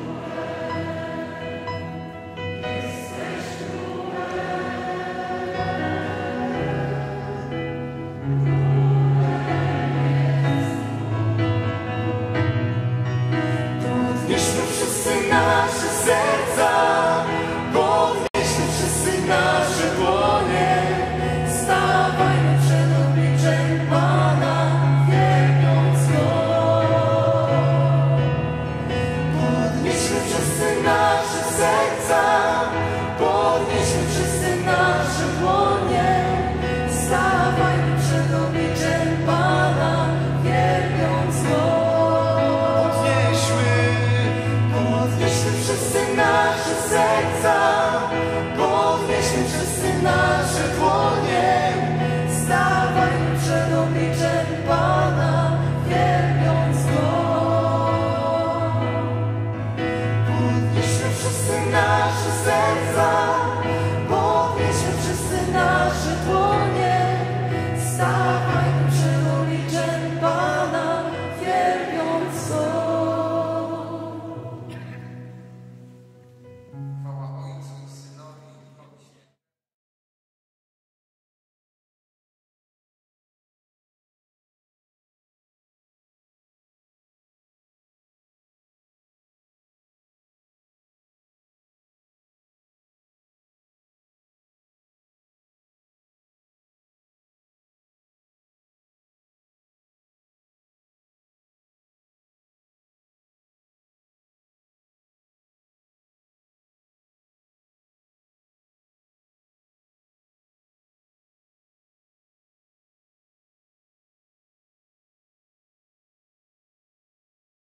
podnieśmy wszyscy nasze serca, podnieśmy wszyscy nasze dłonie, stawajmy przed obliczem Pana, wielbiąc Go. Podnieśmy wszyscy nasze serca,